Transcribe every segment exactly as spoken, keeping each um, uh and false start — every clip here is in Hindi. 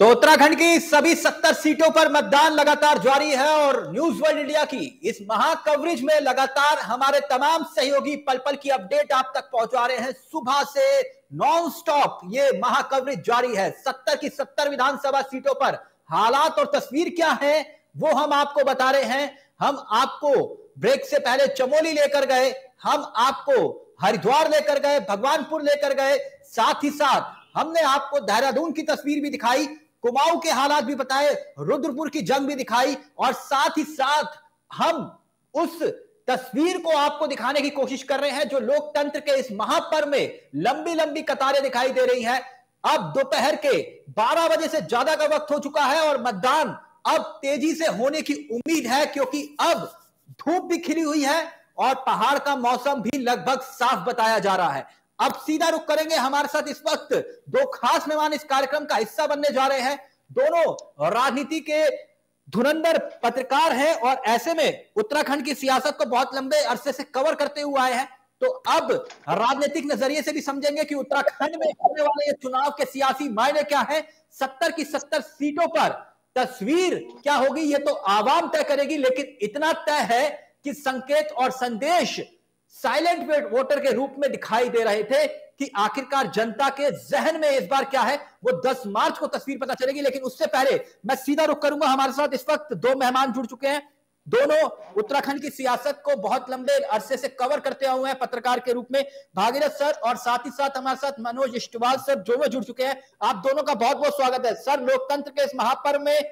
तो उत्तराखंड की सभी सत्तर सीटों पर मतदान लगातार जारी है और न्यूज वर्ल्ड इंडिया की इस महा कवरेज में लगातार हमारे तमाम सहयोगी पल पल की अपडेट आप तक पहुंचा रहे हैं। सुबह से नॉन स्टॉप ये महा कवरेज जारी है। सत्तर की सत्तर विधानसभा सीटों पर हालात और तस्वीर क्या है वो हम आपको बता रहे हैं। हम आपको ब्रेक से पहले चमोली लेकर गए, हम आपको हरिद्वार लेकर गए, भगवानपुर लेकर गए, साथ ही साथ हमने आपको देहरादून की तस्वीर भी दिखाई, कुमाऊं के हालात भी बताए, रुद्रपुर की जंग भी दिखाई और साथ ही साथ हम उस तस्वीर को आपको दिखाने की कोशिश कर रहे हैं जो लोकतंत्र के इस महापर्व में लंबी लंबी कतारें दिखाई दे रही है। अब दोपहर के बारह बजे से ज्यादा का वक्त हो चुका है और मतदान अब तेजी से होने की उम्मीद है क्योंकि अब धूप भी खिली हुई है और पहाड़ का मौसम भी लगभग साफ बताया जा रहा है। अब सीधा रुख करेंगे, हमारे साथ इस वक्त दो खास मेहमान इस कार्यक्रम का हिस्सा बनने जा रहे हैं। दोनों राजनीति के धुरंधर पत्रकार हैं और ऐसे में उत्तराखंड की सियासत को बहुत लंबे अरसे से कवर करते हुए आए हैं। तो अब राजनीतिक नजरिए से भी समझेंगे कि उत्तराखंड में होने वाले ये चुनाव के सियासी मायने क्या है, सत्तर की सत्तर सीटों पर तस्वीर क्या होगी ये तो आवाम तय करेगी, लेकिन इतना तय है कि संकेत और संदेश साइलेंट वोटर के रूप में दिखाई दे रहे थे कि आखिरकार जनता के जहन में इस बार क्या है वो दस मार्च को तस्वीर पता चलेगी। लेकिन उससे पहले मैं सीधा रुख करूंगा, हमारे साथ इस वक्त दो मेहमान जुड़ चुके हैं। दोनों उत्तराखंड की सियासत को बहुत लंबे अरसे से कवर करते हुए हैं पत्रकार के रूप में, भागीरथ सर और साथ ही साथ हमारे साथ मनोज इष्टवाल सर दोनों जुड़ चुके हैं। आप दोनों का बहुत बहुत स्वागत है। सर, लोकतंत्र के इस महापर्व में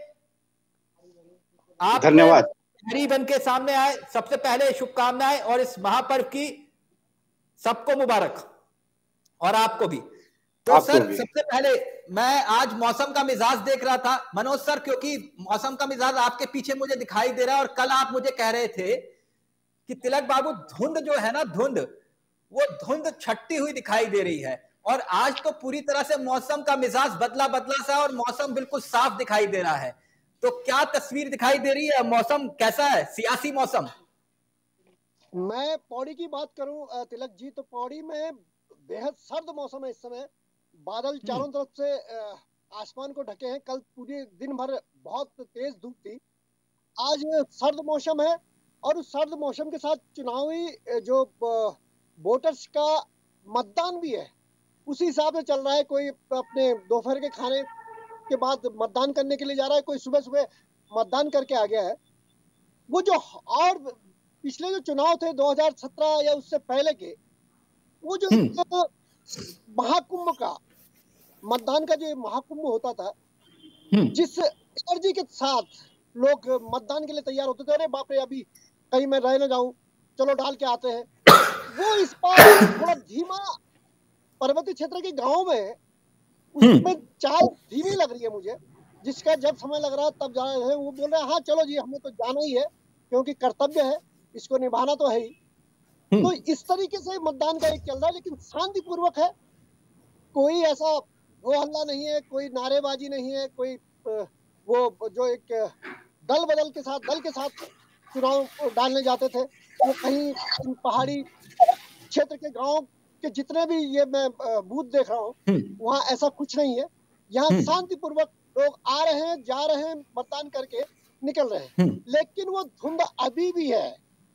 आप धन्यवाद बन के सामने आए, सबसे पहले शुभकामनाएं और इस महापर्व की सबको मुबारक और आपको भी। तो आपको सर भी। सबसे पहले मैं आज मौसम का मिजाज देख रहा था मनोज सर, क्योंकि मौसम का मिजाज आपके पीछे मुझे दिखाई दे रहा है और कल आप मुझे कह रहे थे कि तिलक बाबू धुंध जो है ना, धुंध वो धुंध छटती हुई दिखाई दे रही है और आज तो पूरी तरह से मौसम का मिजाज बदला बदला सा और मौसम बिल्कुल साफ दिखाई दे रहा है। तो क्या तस्वीर दिखाई दे रही है, मौसम कैसा है, सियासी मौसम? मैं पौड़ी की बात करूं तिलक जी, तो पौड़ी में बेहद सर्द मौसम है इस समय। बादल चारों तरफ से आसमान को ढके हैं। कल पूरे दिन भर बहुत तेज धूप थी, आज सर्द मौसम है और उस सर्द मौसम के साथ चुनावी जो वोटर्स का मतदान भी है उसी हिसाब से चल रहा है। कोई अपने दोपहर के खाने के बाद मतदान करने के लिए जा रहा है, कोई सुबह सुबह मतदान करके आ गया है। वो जो और पिछले जो चुनाव थे दो हज़ार सत्रह या उससे पहले के, वो जो महाकुंभ का मतदान का जो महाकुंभ होता था, जिस एनर्जी के साथ लोग मतदान के लिए तैयार होते थे, अरे बाप रे अभी कहीं मैं रह न जाऊं, चलो डाल के आते हैं, वो इस बार थोड़ा धीमा पर्वतीय क्षेत्र के गांव में उसमें चाल धीमी लग रही है मुझे। जिसका जब समय लग रहा है तब जा रहे हैं, वो बोल रहे हैं हाँ चलो जी हमें तो जाना ही है क्योंकि कर्तव्य है, इसको निभाना तो है ही। तो इस तरीके से मतदान का एक चल रहा है, लेकिन शांतिपूर्वक है। कोई ऐसा वो हल्ला नहीं है, कोई नारेबाजी नहीं है, कोई वो जो एक दल बदल के साथ दल के साथ चुनाव डालने जाते थे वो कहीं पहाड़ी क्षेत्र के गांव कि जितने भी ये मैं बूथ देख रहा हूँ वहाँ ऐसा कुछ नहीं है। यहाँ शांतिपूर्वक लोग आ रहे हैं, जा रहे हैं, मतदान करके निकल रहे हैं। लेकिन वो धुंध अभी भी है।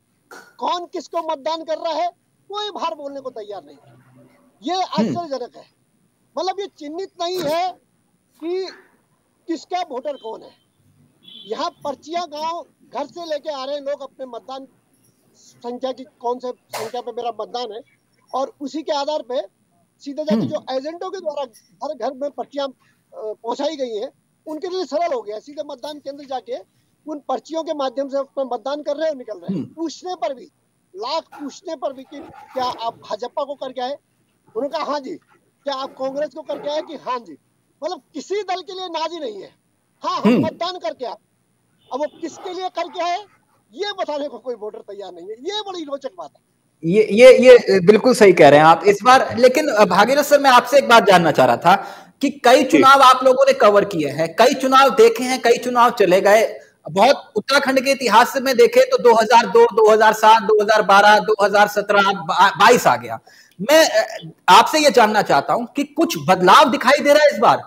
कौन किसको मतदान कर रहा है कोई बाहर बोलने को तैयार नहीं है। ये आश्चर्यजनक है। मतलब ये चिन्हित नहीं है कि किसका वोटर कौन है। यहाँ पर्चियां गांव घर से लेके आ रहे हैं लोग अपने मतदान संख्या की, कौन से संख्या पे मेरा मतदान है, और उसी के आधार पे सीधे जाके जो एजेंटों के द्वारा हर घर में पर्चियां पहुंचाई गई हैं उनके लिए सरल हो गया। सीधे मतदान केंद्र जाके उन पर्चियों के माध्यम से अपना मतदान कर रहे हैं और निकल रहे हैं। पूछने पर भी, लाख पूछने पर भी कि क्या आप भाजपा को करके आए, उन्होंने कहा हाँ जी। क्या आप कांग्रेस को करके आए कि हाँ जी। मतलब किसी दल के लिए नाजी नहीं है। हाँ हम मतदान करके आए, अब वो किसके लिए करके आए ये बताने को कोई वोटर तैयार नहीं है। ये बड़ी रोचक बात है। ये ये ये बिल्कुल सही कह रहे हैं आप इस बार। लेकिन भागीरथ सर, मैं आपसे एक बात जानना चाह रहा था कि कई चुनाव आप लोगों ने कवर किए हैं, कई चुनाव देखे हैं, कई चुनाव चले गए। बहुत उत्तराखंड के इतिहास में देखे तो दो हज़ार दो, दो हज़ार सात, दो हज़ार बारह, दो हज़ार सत्रह, बाईस आ गया। मैं आपसे ये जानना चाहता हूं कि कुछ बदलाव दिखाई दे रहा है इस बार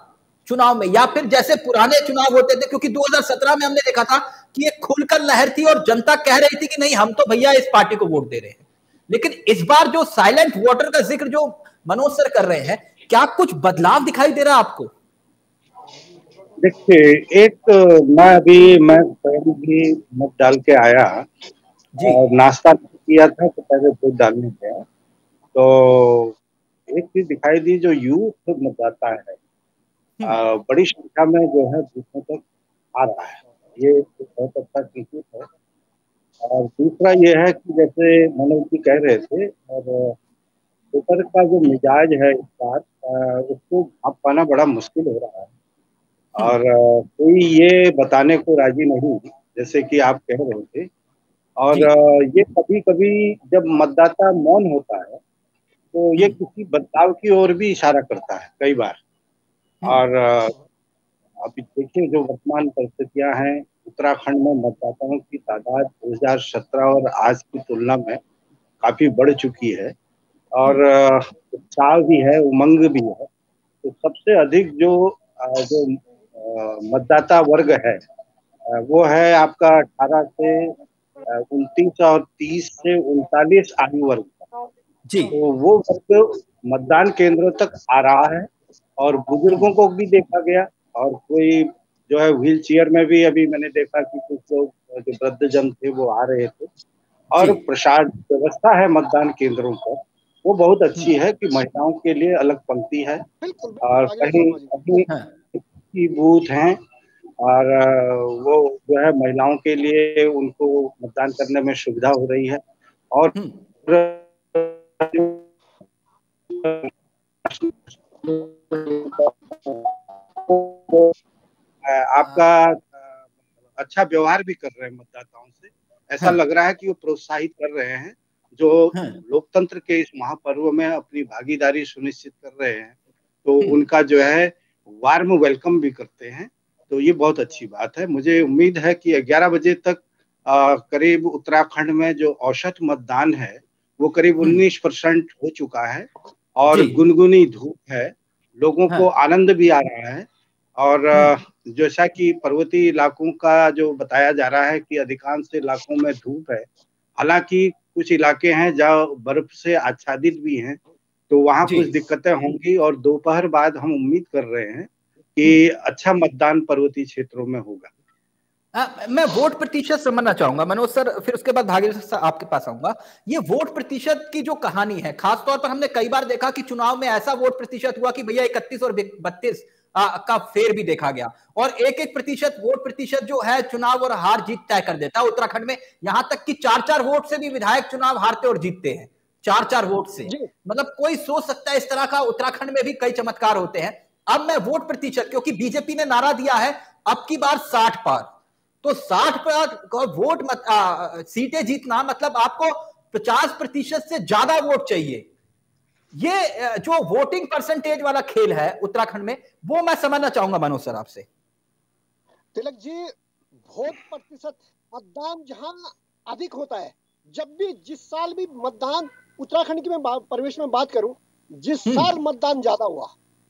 चुनाव में, या फिर जैसे पुराने चुनाव होते थे? क्योंकि दो हज़ार सत्रह में हमने देखा था कि एक खुलकर लहर थी और जनता कह रही थी कि नहीं हम तो भैया इस पार्टी को वोट दे रहे हैं। लेकिन इस बार जो साइलेंट वोटर का जिक्र जो मनोज सर कर रहे हैं, क्या कुछ बदलाव दिखाई दे रहा है आपको? देखिए, एक मैं अभी मैं भी मत डाल के आया और नाश्ता किया था तो पहले वोट डालने गया, तो एक चीज दिखाई दी, जो यूथ मतदाता है आ, बड़ी संख्या में जो है बूथों तक आ रहा है। ये बहुत अच्छा चीज है। और दूसरा ये है कि जैसे मनोज जी कह रहे थे, और वोटर का जो मिजाज है इस बार उसको भाप पाना बड़ा मुश्किल हो रहा है, और कोई ये बताने को राजी नहीं, जैसे कि आप कह रहे थे। और ये कभी कभी जब मतदाता मौन होता है तो ये किसी बदलाव की ओर भी इशारा करता है कई बार। और अभी देखिए जो वर्तमान परिस्थितियां हैं, उत्तराखंड में मतदाताओं की तादाद दो हज़ार सत्रह और आज की तुलना में काफी बढ़ चुकी है, और उत्साह भी है, उमंग भी है। तो सबसे अधिक जो जो मतदाता वर्ग है वो है आपका अठारह से उनतीस और तीस से उनतालीस आयु वर्ग जी। तो वो वर्ग मतदान केंद्रों तक आ रहा है, और बुजुर्गों को भी देखा गया, और कोई जो है व्हील चेयर में भी अभी मैंने देखा कि कुछ लोग जो वृद्धजन थे वो आ रहे थे। और प्रसाद व्यवस्था है मतदान केंद्रों पर, वो बहुत अच्छी है कि महिलाओं के लिए अलग पंक्ति है, और कहीं कहीं बूथ हैं और वो जो है महिलाओं के लिए उनको मतदान करने में सुविधा हो रही है। और आपका अच्छा व्यवहार भी कर रहे हैं मतदाताओं से। ऐसा लग रहा है कि वो प्रोत्साहित कर रहे हैं, जो लोकतंत्र के इस महापर्व में अपनी भागीदारी सुनिश्चित कर रहे हैं, तो उनका जो है वार्म वेलकम भी करते हैं। तो ये बहुत अच्छी बात है। मुझे उम्मीद है कि ग्यारह बजे तक आ, करीब उत्तराखंड में जो औसत मतदान है वो करीब उन्नीस परसेंट हो चुका है, और गुनगुनी धूप है, लोगों को आनंद भी आ रहा है। और जैसा कि पर्वतीय इलाकों का जो बताया जा रहा है कि अधिकांश इलाकों में धूप है, हालांकि कुछ इलाके हैं जहाँ बर्फ से आच्छादित भी हैं, तो वहाँ कुछ दिक्कतें होंगी, और दोपहर बाद हम उम्मीद कर रहे हैं कि अच्छा मतदान पर्वतीय क्षेत्रों में होगा। आ, मैं वोट प्रतिशत समझना चाहूंगा मनोज सर, फिर उसके बाद भागीरथ सर आपके पास आऊंगा। ये वोट प्रतिशत की जो कहानी है, खासतौर पर हमने कई बार देखा कि चुनाव में ऐसा वोट प्रतिशत हुआ कि भैया इकतीस और बत्तीस का फेर भी देखा गया, और एक एक प्रतिशत वोट प्रतिशत जो है चुनाव और हार जीत तय कर देता है। उत्तराखंड में यहां तक कि चार चार वोट से भी विधायक चुनाव हारते और जीतते हैं, चार चार वोट से। मतलब कोई सोच सकता है इस तरह का उत्तराखंड में भी कई चमत्कार होते हैं। अब मैं वोट प्रतिशत, क्योंकि बीजेपी ने नारा दिया है अब की बार साठ पार, तो साठ पर वोट मत, आ, सीटें जीतना मतलब आपको पचास प्रतिशत से ज्यादा वोट चाहिए। ये जो वोटिंग परसेंटेज वाला खेल है उत्तराखंड में, वो मैं समझना चाहूंगा मनोज सर आपसे। तिलक जी, वोट प्रतिशत मतदान जहां अधिक होता है, जब भी जिस साल भी मतदान उत्तराखंड की मैं परिवेश में बात करूं, जिस साल मतदान ज्यादा हुआ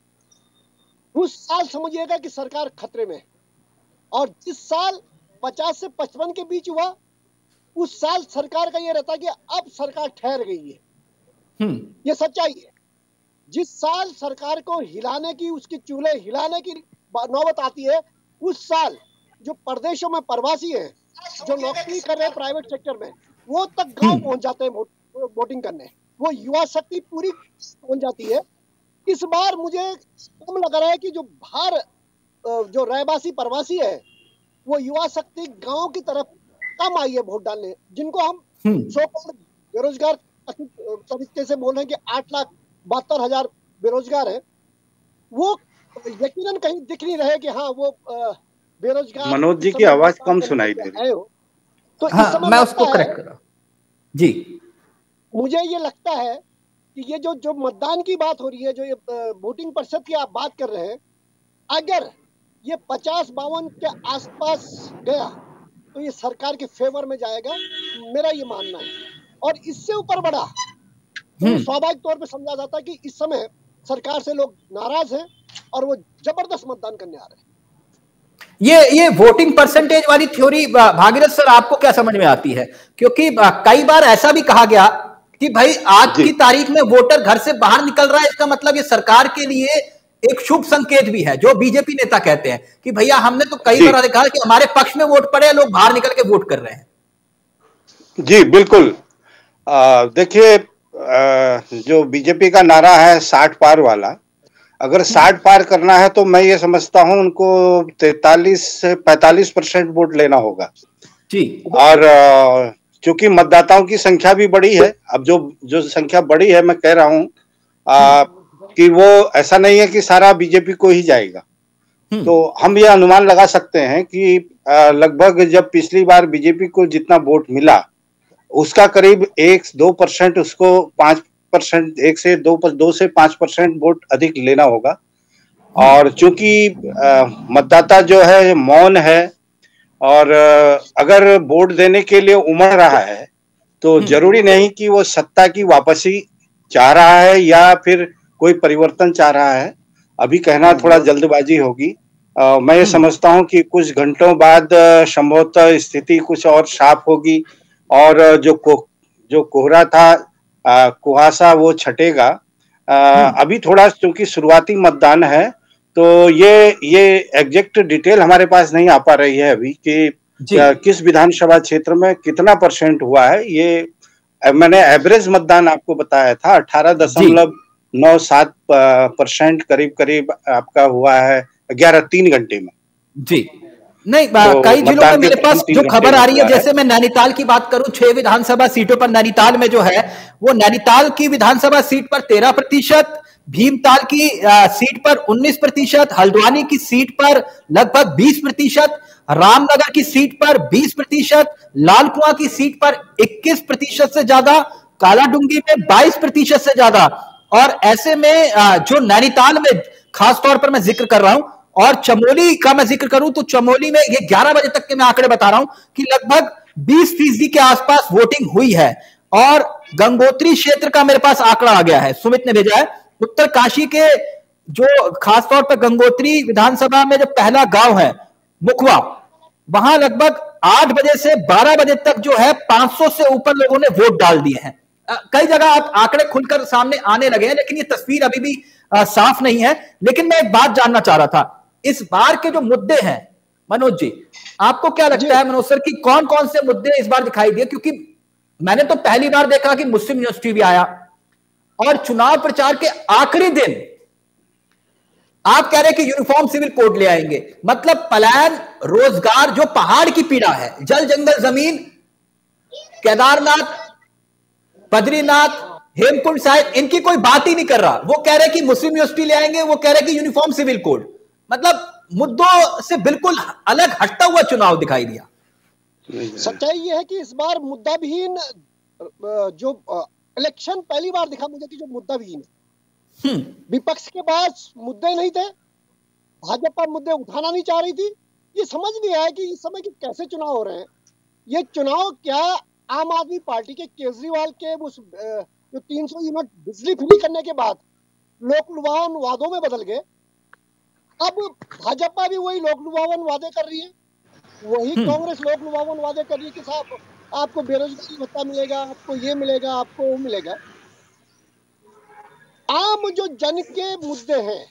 उस साल समझिएगा कि सरकार खतरे में, और जिस साल पचास से पचपन के बीच हुआ उस साल सरकार का यह रहता है कि अब सरकार ठहर गई है। ये सच्चाई है। जिस साल सरकार को हिलाने की, उसके चूल्हे हिलाने की नौबत आती है, उस साल जो प्रदेशों में प्रवासी हैं, जो नौकरी कर रहे हैं प्राइवेट सेक्टर में, वो तक गांव पहुंच जाते हैं वोटिंग करने, वो युवा शक्ति पूरी पहुंच जाती है। इस बार मुझे कम लग रहा है कि जो बाहर जो रहवासी प्रवासी है वो युवा शक्ति गांव की तरफ कम आई है वोट डालने, जिनको हम सौ बेरोजगार तरीके से बोल रहे हैं कि आठ लाख बहत्तर हजार बेरोजगार है, वो यकीनन कहीं दिख नहीं रहे कि हाँ वो बेरोजगार। मनोज जी की आवाज कम सुनाई दे रही है, तो हाँ, इस समय मैं उसको करेक्ट कर रहा हूं जी। मुझे ये लगता है कि ये जो जो मतदान की बात हो रही है, जो ये वोटिंग प्रतिशत की आप बात कर रहे हैं, अगर ये पचास बावन के आसपास गया तो ये सरकार के फेवर में जाएगा, मेरा ये मानना है। और इससे ऊपर बढ़ा तो स्वाभाविक तौर पे समझा जाता है कि इस समय सरकार से लोग नाराज हैं और वो जबरदस्त मतदान करने आ रहे हैं। ये ये वोटिंग परसेंटेज वाली थ्योरी भागीरथ सर आपको क्या समझ में आती है? क्योंकि कई बार ऐसा भी कहा गया कि भाई आज की तारीख में वोटर घर से बाहर निकल रहा है, इसका मतलब ये सरकार के लिए एक शुभ संकेत भी है, जो बीजेपी नेता कहते हैं कि भैया हमने तो कई बार देखा कि हमारे पक्ष में वोट पड़े, लोग बाहर निकल के वोट कर रहे हैं। जी बिल्कुल, देखिए जो बीजेपी का नारा है साठ पार वाला, अगर साठ पार करना है तो मैं ये समझता हूं उनको तैतालीस से पैंतालीस परसेंट वोट लेना होगा जी। और चूंकि मतदाताओं की संख्या भी बड़ी है, अब जो जो संख्या बड़ी है, मैं कह रहा हूं आ, कि वो ऐसा नहीं है कि सारा बीजेपी को ही जाएगा। तो हम ये अनुमान लगा सकते हैं कि लगभग जब पिछली बार बीजेपी को जितना वोट मिला उसका करीब एक दो परसेंट उसको पांच परसेंट एक से दो दो से पांच परसेंट वोट अधिक लेना होगा। और चूंकि मतदाता जो है मौन है और अगर वोट देने के लिए उमड़ रहा है तो जरूरी नहीं कि वो सत्ता की वापसी चाह रहा है या फिर कोई परिवर्तन चाह रहा है। अभी कहना थोड़ा जल्दबाजी होगी। आ, मैं ये समझता हूं कि कुछ घंटों बाद संभवतः स्थिति कुछ और साफ होगी और जो को जो कोहरा था, कुहासा, वो छटेगा। अभी थोड़ा क्योंकि शुरुआती मतदान है तो ये ये एग्जैक्ट डिटेल हमारे पास नहीं आ पा रही है अभी कि किस विधानसभा क्षेत्र में कितना परसेंट हुआ है। ये मैंने एवरेज मतदान आपको बताया था, अठारह दशमलव नौ सात परसेंट करीब करीब आपका हुआ है ग्यारह तीन घंटे में जी। नहीं, तो कई जिलों में मेरे पास जो खबर आ रही है, जैसे मैं नैनीताल की बात करूं, छह विधानसभा सीटों पर नैनीताल में जो है वो नैनीताल की विधानसभा सीट पर तेरह प्रतिशत, भीमताल की आ, सीट पर उन्नीस प्रतिशत, हल्द्वानी की सीट पर लगभग बीस प्रतिशत, रामनगर की सीट पर बीस प्रतिशत, लालकुआं की सीट पर इक्कीस प्रतिशत से ज्यादा, कालाडूंगी में बाईस प्रतिशत से ज्यादा। और ऐसे में आ, जो नैनीताल में खासतौर पर मैं जिक्र कर रहा हूं, और चमोली का मैं जिक्र करूं तो चमोली में ये ग्यारह बजे तक के मैं आंकड़े बता रहा हूं कि लगभग बीस फीसदी के आसपास वोटिंग हुई है। और गंगोत्री क्षेत्र का मेरे पास आंकड़ा आ गया है, सुमित ने भेजा है, उत्तरकाशी के जो खासतौर पर गंगोत्री विधानसभा में जो पहला गांव है मुखवा, वहां लगभग आठ बजे से बारह बजे तक जो है पांच सौ से ऊपर लोगों ने वोट डाल दिए हैं। कई जगह आप आंकड़े खुलकर सामने आने लगे हैं, लेकिन ये तस्वीर अभी भी आ, साफ नहीं है। लेकिन मैं एक बात जानना चाह रहा था, इस बार के जो मुद्दे हैं मनोज जी, आपको क्या लगता है मनोज सर कि कौन कौन से मुद्दे इस बार दिखाई दिए? क्योंकि मैंने तो पहली बार देखा कि मुस्लिम यूनिवर्सिटी भी आया और चुनाव प्रचार के आखिरी दिन आप कह रहे हैं कि यूनिफॉर्म सिविल कोड ले आएंगे। मतलब पलायन, रोजगार, जो पहाड़ की पीड़ा है, जल जंगल जमीन, केदारनाथ, बद्रीनाथ, हेमकुंड साहिब, इनकी कोई बात ही नहीं कर रहा। वो कह रहे कि मुस्लिम यूनिवर्सिटी ले आएंगे, वो कह रहे कि यूनिफॉर्म सिविल कोड। मतलब मुद्दों से बिल्कुल अलग हटता हुआ चुनाव दिखाई दिया। सच्चाई ये है कि इस बार मुद्दा विहीन जो इलेक्शन पहली बार दिखा मुझे कि जो मुद्दा विहीन है। विपक्ष के पास मुद्दे नहीं थे, भाजपा मुद्दे उठाना नहीं चाह रही थी। ये समझ नहीं आया कि इस समय के कैसे चुनाव हो रहे हैं। ये चुनाव क्या आम आदमी पार्टी के केजरीवाल के उस जो तीन सौ यूनिट बिजली फ्री करने के बाद लोक लुभावन वादों में बदल गए। अब भाजपा भी वही लोक लुभावन वादे कर रही है, वही कांग्रेस लोक लुभावन वादे कर रही है कि साहब आपको बेरोजगारी भत्ता मिलेगा, आपको ये मिलेगा, आपको वो मिलेगा। आम जो जन के मुद्दे हैं,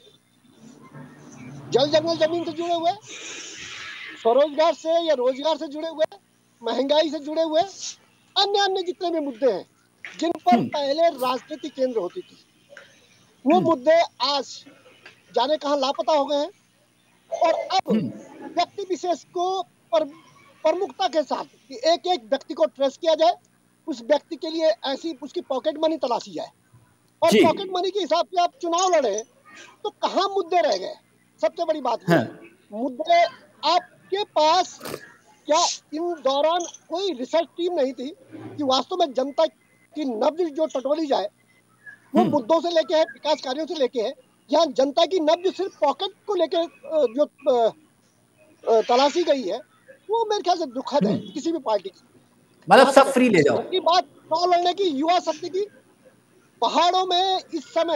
जल जंगल जमीन से जुड़े हुए, स्वरोजगार से या रोजगार से जुड़े हुए, महंगाई से जुड़े हुए, अन्य अन्य जितने भी मुद्दे हैं जिन पर पहले राजनीति केंद्र होती थी, वो मुद्दे आज जाने कहां लापता हो गए हैं। और अब व्यक्ति विशेष को पर, प्रमुखता के साथ एक एक व्यक्ति को ट्रेस किया जाए, उस व्यक्ति के लिए ऐसी उसकी पॉकेट मनी तलाशी जाए और पॉकेट मनी के हिसाब से आप चुनाव लड़े तो कहां मुद्दे रह गए। सबसे बड़ी बात है मुद्दे आपके पास क्या इन दौरान कोई रिसर्च टीम नहीं थी कि वास्तव में जनता की नब्ज जो टटोली जाए वो मुद्दों से लेके है, विकास कार्यों से लेके है। यहाँ जनता की नब्ज सिर्फ पॉकेट को लेके जो तलाशी गई है वो मेरे ख्याल से दुखद है किसी भी पार्टी की। मतलब सब फ्री ले जाओ की बात चुनाव लड़ने की, युवा शक्ति की। पहाड़ों में इस समय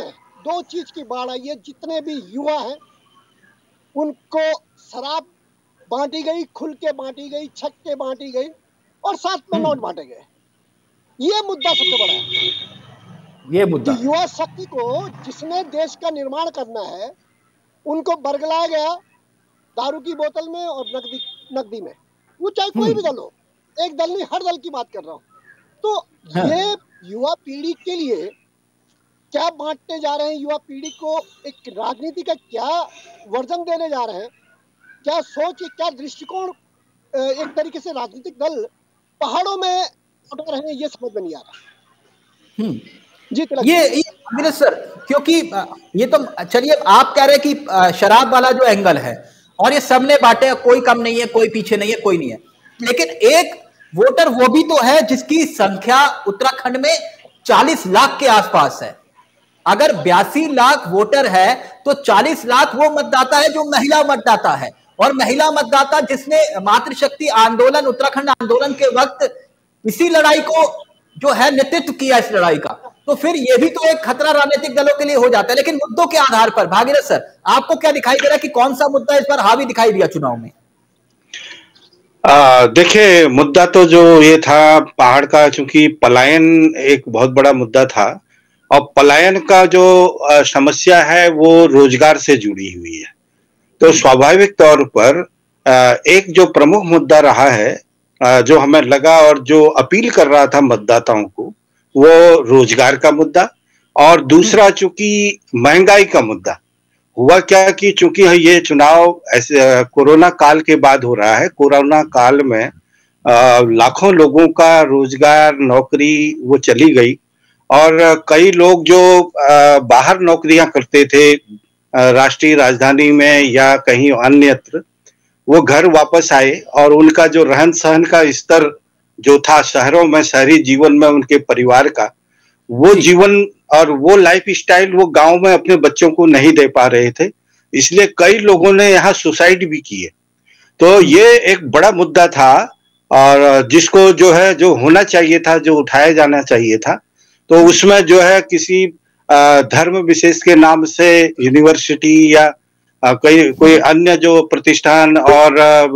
दो चीज की बाढ़ आई है। जितने भी युवा हैं उनको शराब बांटी गई, खुल के बांटी गई, छक के बांटी गई और साथ में नोट बांटे गए। ये मुद्दा सबसे बड़ा है। ये मुद्दा युवा शक्ति को जिसने देश का निर्माण करना है उनको बरगलाया गया दारू की बोतल में और नकदी नकदी में। वो चाहे कोई भी दल हो, एक दल नहीं, हर दल की बात कर रहा हूं। तो हाँ। ये युवा पीढ़ी के लिए क्या बांटने जा रहे हैं, युवा पीढ़ी को एक राजनीति का क्या वर्जन देने जा रहे हैं, क्या सोच, क्या दृष्टिकोण एक तरीके से राजनीतिक दल पहाड़ों में उठा रहे हैं, ये समझ में नहीं आ रहा। जी ये, ये सर, क्योंकि ये तो चलिए आप कह रहे हैं कि शराब वाला जो एंगल है और ये सबने बांटे, कोई कम नहीं है, कोई पीछे नहीं है, कोई नहीं है, लेकिन एक वोटर वो भी तो है जिसकी संख्या उत्तराखंड में चालीस लाख के आसपास है। अगर बयासी लाख वोटर है तो चालीस लाख वो मतदाता है जो महिला मतदाता है, और महिला मतदाता जिसने मातृशक्ति आंदोलन, उत्तराखंड आंदोलन के वक्त इसी लड़ाई को जो है नेतृत्व किया इस लड़ाई का, तो फिर ये भी तो एक खतरा राजनीतिक दलों के लिए हो जाता है। लेकिन मुद्दों के आधार पर भागीरथ सर, आपको क्या दिखाई दे रहा है कि कौन सा मुद्दा इस बार हावी दिखाई दिया चुनाव में? देखिए, मुद्दा तो जो ये था पहाड़ का, चूंकि पलायन एक बहुत बड़ा मुद्दा था और पलायन का जो समस्या है वो रोजगार से जुड़ी हुई है, तो स्वाभाविक तौर पर एक जो प्रमुख मुद्दा रहा है, जो हमें लगा और जो अपील कर रहा था मतदाताओं को, वो रोजगार का मुद्दा, और दूसरा चूंकि महंगाई का मुद्दा। हुआ क्या कि चूंकि ये चुनाव ऐसे कोरोना काल के बाद हो रहा है, कोरोना काल में आ, लाखों लोगों का रोजगार, नौकरी वो चली गई, और कई लोग जो आ, बाहर नौकरियां करते थे राष्ट्रीय राजधानी में या कहीं अन्यत्र, वो घर वापस आए और उनका जो रहन सहन का स्तर जो था शहरों में, शहरी जीवन में उनके परिवार का, वो जीवन और वो लाइफ स्टाइल वो गांव में अपने बच्चों को नहीं दे पा रहे थे, इसलिए कई लोगों ने यहाँ सुसाइड भी किए। तो ये एक बड़ा मुद्दा था और जिसको जो है जो होना चाहिए था, जो उठाया जाना चाहिए था, तो उसमें जो है किसी धर्म विशेष के नाम से यूनिवर्सिटी या कोई कोई अन्य जो प्रतिष्ठान और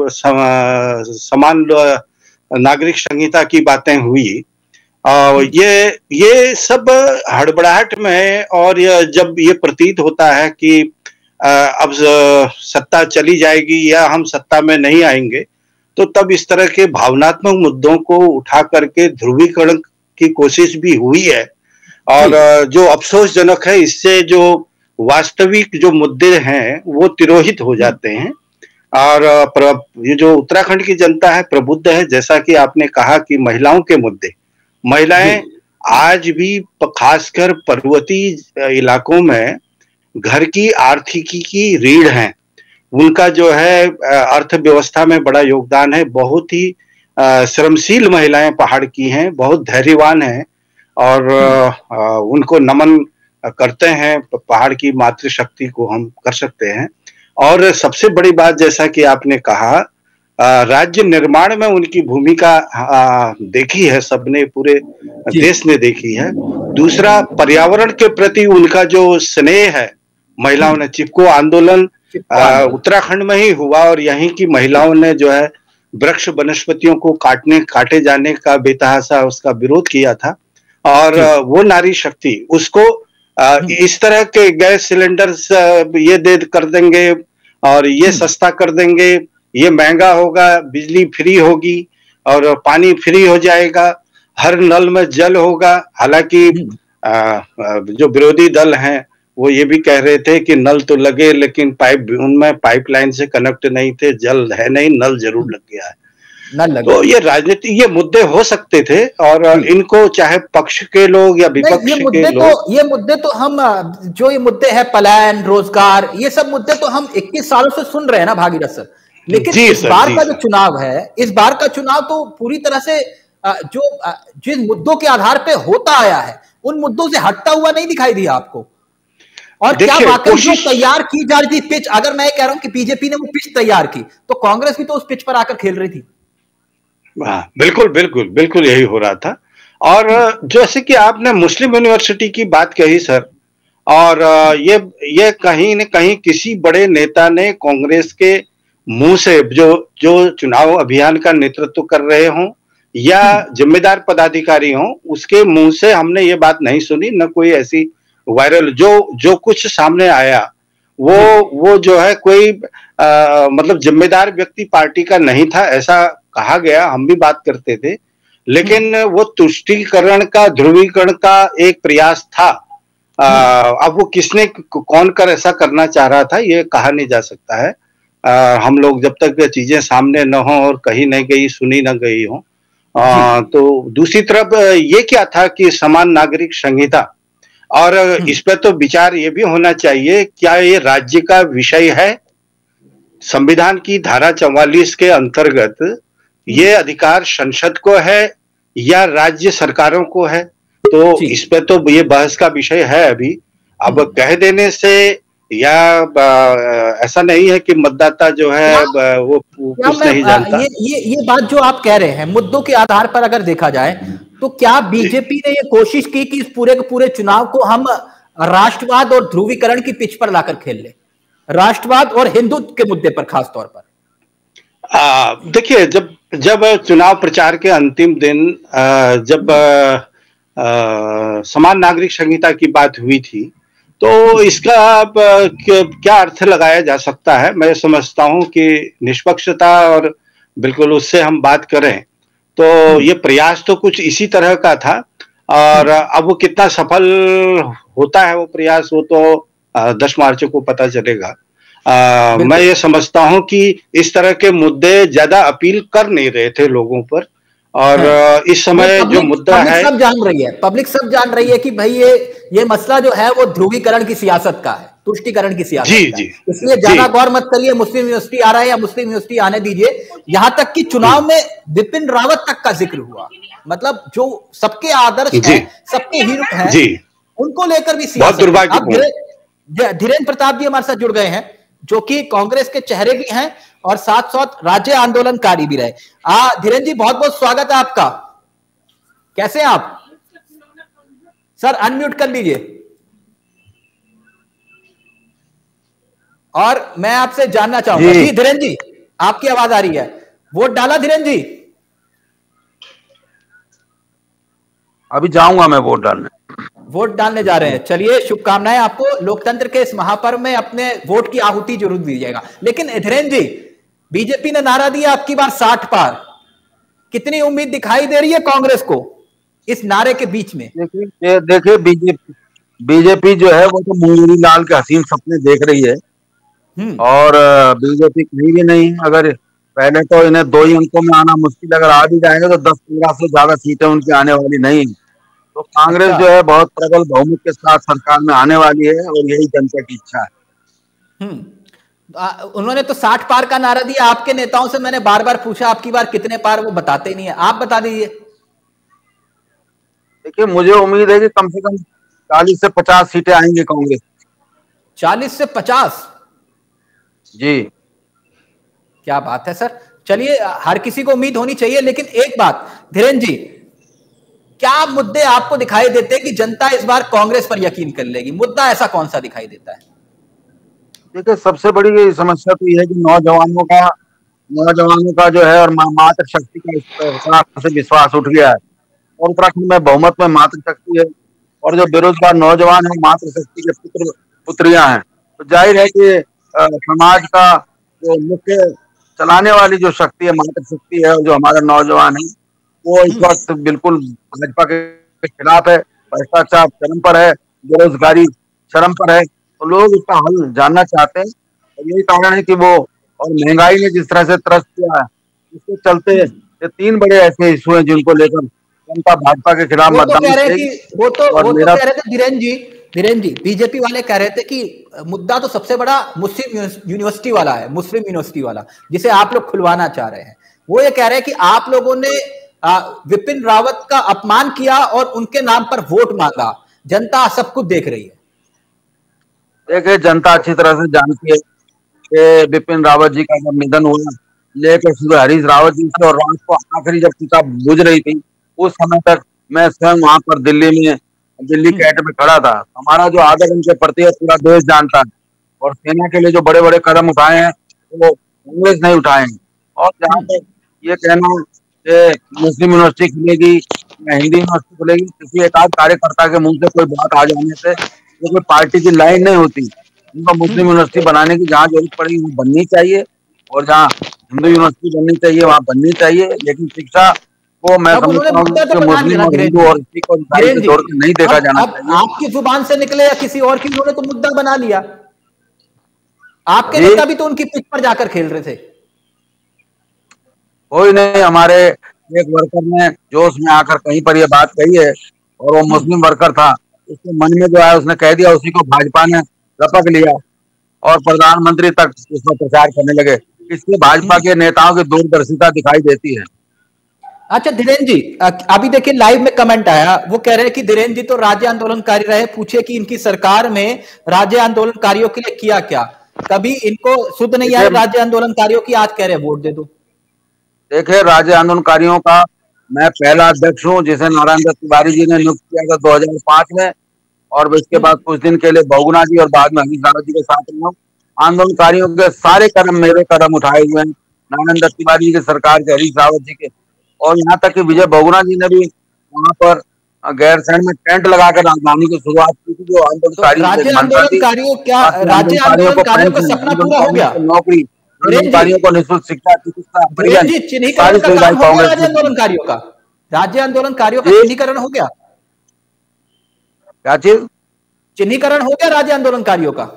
समान नागरिक संहिता की बातें हुई, आ, ये ये सब हड़बड़ाहट में, और ये जब ये प्रतीत होता है कि आ, अब सत्ता चली जाएगी या हम सत्ता में नहीं आएंगे, तो तब इस तरह के भावनात्मक मुद्दों को उठा करके ध्रुवीकरण की कोशिश भी हुई है, और जो अफसोसजनक है, इससे जो वास्तविक जो मुद्दे हैं वो तिरोहित हो जाते हैं। और ये जो उत्तराखंड की जनता है प्रबुद्ध है, जैसा कि आपने कहा कि महिलाओं के मुद्दे, महिलाएं आज भी खासकर पर्वतीय इलाकों में घर की आर्थिकी की रीढ़ हैं, उनका जो है अर्थव्यवस्था में बड़ा योगदान है। बहुत ही श्रमशील महिलाएं पहाड़ की हैं, बहुत धैर्यवान हैं, और उनको नमन करते हैं। पहाड़ की मातृशक्ति को हम कर सकते हैं। और सबसे बड़ी बात, जैसा कि आपने कहा, राज्य निर्माण में उनकी भूमिका देखी है सबने, पूरे देश ने देखी है। दूसरा, पर्यावरण के प्रति उनका जो स्नेह है, महिलाओं ने, चिपको आंदोलन उत्तराखंड में ही हुआ और यहीं की महिलाओं ने जो है वृक्ष वनस्पतियों को काटने काटे जाने का बेतहाशा उसका विरोध किया था, और वो नारी शक्ति उसको इस तरह के गैस सिलेंडर ये दे कर देंगे और ये सस्ता कर देंगे, ये महंगा होगा, बिजली फ्री होगी और पानी फ्री हो जाएगा, हर नल में जल होगा। हालांकि जो विरोधी दल हैं वो ये भी कह रहे थे कि नल तो लगे लेकिन पाइप उनमें पाइपलाइन से कनेक्ट नहीं थे, जल है नहीं, नल जरूर लग गया है। तो ये राजनीति, ये मुद्दे हो सकते थे, और इनको चाहे पक्ष के लोग या विपक्ष के लोग, तो ये मुद्दे तो हम जो ये मुद्दे हैं पलायन, रोजगार, ये सब मुद्दे तो हम इक्कीस सालों से सुन रहे हैं ना भागीरथ सर। लेकिन इस बार का जो चुनाव है, इस बार का चुनाव तो पूरी तरह से जो जिन मुद्दों के आधार पे होता आया है उन मुद्दों से हटता हुआ नहीं दिखाई दिया आपको। और क्या वाकई जो तैयार की जा रही थी पिच, अगर मैं कह रहा हूं कि बीजेपी ने वो पिच तैयार की, तो कांग्रेस भी तो उस पिच पर आकर खेल रही थी। हाँ, बिल्कुल बिल्कुल बिल्कुल यही हो रहा था। और जैसे कि आपने मुस्लिम यूनिवर्सिटी की बात कही सर, और ये ये कहीं न कहीं किसी बड़े नेता ने कांग्रेस के मुंह से, जो जो चुनाव अभियान का नेतृत्व कर रहे हों या जिम्मेदार पदाधिकारी हों, उसके मुंह से हमने ये बात नहीं सुनी। न कोई ऐसी वायरल जो जो कुछ सामने आया वो वो जो है कोई आ, मतलब जिम्मेदार व्यक्ति पार्टी का नहीं था, ऐसा कहा गया। हम भी बात करते थे, लेकिन वो तुष्टीकरण का, ध्रुवीकरण का एक प्रयास था। आ, अब वो किसने, कौन कर ऐसा करना चाह रहा था, ये कहा नहीं जा सकता है। आ, हम लोग जब तक चीजें सामने न हो और कहीं नहीं गई, सुनी न गई हो। आ, तो दूसरी तरफ ये क्या था कि समान नागरिक संहिता, और इस पे तो विचार ये भी होना चाहिए, क्या ये राज्य का विषय है? संविधान की धारा चौवालीस के अंतर्गत ये अधिकार संसद को है या राज्य सरकारों को है? तो इस पे तो ये बहस का विषय है अभी। अब कह देने से या ऐसा नहीं है कि मतदाता जो है वो कुछ नहीं जानता। ये ये ये बात जो आप कह रहे हैं, मुद्दों के आधार पर अगर देखा जाए तो क्या बीजेपी ने ये कोशिश की कि इस पूरे के पूरे चुनाव को हम राष्ट्रवाद और ध्रुवीकरण की पिच पर लाकर खेल ले, राष्ट्रवाद और हिंदुत्व के मुद्दे पर खास तौर पर? देखिए, जब जब चुनाव प्रचार के अंतिम दिन जब आ, आ, समान नागरिक संहिता की बात हुई थी, तो इसका क्या अर्थ लगाया जा सकता है? मैं समझता हूं कि निष्पक्षता और बिल्कुल उससे हम बात करें तो ये प्रयास तो कुछ इसी तरह का था, और अब वो कितना सफल होता है वो प्रयास, वो तो दस मार्च को पता चलेगा। आ, मैं ये समझता हूं कि इस तरह के मुद्दे ज्यादा अपील कर नहीं रहे थे लोगों पर, और इस समय जो मुद्दा है, सब जान रही है, पब्लिक सब जान रही है कि भाई ये ये मसला जो है वो ध्रुवीकरण की सियासत का है, तुष्टीकरण की सियासत जी, का जी, है। इसलिए ज्यादा गौर मत करिए, मुस्लिम यूनिवर्सिटी आ रहा है या मुस्लिम यूनिवर्सिटी आने दीजिए। यहाँ तक कि चुनाव में विपिन रावत तक का जिक्र हुआ, मतलब जो सबके आदर्श हैं, सबके हीरो हैं, उनको लेकर भी सियासत। धीरेन्द्र प्रताप जी हमारे साथ जुड़ गए हैं, जो कि कांग्रेस के चेहरे भी हैं और साथ साथ राज्य आंदोलनकारी भी रहे। आ धीरेन्द्र जी, बहुत बहुत स्वागत है आपका। कैसे हैं आप सर? अनम्यूट कर लीजिए। और मैं आपसे जानना चाहूंगा जी, धीरेन्द्र जी आपकी आवाज आ रही है, वोट डाला धीरेन्द्र जी? अभी जाऊंगा मैं वोट डालने। वोट डालने जा रहे हैं, चलिए शुभकामनाएं आपको। लोकतंत्र के इस महापर्व में अपने वोट की आहुति जरूर दीजिएगा। लेकिन धीरेन्द्र जी, बीजेपी ने नारा दिया आपकी बार साठ पार, कितनी उम्मीद दिखाई दे रही है कांग्रेस को इस नारे के बीच में? देखिए देखिए बीजेपी बीजेपी जो है वो तो मोहनलाल लाल के हसीन सपने देख रही है, और बीजेपी कहीं भी नहीं। अगर पहले तो इन्हें दो ही अंकों में आना मुश्किल, अगर आ भी जाएंगे तो दस पंद्रह से ज्यादा सीटें उनकी आने वाली नहीं। तो कांग्रेस जो है बहुत प्रबल बहुमत के साथ सरकार में आने वाली है, और यही जनता की इच्छा है। हम्म उन्होंने तो साठ पार का नारा दिया। आपके नेताओं से मैंने बार बार पूछा आपकी बार कितने पार, वो बताते ही नहीं है। आप बता दीजिए। देखिए, मुझे उम्मीद है कि कम से कम चालीस से पचास सीटें आएंगी कांग्रेस। चालीस से पचास? जी, क्या बात है सर। चलिए, हर किसी को उम्मीद होनी चाहिए। लेकिन एक बात धीरेन्द्र जी, क्या मुद्दे आपको दिखाई देते हैं कि जनता इस बार कांग्रेस पर यकीन कर लेगी? मुद्दा ऐसा कौन सा दिखाई देता है? देखिए, सबसे बड़ी समस्या तो यह है कि नौजवानों का नौजवानों का जो है और मातृ शक्ति का से विश्वास उठ गया है, और उत्तराखंड में बहुमत में मातृ शक्ति है, और जो बेरोजगार नौजवान है मातृ शक्ति के पुत्र पुत्रियां हैं। तो जाहिर है कि समाज का जो मुख्य चलाने वाली जो शक्ति है मातृ शक्ति है, और जो हमारा नौजवान है वो इस वक्त बिल्कुल भाजपा के खिलाफ है। भ्रष्टाचार चरम पर है, बेरोजगारी चरम पर है, तो लोग इसका हल जानना चाहते हैं। और यही कारण है कि वो, और महंगाई ने जिस तरह से त्रस्त किया है, इसके चलते ये तीन बड़े ऐसे इशू हैं जिनको लेकर जनता भाजपा के खिलाफ मतदान करेगी। वो तो वो तो कह रहे थे धीरेन्द्र जी धीरेन्द्र जी बीजेपी वाले कह रहे थे कि मुद्दा तो सबसे बड़ा मुस्लिम यूनिवर्सिटी वाला है, मुस्लिम यूनिवर्सिटी वाला, जिसे आप लोग खुलवाना चाह रहे हैं। वो ये कह रहे हैं कि आप लोगों ने विपिन रावत का अपमान किया और उनके नाम पर वोट मांगा। जनता सब कुछ देख रही है। देखिए, जनता अच्छी तरह से जानती है कि विपिन रावत जी का जब निधन हुआ, लेकर सुबह हरीश रावत जी से, और रात को आखिरी जब किताब बुझ रही थी, उस समय तक मैं स्वयं वहां पर दिल्ली में दिल्ली कैंट में खड़ा था। हमारा जो आदर उनके प्रति है पूरा देश जानता है, और सेना के लिए जो बड़े बड़े कदम उठाए हैं वो कांग्रेस नहीं उठाए हैं। और जहाँ तक ये कहना कि मुस्लिम यूनिवर्सिटी खुलेगी या हिंदी यूनिवर्सिटी खुलेगी, किसी एक आध कार्यकर्ता के मुंह से कोई बात आ जाने से ये कोई पार्टी की लाइन नहीं होती। उनको मुस्लिम यूनिवर्सिटी बनाने की जहाँ जरूरत पड़ेगी वो बननी चाहिए, और जहाँ हिंदू यूनिवर्सिटी बननी चाहिए वहाँ बननी चाहिए। लेकिन शिक्षा को मैं समझता हूँ कि मुस्लिम और हिंदू और सिख और ईसाई के जोड़ के नहीं देखा जाना चाहिए। आपकी जुबान से निकले या किसी और की, उन्होंने तो मुद्दा बना लिया। आपके नेता भी तो उनकी पिच पर जाकर खेल रहे थे। कोई नहीं, हमारे एक वर्कर ने जोश में आकर कहीं पर ये बात कही है, और वो मुस्लिम वर्कर था, उसके मन में जो है उसने कह दिया, उसी को भाजपा ने रपक लिया और प्रधानमंत्री तक उस पर प्रचार करने लगे। इससे भाजपा के नेताओं की दूरदर्शिता दिखाई देती है। अच्छा धीरेन्द्र जी, अभी देखिए लाइव में कमेंट आया, वो कह रहे हैं कि धीरेन्द्र जी तो राज्य आंदोलनकारी रहे, पूछे कि इनकी सरकार में राज्य आंदोलनकारियों के लिए किया क्या, कभी इनको शुद्ध नहीं आए राज्य आंदोलनकारियों की, आज कह रहे वोट दे दो। देखिए, राज्य आंदोलनकारियों का मैं पहला अध्यक्ष हूँ, जिसे नारायण दत्त तिवारी जी ने नियुक्त किया था दो हजार पांच में, और इसके बाद कुछ दिन के लिए बहुगुणा जी और बाद में हरीश रावत जी के साथ रहा। आंदोलनकारियों के सारे कदम मेरे कदम उठाए हुए हैं, नारायण दत्त तिवारी जी की सरकार के, हरीश रावत जी के, और यहाँ तक कि विजय बहुगुणा जी ने भी वहाँ पर गैरसैंण में टेंट लगाकर राजधानी की शुरुआत की थी। जो आंदोलनकारी आंदोलनकारियों क्या राज्य आंदोलनकारियों का सपना पूरा हो गया? नौकरी, आंदोलनकारियों को निःशुल्क शिक्षा, चिकित्सा, परिवहन, सारी सुविधाएं कांग्रेस राज्य आंदोलनकारियों का राज्य आंदोलनकारियों का चिन्हीकरण हो गया। क्या चीज? चिन्हीकरण हो गया राज्य आंदोलनकारियों का।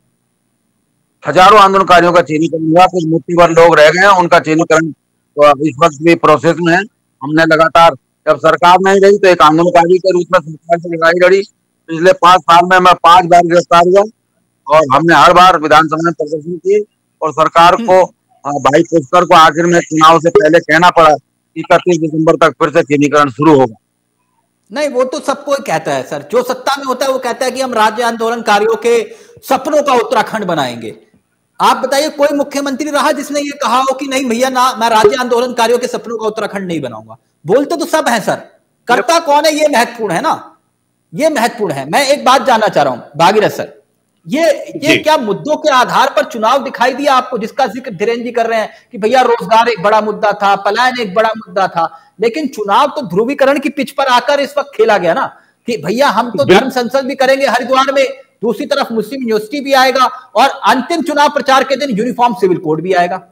हजारों आंदोलनकारियों का चिन्हीकरण हुआ, कुछ मुट्ठी भर लोग रह गए हैं, उनका चिन्हीकरण तो इस वक्त भी प्रोसेस में है। हमने लगातार, जब सरकार नहीं रही तो एक आंदोलनकारी के रूप में सरकार से लड़ाई लड़ी। पिछले पांच साल में मैं पांच बार गिरफ्तार हुआ, और हमने हर बार विधानसभा में प्रदर्शन किए, और सरकार को, भाई पुष्कर को आखिर में चुनाव से पहले कहना पड़ा कि इकतीस दिसंबर तक फिर से चिन्हीकरण शुरू होगा। नहीं, वो तो सबको कहता है सर, जो सत्ता में होता है वो कहता है कि हम राज्य आंदोलनकारियों के सपनों का उत्तराखंड बनाएंगे। आप बताइए कोई मुख्यमंत्री रहा जिसने ये कहा हो कि नहीं भैया ना, मैं राज्य आंदोलनकारियों के सपनों का उत्तराखंड नहीं बनाऊंगा? बोलते तो सब हैं सर, करता कौन है ये महत्वपूर्ण है ना, ये महत्वपूर्ण है। मैं एक बात जानना चाह रहा हूं भागीरथ सर, ये ये क्या मुद्दों के आधार पर चुनाव दिखाई दिया आपको, जिसका जिक्र धीरेन्द्र जी कर रहे हैं कि भैया रोजगार एक बड़ा मुद्दा था, पलायन एक बड़ा मुद्दा था, लेकिन चुनाव तो ध्रुवीकरण की पिच पर आकर इस वक्त खेला गया ना कि भैया हम तो धर्म संसद भी करेंगे हरिद्वार में, दूसरी तरफ मुस्लिम यूनिवर्सिटी भी आएगा, और अंतिम चुनाव प्रचार के दिन यूनिफॉर्म सिविल कोड भी आएगा।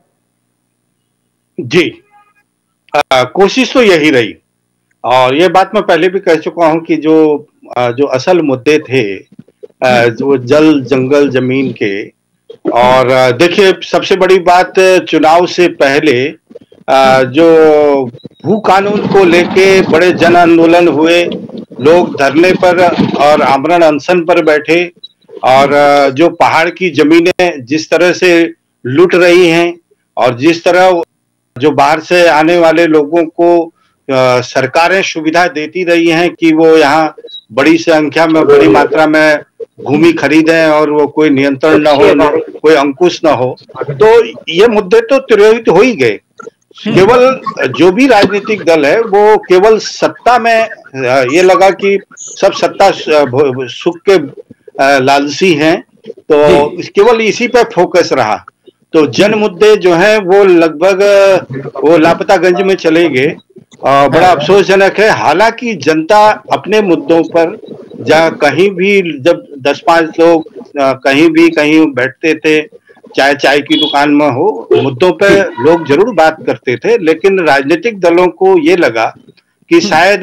जी, आ, कोशिश तो यही रही, और ये बात मैं पहले भी कह चुका हूं कि जो आ, जो असल मुद्दे थे, आ, जो जल जंगल जमीन के, और देखिए सबसे बड़ी बात, चुनाव से पहले आ, जो भू कानून को लेके बड़े जन आंदोलन हुए, लोग धरने पर और आमरण अनशन पर बैठे, और जो पहाड़ की जमीनें जिस तरह से लूट रही हैं, और जिस तरह जो बाहर से आने वाले लोगों को आ, सरकारें सुविधा देती रही हैं कि वो यहाँ बड़ी संख्या में, बड़ी मात्रा में भूमि खरीदें और वो कोई नियंत्रण न हो, कोई अंकुश न हो, तो ये मुद्दे तो तिरोहित हो ही गए। केवल जो भी राजनीतिक दल है वो केवल सत्ता में, ये लगा कि सब सत्ता सुख के लालची हैं, तो केवल इसी पे फोकस रहा, तो जन मुद्दे जो हैं वो लगभग वो लापतागंज में चले गए। बड़ा अफसोसजनक है। हालांकि जनता अपने मुद्दों पर, जहाँ कहीं भी जब दस पांच लोग कहीं भी कहीं बैठते थे, चाहे चाय की दुकान में हो, मुद्दों पे लोग जरूर बात करते थे, लेकिन राजनीतिक दलों को ये लगा कि शायद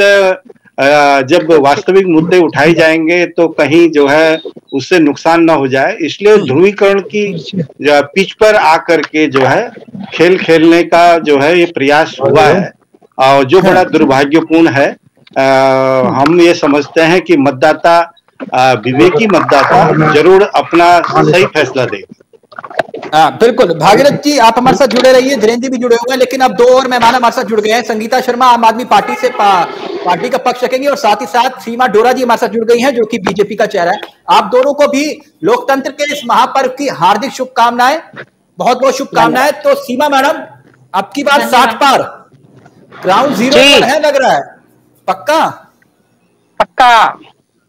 जब वास्तविक मुद्दे उठाए जाएंगे तो कहीं जो है उससे नुकसान ना हो जाए, इसलिए ध्रुवीकरण की पिच पर आकर के जो है खेल खेलने का जो है ये प्रयास हुआ है, और जो बड़ा दुर्भाग्यपूर्ण है। आ, हम ये समझते हैं कि मतदाता, विवेकी मतदाता जरूर अपना सही फैसला देगा। हाँ बिल्कुल, भागीरथ जी आप हमारे साथ जुड़े रहिए, धीरेन्द्र जी भी जुड़े हुए हैं, लेकिन अब दो और मेहमान हमारे साथ जुड़ गए हैं। संगीता शर्मा आम आदमी पार्टी से पा, पार्टी का पक्ष रखेंगी, और साथ ही साथ सीमा डोरा जी हमारे साथ जुड़ गई हैं जो कि बीजेपी का चेहरा है। आप दोनों को भी लोकतंत्र के इस महापर्व की हार्दिक शुभकामनाएं, बहुत बहुत शुभकामनाएं। तो सीमा मैडम, अब की बार साठ पार, ग्राउंड जीरो पर है लग रहा है, पक्का? पक्का।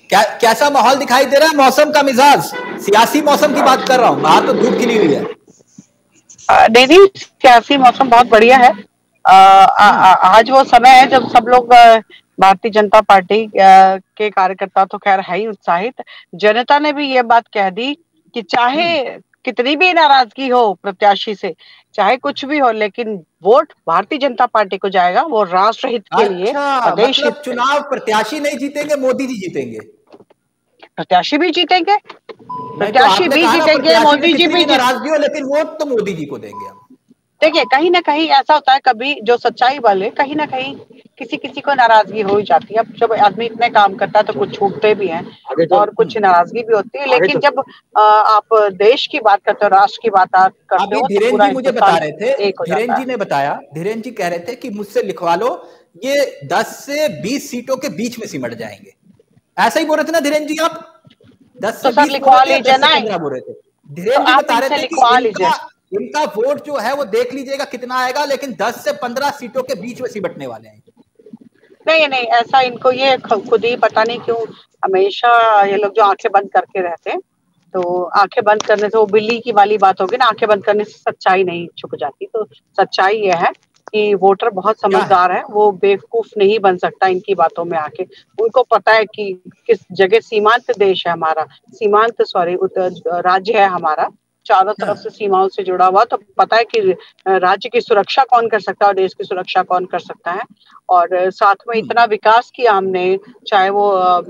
क्या कैसा माहौल दिखाई दे रहा है? मौसम का मिजाज, सियासी मौसम की बात कर रहा हूँ, बाहर तो धूप खिली हुई है। दीदी सियासी मौसम बहुत बढ़िया है। आ, आ, आ, आज वो समय है जब सब लोग भारतीय जनता पार्टी के कार्यकर्ता तो खैर है ही उत्साहित, जनता ने भी ये बात कह दी कि चाहे कितनी भी नाराजगी हो प्रत्याशी से, चाहे कुछ भी हो, लेकिन वोट भारतीय जनता पार्टी को जाएगा, वो राष्ट्र हित के अच्छा, लिए, प्रदेश मतलब चुनाव प्रत्याशी नहीं जीतेंगे, मोदी जी जीतेंगे। प्रत्याशी भी जीतेंगे, प्रत्याशी तो भी जीतेंगे, मोदी जी भी नाराजगी हो, लेकिन वोट तो मोदी जी को देंगे हम। देखिए कहीं ना कहीं ऐसा होता है, कभी जो सच्चाई वाले कहीं ना कहीं किसी किसी को नाराजगी हो ही जाती है। अब जब आदमी इतने काम करता है तो कुछ छूटते भी हैं और कुछ नाराजगी भी होती है, लेकिन जब आप देश की बात करते हो, राष्ट्र की बात करते हो, धीरेन जी मुझे बता रहे थे, धीरेन जी ने बताया, धीरेन जी कह रहे थे कि मुझसे लिखवा लो, ये दस से बीस सीटों के बीच में सिमट जाएंगे। ऐसा ही बोल रहे थे ना धीरेन जी आप? दस से बीस लिखवा लीजिए ना, बोल रहे थे। धीरेन जी बता रहे थे कि इनका, इनका वोट जो है वो देख लीजिएगा कितना आएगा, लेकिन दस से पंद्रह सीटों के बीच में सिमटने वाले हैं। नहीं नहीं, ऐसा इनको ये खुद ही पता नहीं क्यों हमेशा ये लोग जो आंखें बंद करके रहते हैं, तो आंखें बंद करने से वो बिल्ली की वाली बात होगी ना, आंखें बंद करने से सच्चाई नहीं छुप जाती। तो सच्चाई ये है कि वोटर बहुत समझदार है, वो बेवकूफ नहीं बन सकता इनकी बातों में आके। उनको पता है कि किस जगह सीमांत देश है हमारा, सीमांत सॉरी राज्य है हमारा, चारों तरफ से सीमाओं से जुड़ा हुआ, तो पता है कि राज्य की सुरक्षा कौन कर सकता है और देश की सुरक्षा कौन कर सकता है। और साथ में इतना विकास किया हमने, चाहे वो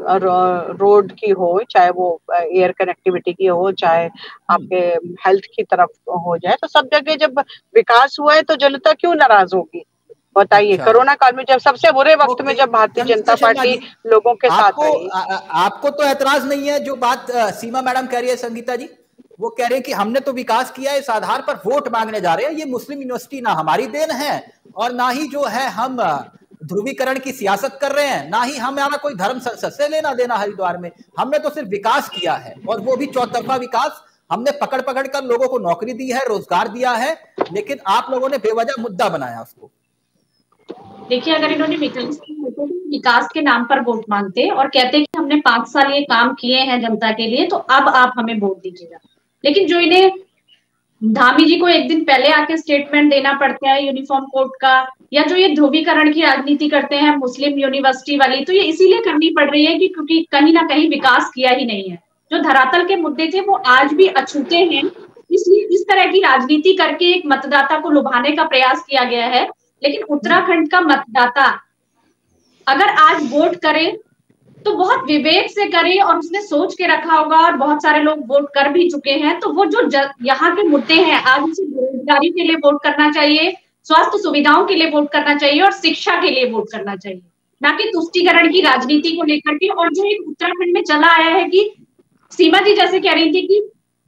रोड की हो, चाहे वो एयर कनेक्टिविटी की हो, चाहे आपके हेल्थ की तरफ हो जाए, तो सब जगह जब विकास हुआ है तो जनता क्यों नाराज होगी बताइए। अच्छा। कोरोना काल में जब सबसे बुरे वक्त में जब भारतीय जनता पार्टी लोगों के साथ रही। आपको तो ऐतराज नहीं है जो बात सीमा मैडम कह रही है, संगीता जी वो कह रहे हैं कि हमने तो विकास किया है, इस आधार पर वोट मांगने जा रहे हैं। ये मुस्लिम यूनिवर्सिटी ना हमारी देन है और ना ही जो है हम ध्रुवीकरण की सियासत कर रहे हैं, ना ही हमारा कोई धर्म संसद से लेना देना हरिद्वार में। हमने तो सिर्फ विकास किया है और वो भी चौतरफा विकास। हमने पकड़ पकड़ कर लोगों को नौकरी दी है, रोजगार दिया है, लेकिन आप लोगों ने बेवजह मुद्दा बनाया उसको। देखिए, अगर इन्होंने विकास के नाम पर वोट मांगते और कहते कि हमने पांच साल ये काम किए हैं जनता के लिए, तो अब आप हमें वोट दीजिएगा। लेकिन जो इन्हें धामी जी को एक दिन पहले आके स्टेटमेंट देना पड़ता है यूनिफॉर्म कोड का, या जो ये ध्रुवीकरण की राजनीति करते हैं मुस्लिम यूनिवर्सिटी वाली, तो ये इसीलिए करनी पड़ रही है कि क्योंकि कहीं ना कहीं विकास किया ही नहीं है। जो धरातल के मुद्दे थे वो आज भी अछूते हैं, इसलिए इस तरह की राजनीति करके एक मतदाता को लुभाने का प्रयास किया गया है। लेकिन उत्तराखंड का मतदाता अगर आज वोट करे तो बहुत विवेक से करे और उसने सोच के रखा होगा, और बहुत सारे लोग वोट कर भी चुके हैं। तो वो जो यहाँ के मुद्दे हैं, आज उसे बेरोजगारी के लिए वोट करना चाहिए, स्वास्थ्य सुविधाओं के लिए वोट करना चाहिए और शिक्षा के लिए वोट करना चाहिए, ना कि तुष्टीकरण की राजनीति को लेकर के। और जो एक उत्तराखंड में चला आया है कि सीमा जी जैसे कह रही थी कि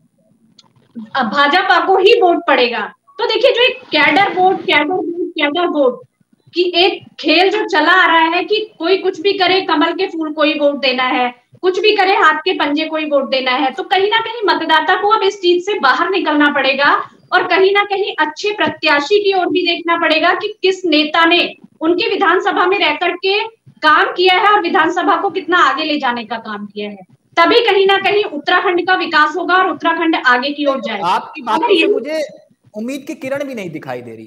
भाजपा को ही वोट पड़ेगा, तो देखिए जो एक cadre vote cadre vote cadre vote कि एक खेल जो चला आ रहा है कि कोई कुछ भी करे, कमल के फूल को ही वोट देना है, कुछ भी करे हाथ के पंजे को ही वोट देना है। तो कहीं ना कहीं मतदाता को अब इस चीज से बाहर निकलना पड़ेगा और कहीं ना कहीं अच्छे प्रत्याशी की ओर भी देखना पड़ेगा कि किस नेता ने उनकी विधानसभा में रह करके काम किया है और विधानसभा को कितना आगे ले जाने का काम किया है। तभी कहीं ना कहीं उत्तराखंड का विकास होगा और उत्तराखंड आगे की ओर जाएगा। आपकी बातों से मुझे उम्मीद की किरण भी नहीं दिखाई दे रही।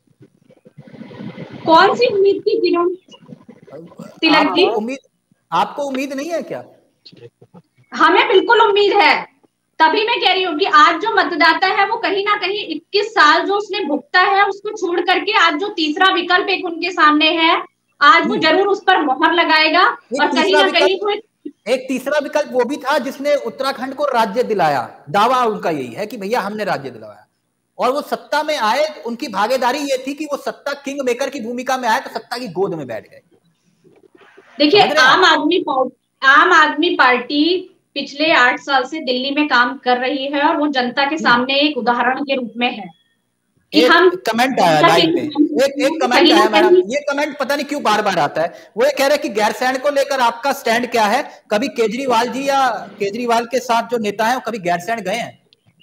कौन सी उम्मीद की किरण? तिलक जी, उम्मीद आपको उम्मीद नहीं है क्या? हमें बिल्कुल उम्मीद है। तभी मैं कह रही हूँ कि आज जो मतदाता है वो कहीं ना कहीं इक्कीस साल जो उसने भुगता है उसको छोड़ करके आज जो तीसरा विकल्प एक उनके सामने है, आज वो जरूर उस पर मोहर लगाएगा। और कहीं ना कहीं वो एक तीसरा विकल्प वो भी था जिसने उत्तराखंड को राज्य दिलाया। दावा उनका यही है कि भैया हमने राज्य दिलाया, और वो सत्ता में आए, उनकी भागीदारी ये थी कि वो सत्ता किंग मेकर की भूमिका में आए तो सत्ता की गोद में बैठ गए। देखिए, आम आदमी आम आदमी पार्टी पिछले आठ साल से दिल्ली में काम कर रही है और वो जनता के सामने एक उदाहरण के रूप में है कि एक हम कमेंट आया लाइव में, एक एक कमेंट आया मैडम, ये कमेंट पता नहीं क्यों बार बार आता है। वो ये कह रहे कि गैरसैंण को लेकर आपका स्टैंड क्या है? कभी केजरीवाल जी या केजरीवाल के साथ जो नेता है कभी गैरसैंण गए हैं?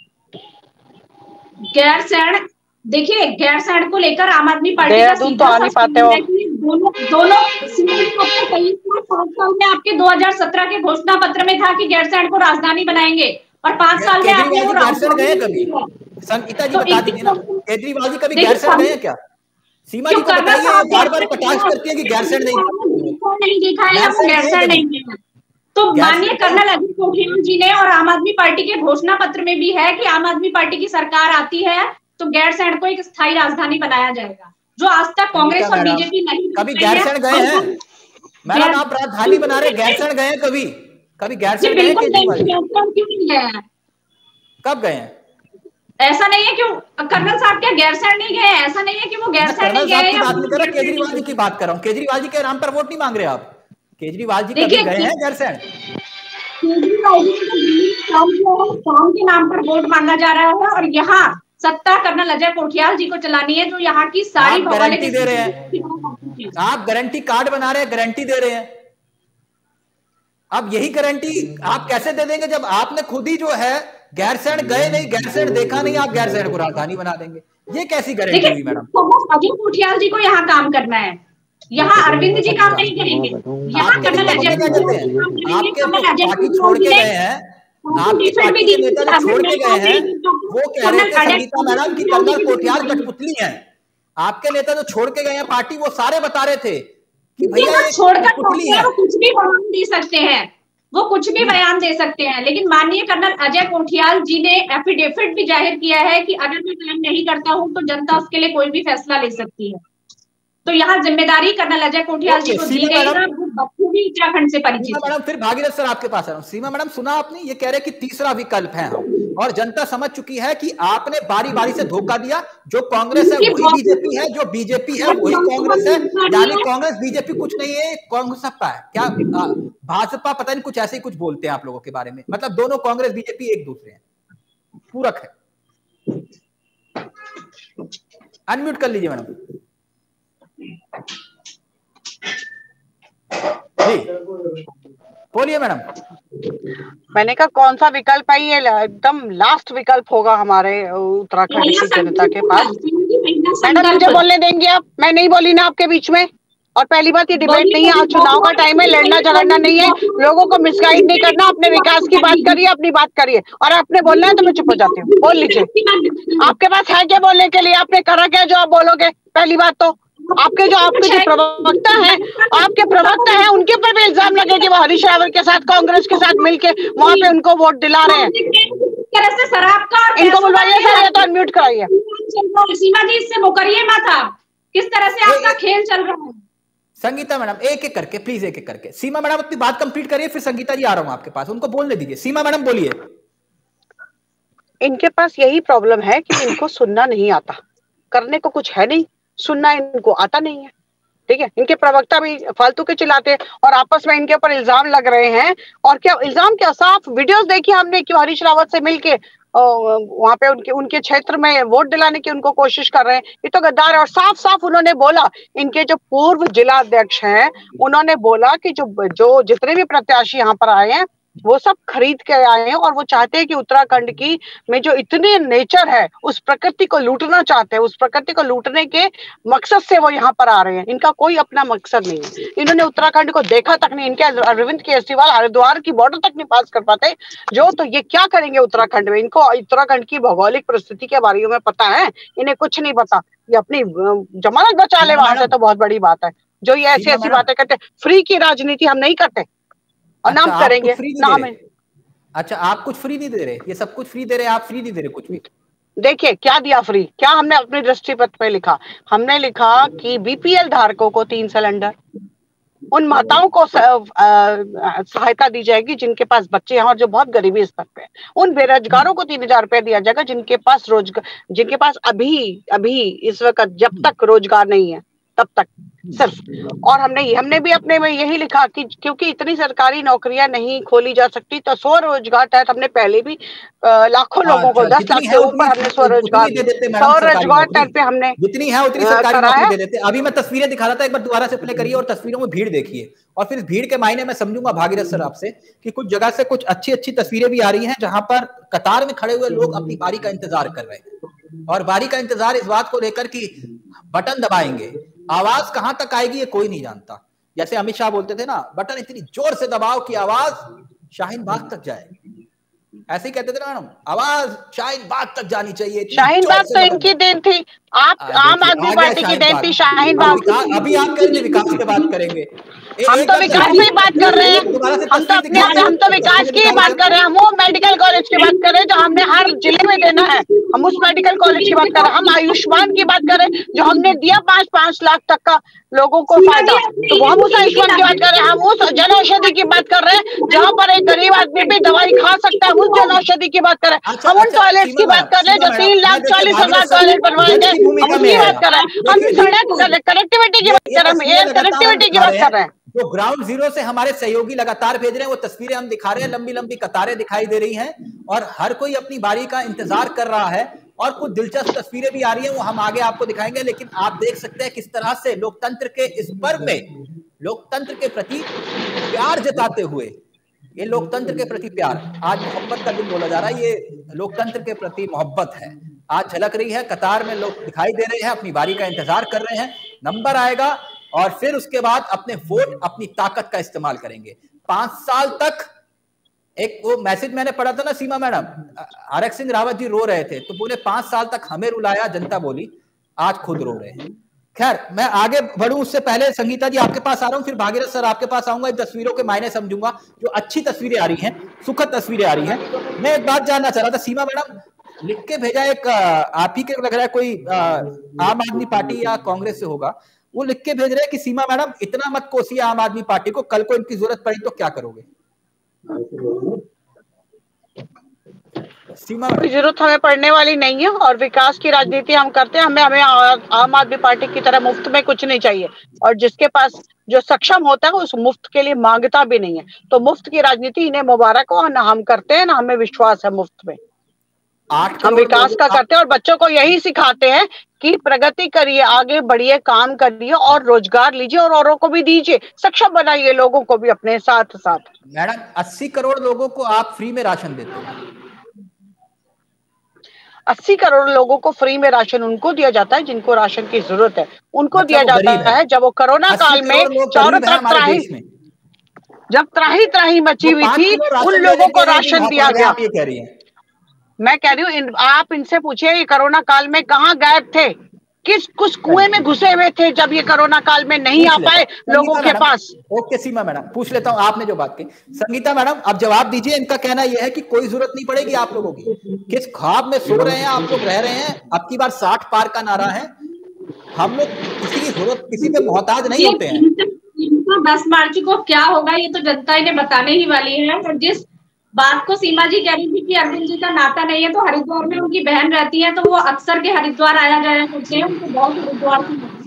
गैरसैंण, देखिए गैरसैंण को लेकर आम आदमी पार्टी का तो आ नहीं पाते हो। दोनों दोनों साल में आपके दो हज़ार सत्रह के घोषणा पत्र में था कि गैरसैंण को राजधानी बनाएंगे और पांच साल में आपने वो गैरसैंण गए कभी? संगीता जी बता दीजिए ना, केजरीवाल जी कभी गैरसैंण गए क्या? सीमा जी को बताइए, बार बार कटाक्ष करती है कि गैरसैंण नहीं नहीं देखा है, वो गैरसैंण नहीं गए। तो माननीय कर्नल अजय पोखरियाल जी ने और आम आदमी पार्टी के घोषणा पत्र में भी है कि आम आदमी पार्टी की सरकार आती है तो गैरसैंण को एक स्थायी राजधानी बनाया जाएगा, जो आज तक कांग्रेस और बीजेपी नहीं। कभी गैरसैंण गए हैं मैडम? आप राजधानी बना रहे, गैरसैंण गए हैं कभी? कभी गैरसैंण गए? क्यों नहीं गए? कब गए हैं? ऐसा नहीं है क्यों कर्नल साहब क्या गैरसैंण नहीं गए? ऐसा नहीं है कि वो गैरसैंण नहीं गए। केजरीवाल जी की बात कर रहा हूँ, केजरीवाल जी के नाम पर वोट नहीं मांग रहे आप? केजरीवाल जी कभी गए हैं गैरसैंण? केजरीवाल जी काम के नाम पर वोट मांगा जा रहा है और यहाँ सत्ता कर्नल अजय पोखरियाल जी को चलानी है, जो यहाँ की सारी गारंटी दे रहे हैं। आप गारंटी कार्ड बना रहे हैं, गारंटी दे रहे हैं। अब यही गारंटी आप कैसे दे देंगे जब आपने खुद ही जो है गैरसैंण गए नहीं, गैरसैंण देखा नहीं, आप गैरसैंण को राजधानी बना देंगे? ये कैसी गारंटी हुई मैडम? अजय पोखरियाल जी को यहाँ काम करना है, यहाँ अरविंद जी काम नहीं करेंगे, यहाँ कर्नल अजय पार्टी छोड़ के गए हैं, आपकी पार्टी के नेता जो छोड़ के गए हैं वो कह रहे थे संगीता मैडम की कर्नल पोखरियाल कठपुतली है। आपके नेता जो छोड़ के गए हैं पार्टी, वो सारे बता रहे थे कि भैया छोड़कर कुछ भी बयान दे सकते हैं, वो कुछ भी बयान दे सकते हैं, लेकिन माननीय कर्नल अजय पोखरियाल जी ने एफिडेविट भी जाहिर किया है कि अगर मैं काम नहीं करता हूं तो जनता उसके लिए कोई भी फैसला ले सकती है। तो यहाँ जिम्मेदारी कर्नल अजय पोखरियाल जी को दी गई है, बखूबी उत्तराखंड से परिचित। मैडम फिर भागीरथ सर आपके पास आ रहा हूँ। सीमा मैडम सुना आपने, ये कह रहे कि तीसरा विकल्प है और जनता समझ चुकी है कि आपने बारी बारी से धोखा दिया। जो कांग्रेस है वही बीजेपी है, जो बीजेपी है वही कांग्रेस है, यानी कांग्रेस बीजेपी कुछ नहीं है, कांग्रेस सपा है क्या? भाजपा पता नहीं कुछ ऐसे ही कुछ बोलते हैं आप लोगों के बारे में, मतलब दोनों कांग्रेस बीजेपी एक दूसरे हैं, पूरक है। अनम्यूट कर लीजिए मैडम जी, बोलिए मैडम। मैंने कहा कौन सा विकल्प है? ये एकदम लास्ट विकल्प होगा हमारे उत्तराखंड की जनता के पास। मैडम मुझे बोलने देंगे आप? मैं नहीं बोली ना आपके बीच में। और पहली बात, ये डिबेट नहीं है, आज चुनाव का टाइम है, लड़ना झगड़ना नहीं है, लोगों को मिसगाइड नहीं करना। अपने विकास की बात करिए, अपनी बात करिए, और आपने बोलना है तो मैं चुप हो जाती हूँ। बोल लीजिए, आपके पास है क्या बोलने के लिए? आपने करा क्या जो आप बोलोगे? पहली बात तो आपके जो आपके जो प्रवक्ता है, आपके प्रवक्ता है, उनके ऊपर भी इल्जाम लगे कि वो हरीश रावत के साथ कांग्रेस के साथ मिलके वहां पे उनको वोट दिला रहे हैं। शराब का इनको बुलवाइए सर, या तो अनम्यूट कराइए। सीमा जी इससे मुकरिए मत आप, किस तरह से आपका खेल चल रहा है। संगीता मैडम एक एक करके प्लीज, एक एक करके। सीमा मैडम अपनी बात कंप्लीट करिए, फिर संगीता जी आ रहा हूं आपके पास, उनको बोलने दीजिए। सीमा मैडम बोलिए। इनके पास यही प्रॉब्लम है कि इनको सुनना नहीं आता, करने को कुछ है नहीं, सुनना इनको आता नहीं है। ठीक है, इनके प्रवक्ता भी फालतू के चिल्लाते हैं और आपस में इनके ऊपर इल्जाम लग रहे हैं। और क्या इल्जाम, क्या साफ वीडियोस देखी हमने कि हरीश रावत से मिलके वहां पे उनके उनके क्षेत्र में वोट दिलाने की उनको कोशिश कर रहे हैं। ये तो गद्दार है। और साफ साफ उन्होंने बोला, इनके जो पूर्व जिला अध्यक्ष हैं उन्होंने बोला कि जो जो जितने भी प्रत्याशी यहाँ पर आए हैं वो सब खरीद के आए हैं और वो चाहते हैं कि उत्तराखंड की में जो इतने नेचर है उस प्रकृति को लूटना चाहते हैं, उस प्रकृति को लूटने के मकसद से वो यहाँ पर आ रहे हैं। इनका कोई अपना मकसद नहीं है, इन्होंने उत्तराखंड को देखा तक नहीं। इनके अरविंद केजरीवाल हरिद्वार की बॉर्डर तक नहीं पास कर पाते जो, तो ये क्या करेंगे उत्तराखंड में? इनको उत्तराखंड की भौगोलिक परिस्थिति के बारे में पता है, इन्हें कुछ नहीं पता। ये अपनी जमानत बचा ले वहां से तो बहुत बड़ी बात है। जो ये ऐसी ऐसी बातें करते, फ्री की राजनीति हम नहीं करते और अच्छा, नाम करेंगे नाम है। अच्छा, आप कुछ फ्री नहीं दे रहे, ये सब कुछ फ्री दे रहे, आप फ्री नहीं दे रहे कुछ भी। देखिए क्या दिया फ्री, क्या हमने अपनी दृष्टिपत्र पे लिखा? हमने लिखा कि बीपीएल धारकों को तीन सिलेंडर, उन माताओं को सहायता दी जाएगी जिनके पास बच्चे हैं और जो बहुत गरीबी स्तर पे, उन बेरोजगारों को तीन हजार रुपया दिया जाएगा जिनके पास रोजगार, जिनके पास अभी अभी इस वक्त जब तक रोजगार नहीं है तब तक सिर्फ। और हमने हमने भी अपने में यही लिखा कि क्योंकि इतनी सरकारी नौकरियां नहीं खोली जा सकती तो स्वरोजगार तहत हमने पहले भी लाखों लोगों को, दस लाख से ऊपर हमने स्वरोजगार स्वरोजगार तहत पे हमने जितनी है उतनी सरकारी नौकरी दे देते। अभी मैं तस्वीरें दिखा रहा था, एक बार दोबारा से प्ले करिए और तस्वीरों में भीड़ देखिए, और फिर भीड़ के मायने में समझूंगा भागीरथ सर आपसे कि कुछ जगह से कुछ अच्छी अच्छी तस्वीरें भी आ रही हैं जहां पर कतार में खड़े हुए लोग अपनी बारी का इंतजार कर रहे हैं, और बारी का इंतजार इस बात को लेकर कि बटन दबाएंगे, आवाज कहां तक आएगी ये कोई नहीं जानता। जैसे अमित शाह बोलते थे ना, बटन इतनी जोर से दबाओ कि आवाज शाहीन बाग तक जाए, ऐसे ही कहते थे ना मैडम, आवाज शाहीन बाग तक जानी चाहिए। शाहीन बाग तो इनकी देन थी, आप आम आदमी पार्टी की देन थी शाहीन बाग। अभी आप कह रहे विकास की बात करेंगे, हम तो विकास की बात कर रहे हैं, हम तो अपने हम तो विकास की बात कर रहे हैं, हम वो मेडिकल कॉलेज की बात कर रहे हैं जो हमने हर जिले में देना है, हम उस मेडिकल कॉलेज की बात कर रहे हैं, हम आयुष्मान की बात कर रहे हैं जो हमने दिया पांच पांच लाख तक का लोगों को फायदा, तो हम उस आयुष्मान की बात कर रहे हैं, हम उस जन औषधि की बात कर रहे हैं जहाँ पर एक गरीब आदमी भी दवाई खा सकता है, उस जन औषधि की बात कर रहे हैं, हम उन टॉयलेट की बात कर रहे हैं जो तीन लाख चालीस हजार टॉयलेट बनवाएंगे, हम उसकी बात कर रहे हैं, हम सड़क कनेक्टिविटी की बात कर रहे हैं, हम एयर कनेक्टिविटी की बात कर रहे हैं। जो ग्राउंड जीरो से हमारे सहयोगी लगातार भेज रहे हैं, वो तस्वीरें हम दिखा रहे हैं, लंबी लंबी कतारें दिखाई दे रही हैं और हर कोई अपनी बारी का इंतजार कर रहा है और कुछ दिलचस्प तस्वीरें भी आ रही हैं, वो हम आगे आपको दिखाएंगे। लेकिन आप देख सकते हैं किस तरह से लोकतंत्र के इस पर्व में लोकतंत्र के प्रति प्यार जताते हुए, ये लोकतंत्र के प्रति प्यार, आज मोहब्बत का दिन बोला जा रहा है, ये लोकतंत्र के प्रति मोहब्बत है, आज झलक रही है। कतार में लोग दिखाई दे रहे हैं, अपनी बारी का इंतजार कर रहे हैं, नंबर आएगा और फिर उसके बाद अपने वोट, अपनी ताकत का इस्तेमाल करेंगे। पांच साल तक, एक वो मैसेज मैंने पढ़ा था ना सीमा मैडम, आरक सिंह रावत जी रो रहे थे तो बोले पांच साल तक हमें रुलाया, जनता बोली, आज खुद रो रहे हैं। खैर मैं आगे बढ़ूं उससे पहले संगीता जी आपके पास आ रहा हूं, फिर भागीरथ सर आपके पास आऊंगा, इन तस्वीरों के मायने समझूंगा, जो अच्छी तस्वीरें आ रही हैं, सुखद तस्वीरें आ रही हैं। मैं एक बात जानना चाह रहा था, सीमा मैडम लिख के भेजा एक, आप ही के लग रहा है कोई आम आदमी पार्टी या कांग्रेस से होगा, वो लिख के भेज रहे हैं कि सीमा मैडम इतना मत कोसिए आम आदमी पार्टी को, कल को इनकी जरूरत पड़ी तो क्या करोगे? सीमा कोई जरूरत हमें पड़ने वाली नहीं है और विकास की राजनीति हम करते हैं, हमें हमें आम आदमी पार्टी की तरह मुफ्त में कुछ नहीं चाहिए और जिसके पास जो सक्षम होता है उस मुफ्त के लिए मांगता भी नहीं है, तो मुफ्त की राजनीति इन्हें मुबारक हो, ना हम करते हैं ना हमें विश्वास है मुफ्त में। हम विकास का करते हैं और बच्चों को यही सिखाते हैं कि प्रगति करिए, आगे बढ़िए, काम करिए और रोजगार लीजिए और औरों को भी दीजिए, सक्षम बनाइए लोगों को भी अपने साथ साथ। मैडम अस्सी करोड़ लोगों को आप फ्री में राशन देते हैं, अस्सी करोड़ लोगों को फ्री में राशन उनको दिया जाता है जिनको राशन की जरूरत है, उनको दिया जाता है, है जब वो कोरोना काल में चारों तरफ त्राही, जब त्राही त्राही मची हुई थी उन लोगों को राशन दिया गया। आप ये कह रही हैं? मैं कह रही हूँ आप इनसे पूछिए ये कोरोना काल में कहाँ गायब थे, किस कुछ कुएं में घुसे हुए थे जब ये कोरोना काल में नहीं आ पाए लोगों के पास। ओके सीमा मैडम, पूछ लेता हूँ आपने जो बात की। संगीता मैडम अब जवाब दीजिए, इनका कहना यह है कि कोई जरूरत नहीं पड़ेगी आप लोगों की, किस ख्वाब में सो रहे हैं आप लोग, रह रहे हैं, अब की बार साठ पार का नारा है, हम लोग किसी की जरूरत, किसी पे मोहताज नहीं होते हैं। दस मार्च को क्या होगा ये तो जनता इन्हें बताने ही वाली है। और जिस बात को सीमा जी कह रही थी कि अरविंद जी का नाता नहीं है, तो हरिद्वार में उनकी बहन रहती है तो वो अक्सर के हरिद्वार आया जाया करते हैं, उनको बहुत हरिद्वार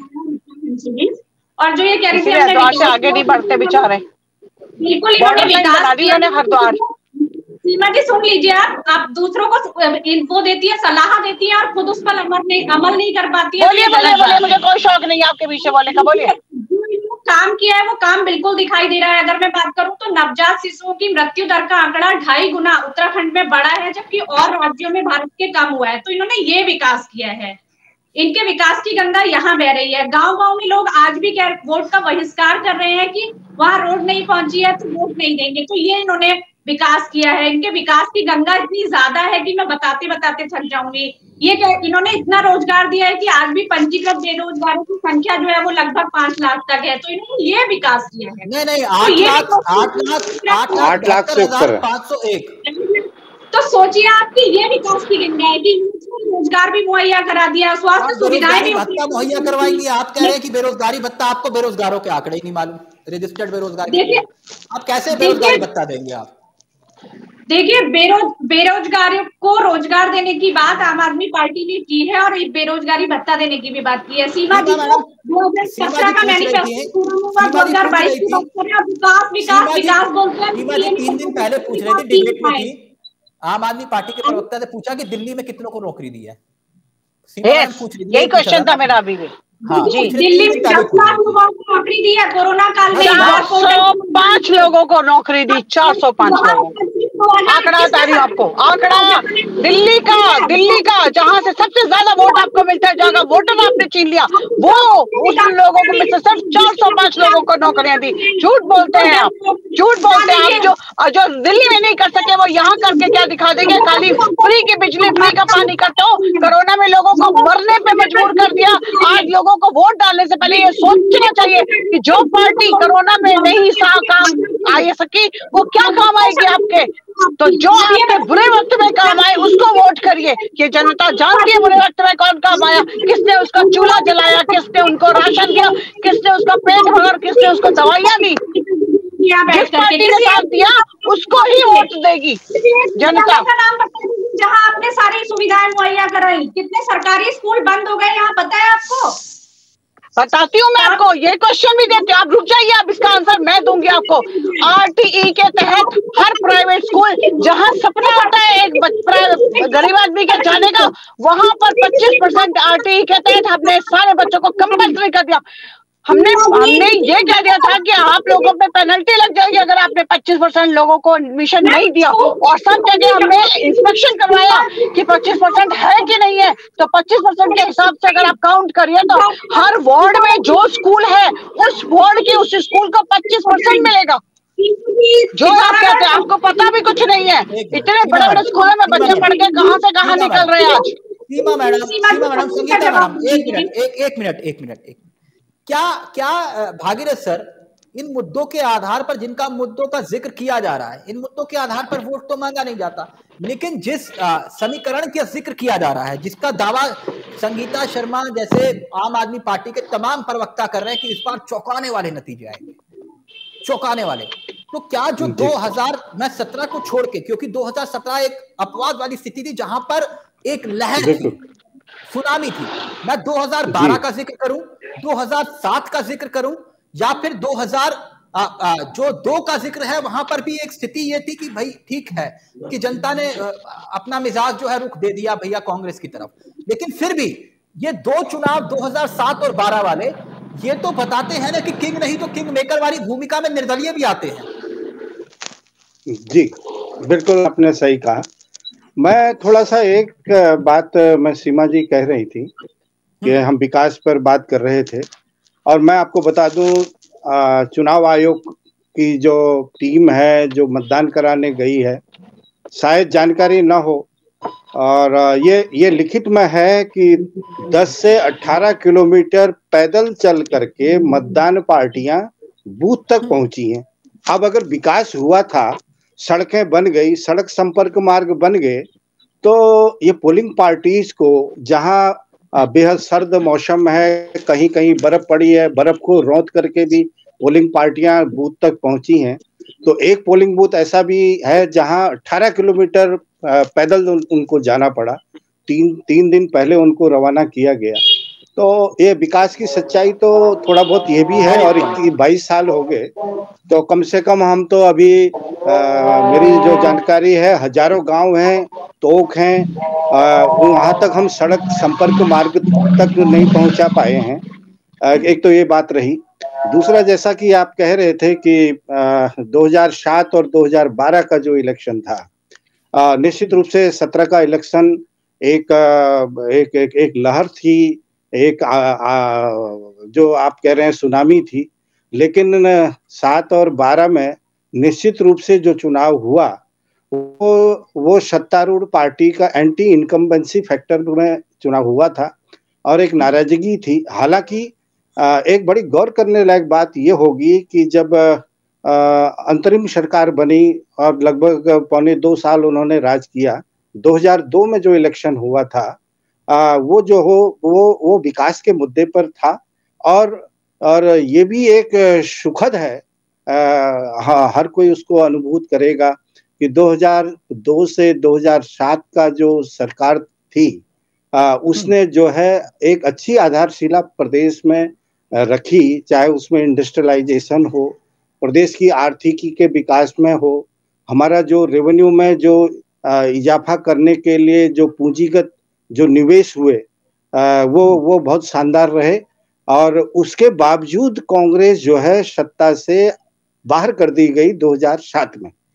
की। और जो ये कह रही थी हरिद्वार से आगे नहीं बढ़ते बेचारे, बिल्कुल इन्होंने विकास किया हरिद्वार। सीमा जी सुन लीजिए, आप आप दूसरों को वो देती है, सलाह देती है और खुद उस पर अमल नहीं अमल नहीं कर पाती है। बोलिए बोलिए बोलिए, मुझे कोई शौक नहीं है आपके पीछे बोलने का, बोलिए। काम किया है वो काम बिल्कुल दिखाई दे रहा है। अगर मैं बात करूं तो नवजात शिशुओं की मृत्यु दर का आंकड़ा ढाई गुना उत्तराखंड में बढ़ा है, जबकि और राज्यों में भारत के कम हुआ है। तो इन्होंने ये विकास किया है, इनके विकास की गंगा यहाँ बह रही है। गांव गांव में लोग आज भी क्या वोट का बहिष्कार कर रहे हैं कि वहां रोड नहीं पहुंची है तो वोट नहीं देंगे। तो ये इन्होंने विकास किया है, इनके विकास की गंगा इतनी ज्यादा है कि मैं बताते बताते थक जाऊंगी। ये क्या इन्होंने इतना रोजगार दिया है कि आज भी पंजीकृत बेरोजगारों की संख्या जो है वो लगभग पांच लाख तक है। तो इन्होंने ये विकास किया है। नहीं नहीं आठ लाख आठ लाख आठ लाख से ऊपर पाँच सौ एक। तो सोचिए आपकी ये विकास की गंगा है कि रोजगार भी मुहैया करा दिया, स्वास्थ्य सुविधाएं भी मुहैया करवाएंगे। आप कह रहे हैं कि बेरोजगारी भत्ता, आपको बेरोजगारों के आंकड़े ही नहीं मालूम, रजिस्टर्ड बेरोजगारी आप कैसे बेरोजगारी भत्ता देंगे आप? देखिए बेरोज बेरोजगारियों को रोजगार देने की बात आम आदमी पार्टी ने की है और बेरोजगारी भत्ता देने की भी बात की है। सीमा जी को दो हजार सत्रह का मैनिफेस्टो दो हजार बाईस की बात कर रहे हैं, विकास विकास विकास बोलते हैं। तीन दिन पहले पूछ रहे थे डिबेट में थी, आम आदमी पार्टी के प्रवक्ता ने पूछा कि दिल्ली में कितनों को नौकरी दी है। यही क्वेश्चन था मेरा अभी भी। हाँ, जी दिल्ली में दस लाख लोगों को नौकरी दी है कोरोना काल में, चार सौ पांच लोगों को नौकरी दी, चार सौ पांच लोगों आंकड़ा बता रही हूँ आपको, आंकड़ा दिल्ली का, दिल्ली का जहां से सबसे ज्यादा वोट आपको मिलता है, जगह वोटर आपने छीन लिया, वो उस लोगों को में से सिर्फ चार सौ पांच लोगों को नौकरियां दी। झूठ बोलते हैं आप, झूठ बोलते हैं आप। जो जो दिल्ली में नहीं कर सके वो यहाँ करके क्या दिखा देंगे? खाली फ्री की बिजली, फ्री का पानी करते हो। कोरोना में लोगों को मरने पे मजबूर कर दिया। आज लोगों को वोट डालने से पहले ये सोचना चाहिए कि जो पार्टी कोरोना में नहीं सा काम आ सकी वो क्या काम आएगी आपके। तो जो आपके बुरे वक्त में काम आए उसको वोट करिए। ये जनता जानती है बुरे वक्त में कौन काम आया, किसने उसका चूल्हा जलाया, किसने उनको राशन दिया, किसने उसका पेट भरा, किसने उसको दवाइयां दी। जिस पार्टी ने साथ दिया उसको ही वोट देगी जनता। जहां आपने सारी सुविधाएं मुहैया कराई, कितने सरकारी स्कूल बंद हो गए यहाँ पता है आपको? बताती हूँ मैं आपको, ये क्वेश्चन भी देते हैं आप, रुक जाइए, आप इसका आंसर मैं दूंगी आपको। आरटीई के तहत हर प्राइवेट स्कूल जहां सपना होता है एक गरीब आदमी के जाने का, वहां पर पच्चीस परसेंट आरटीई के तहत हमने सारे बच्चों को कंपल्सरी कर दिया। हमने हमने ये कह दिया था कि आप लोगों पे पेनल्टी लग जाएगी अगर आपने पच्चीस परसेंट लोगों को एडमिशन नहीं दिया, और सब जगह हमने इंस्पेक्शन करवाया कि पच्चीस परसेंट है कि नहीं है। तो पच्चीस परसेंट के हिसाब से अगर आप काउंट करिए तो हर वार्ड में जो स्कूल है उस वार्ड के उस स्कूल को पच्चीस परसेंट मिलेगा। जो आप कहते हैं आपको पता भी कुछ नहीं है। इतने बड़े बड़े स्कूलों में बच्चे पढ़ के कहाँ से कहाँ निकल रहे हैं आज। Seema madam, Seema madam, Sangeeta madam, एक मिनट, एक एक मिनट, एक मिनट, एक क्या क्या भागीरथ सर, इन मुद्दों के आधार पर, जिनका मुद्दों का जिक्र किया जा रहा है, इन मुद्दों के आधार पर वोट तो मांगा नहीं जाता, लेकिन जिस आ, समीकरण का जिक्र किया जा रहा है, जिसका दावा संगीता शर्मा जैसे आम आदमी पार्टी के तमाम प्रवक्ता कर रहे हैं कि इस बार चौंकाने वाले नतीजे आएंगे, चौंकाने वाले, तो क्या जो दो हज़ार मैं सत्रह को छोड़ के, क्योंकि दो हज़ार सत्रह एक अपवाद वाली स्थिति थी जहां पर एक लहर थी, सुनामी थी, मैं दो हज़ार बारह का जिक्र करूं, दो हज़ार सात का जिक्र करूं, या फिर दो हज़ार आ, आ, जो दो का जिक्र है, वहां पर भी एक स्थिति ये थी कि भाई ठीक है कि जनता ने आ, अपना मिजाज जो है रुख दे दिया भैया कांग्रेस की तरफ। लेकिन फिर भी ये दो चुनाव दो हज़ार सात और बारह वाले ये तो बताते हैं ना कि किंग नहीं तो किंग मेकर वाली भूमिका में निर्दलीय भी आते हैं। जी बिल्कुल, आपने सही कहा। मैं थोड़ा सा एक बात, मैं सीमा जी कह रही थी कि हम विकास पर बात कर रहे थे, और मैं आपको बता दूं चुनाव आयोग की जो टीम है जो मतदान कराने गई है, शायद जानकारी ना हो, और ये ये लिखित में है कि दस से अठारह किलोमीटर पैदल चल करके मतदान पार्टियां बूथ तक पहुंची हैं। अब अगर विकास हुआ था, सड़कें बन गई, सड़क संपर्क मार्ग बन गए, तो ये पोलिंग पार्टीज को, जहां बेहद सर्द मौसम है, कहीं कहीं बर्फ पड़ी है, बर्फ को रौंद करके भी पोलिंग पार्टियां बूथ तक पहुंची हैं, तो एक पोलिंग बूथ ऐसा भी है जहां अठारह किलोमीटर पैदल उन, उनको जाना पड़ा, तीन तीन दिन पहले उनको रवाना किया गया। तो ये विकास की सच्चाई तो थोड़ा बहुत ये भी है, और इक्कीस बाईस साल हो गए, तो कम से कम हम तो अभी आ, मेरी जो जानकारी है हजारों गांव हैं, तोक हैं, वहां तक हम सड़क संपर्क मार्ग तक नहीं पहुंचा पाए हैं। आ, एक तो ये बात रही। दूसरा, जैसा कि आप कह रहे थे कि आ, दो हज़ार सात और दो हज़ार बारह का जो इलेक्शन था, आ, निश्चित रूप से सत्रह का इलेक्शन एक एक एक, एक लहर थी, एक आ, आ, जो आप कह रहे हैं सुनामी थी, लेकिन सात और बारह में निश्चित रूप से जो चुनाव हुआ वो वो सत्तारूढ़ पार्टी का एंटी इनकम्बेंसी फैक्टर में चुनाव हुआ था, और एक नाराजगी थी। हालांकि एक बड़ी गौर करने लायक बात ये होगी कि जब अंतरिम सरकार बनी और लगभग पौने दो साल उन्होंने राज किया, दो हज़ार दो में जो इलेक्शन हुआ था, आ, वो जो हो वो वो विकास के मुद्दे पर था, और और ये भी एक सुखद है, हाँ, हर कोई उसको अनुभूत करेगा कि दो हज़ार दो से दो हज़ार सात का जो सरकार थी, आ, उसने जो है एक अच्छी आधारशिला प्रदेश में रखी, चाहे उसमें इंडस्ट्रियलाइजेशन हो, प्रदेश की आर्थिकी के विकास में हो, हमारा जो रेवेन्यू में जो इजाफा करने के लिए जो पूंजीगत जो निवेश हुए, आ, वो वो बहुत शानदार रहे, और उसके बावजूद कांग्रेस जो है सत्ता से बाहर कर दी गई दो हज़ार सात में।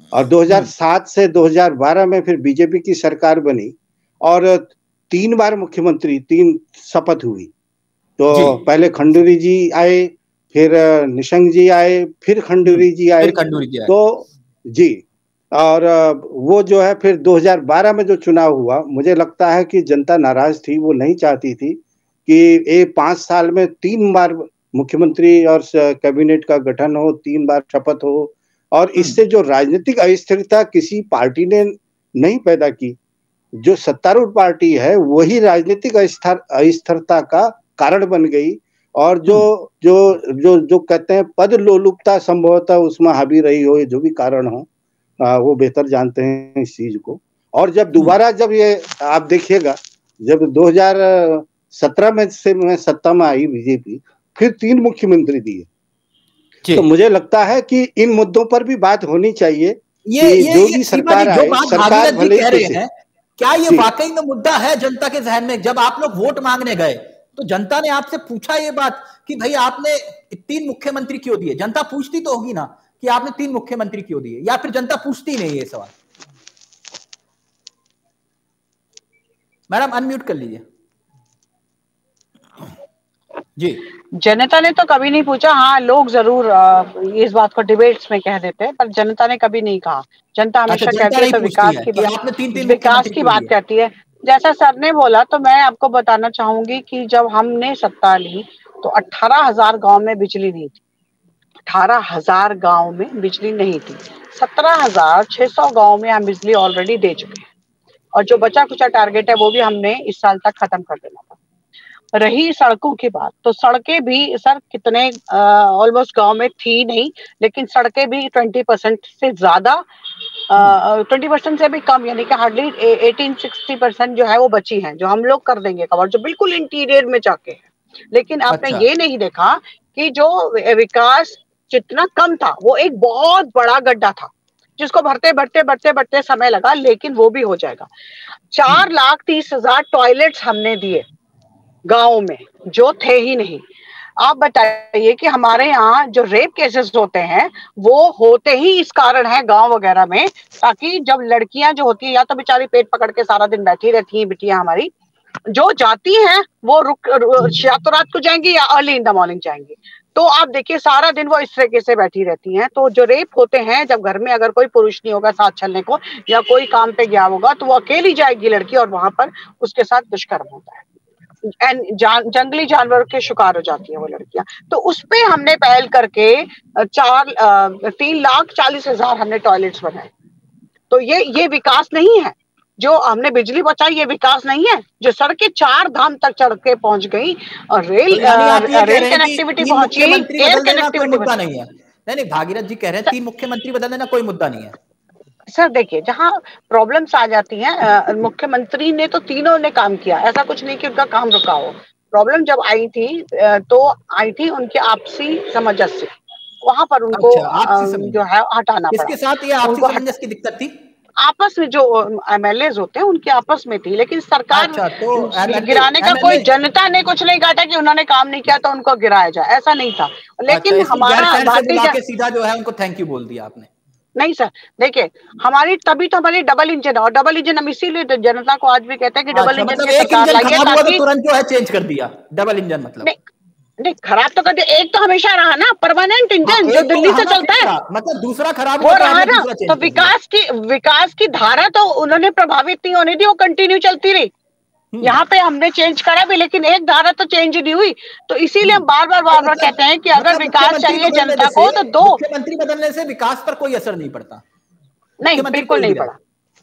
और दो हज़ार सात से दो हज़ार बारह में फिर बीजेपी की सरकार बनी और तीन बार मुख्यमंत्री तीन शपथ हुई। तो पहले खंडूरी जी आए, फिर निशंक जी आए, फिर खंडूरी जी आए, जी आए। तो जी और वो जो है फिर दो हज़ार बारह में जो चुनाव हुआ, मुझे लगता है कि जनता नाराज थी, वो नहीं चाहती थी कि ये पांच साल में तीन बार मुख्यमंत्री और कैबिनेट का गठन हो, तीन बार शपथ हो, और इससे जो राजनीतिक अस्थिरता किसी पार्टी ने नहीं पैदा की, जो सत्तारूढ़ पार्टी है वही राजनीतिक अस्थिरता का कारण बन गई। और जो जो जो जो कहते हैं पद लोलुपता संभवतः उसमें हावी रही हो, जो भी कारण हो, आ, वो बेहतर जानते हैं इस चीज को। और जब दोबारा जब ये आप देखिएगा, जब दो हज़ार सत्रह में से में सत्ता में आई बीजेपी, फिर तीन मुख्यमंत्री दिए, तो मुझे लगता है कि इन मुद्दों पर भी बात होनी चाहिए। ये, ये, जो ये भी सरकार आए, सरकार भले कह रहे हैं, क्या ये वाकई में मुद्दा है जनता के जहन में? जब आप लोग वोट मांगने गए तो जनता ने आपसे पूछा ये बात कि भाई आपने तीन मुख्यमंत्री क्यों दिए? जनता पूछती तो होगी ना कि आपने तीन मुख्यमंत्री क्यों दिए, या फिर जनता पूछती नहीं ये सवाल? मैडम अनम्यूट कर लीजिए जी। जनता ने तो कभी नहीं पूछा। हाँ, लोग जरूर इस बात को डिबेट्स में कह देते हैं, पर जनता ने कभी नहीं कहा। जनता हमेशा अच्छा, कहती है तो विकास की बात, आपने तीन तीन विकास की बात कहती है। जैसा सर ने बोला, तो मैं आपको बताना चाहूंगी कि जब हमने सत्ता ली तो अठारह हजार गाँव में बिजली नहीं थी। अठारह हजार गाँव में बिजली नहीं थी। सत्रह हजार छह सौ गाँव में हम बिजली ऑलरेडी दे चुके हैं, और जो बचा कुचा टारगेट है वो भी हमने इस साल तक खत्म कर देना था। रही सड़कों की बात, तो सड़कें भी सर कितने ऑलमोस्ट गांव में थी नहीं, लेकिन सड़कें भी ट्वेंटी परसेंट से ज्यादा, ट्वेंटी परसेंट से भी कम, यानी कि हार्डली एटीन सिक्सटी परसेंट जो है वो बची हैं, जो हम लोग कर देंगे कवर, जो बिल्कुल इंटीरियर में जाके है। लेकिन आपने अच्छा। ये नहीं देखा कि जो विकास जितना कम था वो एक बहुत बड़ा गड्ढा था, जिसको भरते भरते भरते भरते समय लगा, लेकिन वो भी हो जाएगा। चार लाख तीस हजार टॉयलेट्स हमने दिए गाँव में, जो थे ही नहीं। आप बताइए कि हमारे यहाँ जो रेप केसेस होते हैं वो होते ही इस कारण है गांव वगैरह में, ताकि जब लड़कियां जो होती है या तो बेचारी पेट पकड़ के सारा दिन बैठी रहती हैं बिटियां हमारी, जो जाती हैं वो रुक या तो रात को जाएंगी या अर्ली इन द मॉर्निंग जाएंगी। तो आप देखिए सारा दिन वो इस तरीके से बैठी रहती हैं। तो जो रेप होते हैं, जब घर में अगर कोई पुरुष नहीं होगा साथ चलने को या कोई काम पे गया होगा, तो वो अकेली जाएगी लड़की और वहां पर उसके साथ दुष्कर्म होता है, एंड जान, जंगली जानवर के शिकार हो जाती है वो लड़कियां। तो उस पे हमने पहल करके चार तीन लाख चालीस हजार हमने टॉयलेट्स बनाए। तो ये ये विकास नहीं है। जो हमने बिजली बचाई ये विकास नहीं है। जो सड़कें चार धाम तक चढ़ के पहुंच गई, और रेल तो रेल कनेक्टिविटी पहुंची, एयर कनेक्टिविटी मुद्दा नहीं है। नहीं नहीं, भागीरथ जी कह रहे हैं तीन मुख्यमंत्री बदल देना कोई मुद्दा नहीं है। सर देखिए, जहां प्रॉब्लम्स आ जाती हैं, मुख्यमंत्री ने तो तीनों ने काम किया, ऐसा कुछ नहीं कि उनका काम रुका हो। प्रॉब्लम जब आई थी तो आई थी उनके आपसी सामंजस्य, वहां पर उनको अच्छा, जो है हटाना पड़ा। इसके साथ ये आपसी सामंजस्य की दिक्कत थी, आपस में जो एमएलए होते हैं उनके आपस में थी, लेकिन सरकार अच्छा, तो गिराने का कोई, जनता ने कुछ नहीं कहा था कि उन्होंने काम नहीं किया तो उनको गिराया जाए, ऐसा नहीं था। लेकिन अच्छा, हमारा भारतीय सीधा जो है उनको थैंक यू बोल दिया आपने। नहीं सर, देखिए हमारी तभी तो हमारी डबल इंजन है, और डबल इंजन हम इसीलिए तो जनता को आज भी कहते हैं कि डबल इंजन की सरकार लाइए, ताकि तुरंत जो है चेंज कर दिया डबल इंजन। मतलब नहीं, नहीं खराब तो कर दिया, एक तो हमेशा रहा ना परमानेंट इंजन जो दिल्ली से चलता है, मतलब दूसरा खराब वो रहा ना। तो विकास की विकास की धारा तो उन्होंने प्रभावित नहीं होने दी, वो कंटिन्यू चलती रही। यहाँ पे हमने चेंज करा भी, लेकिन एक धारा तो चेंज नहीं हुई। तो इसीलिए हम बार बार बार बार कहते हैं कि अगर विकास चाहिए जनता को तो दो मुख्यमंत्री बदलने से विकास पर कोई असर नहीं पड़ता। नहीं, बिल्कुल नहीं पड़ा।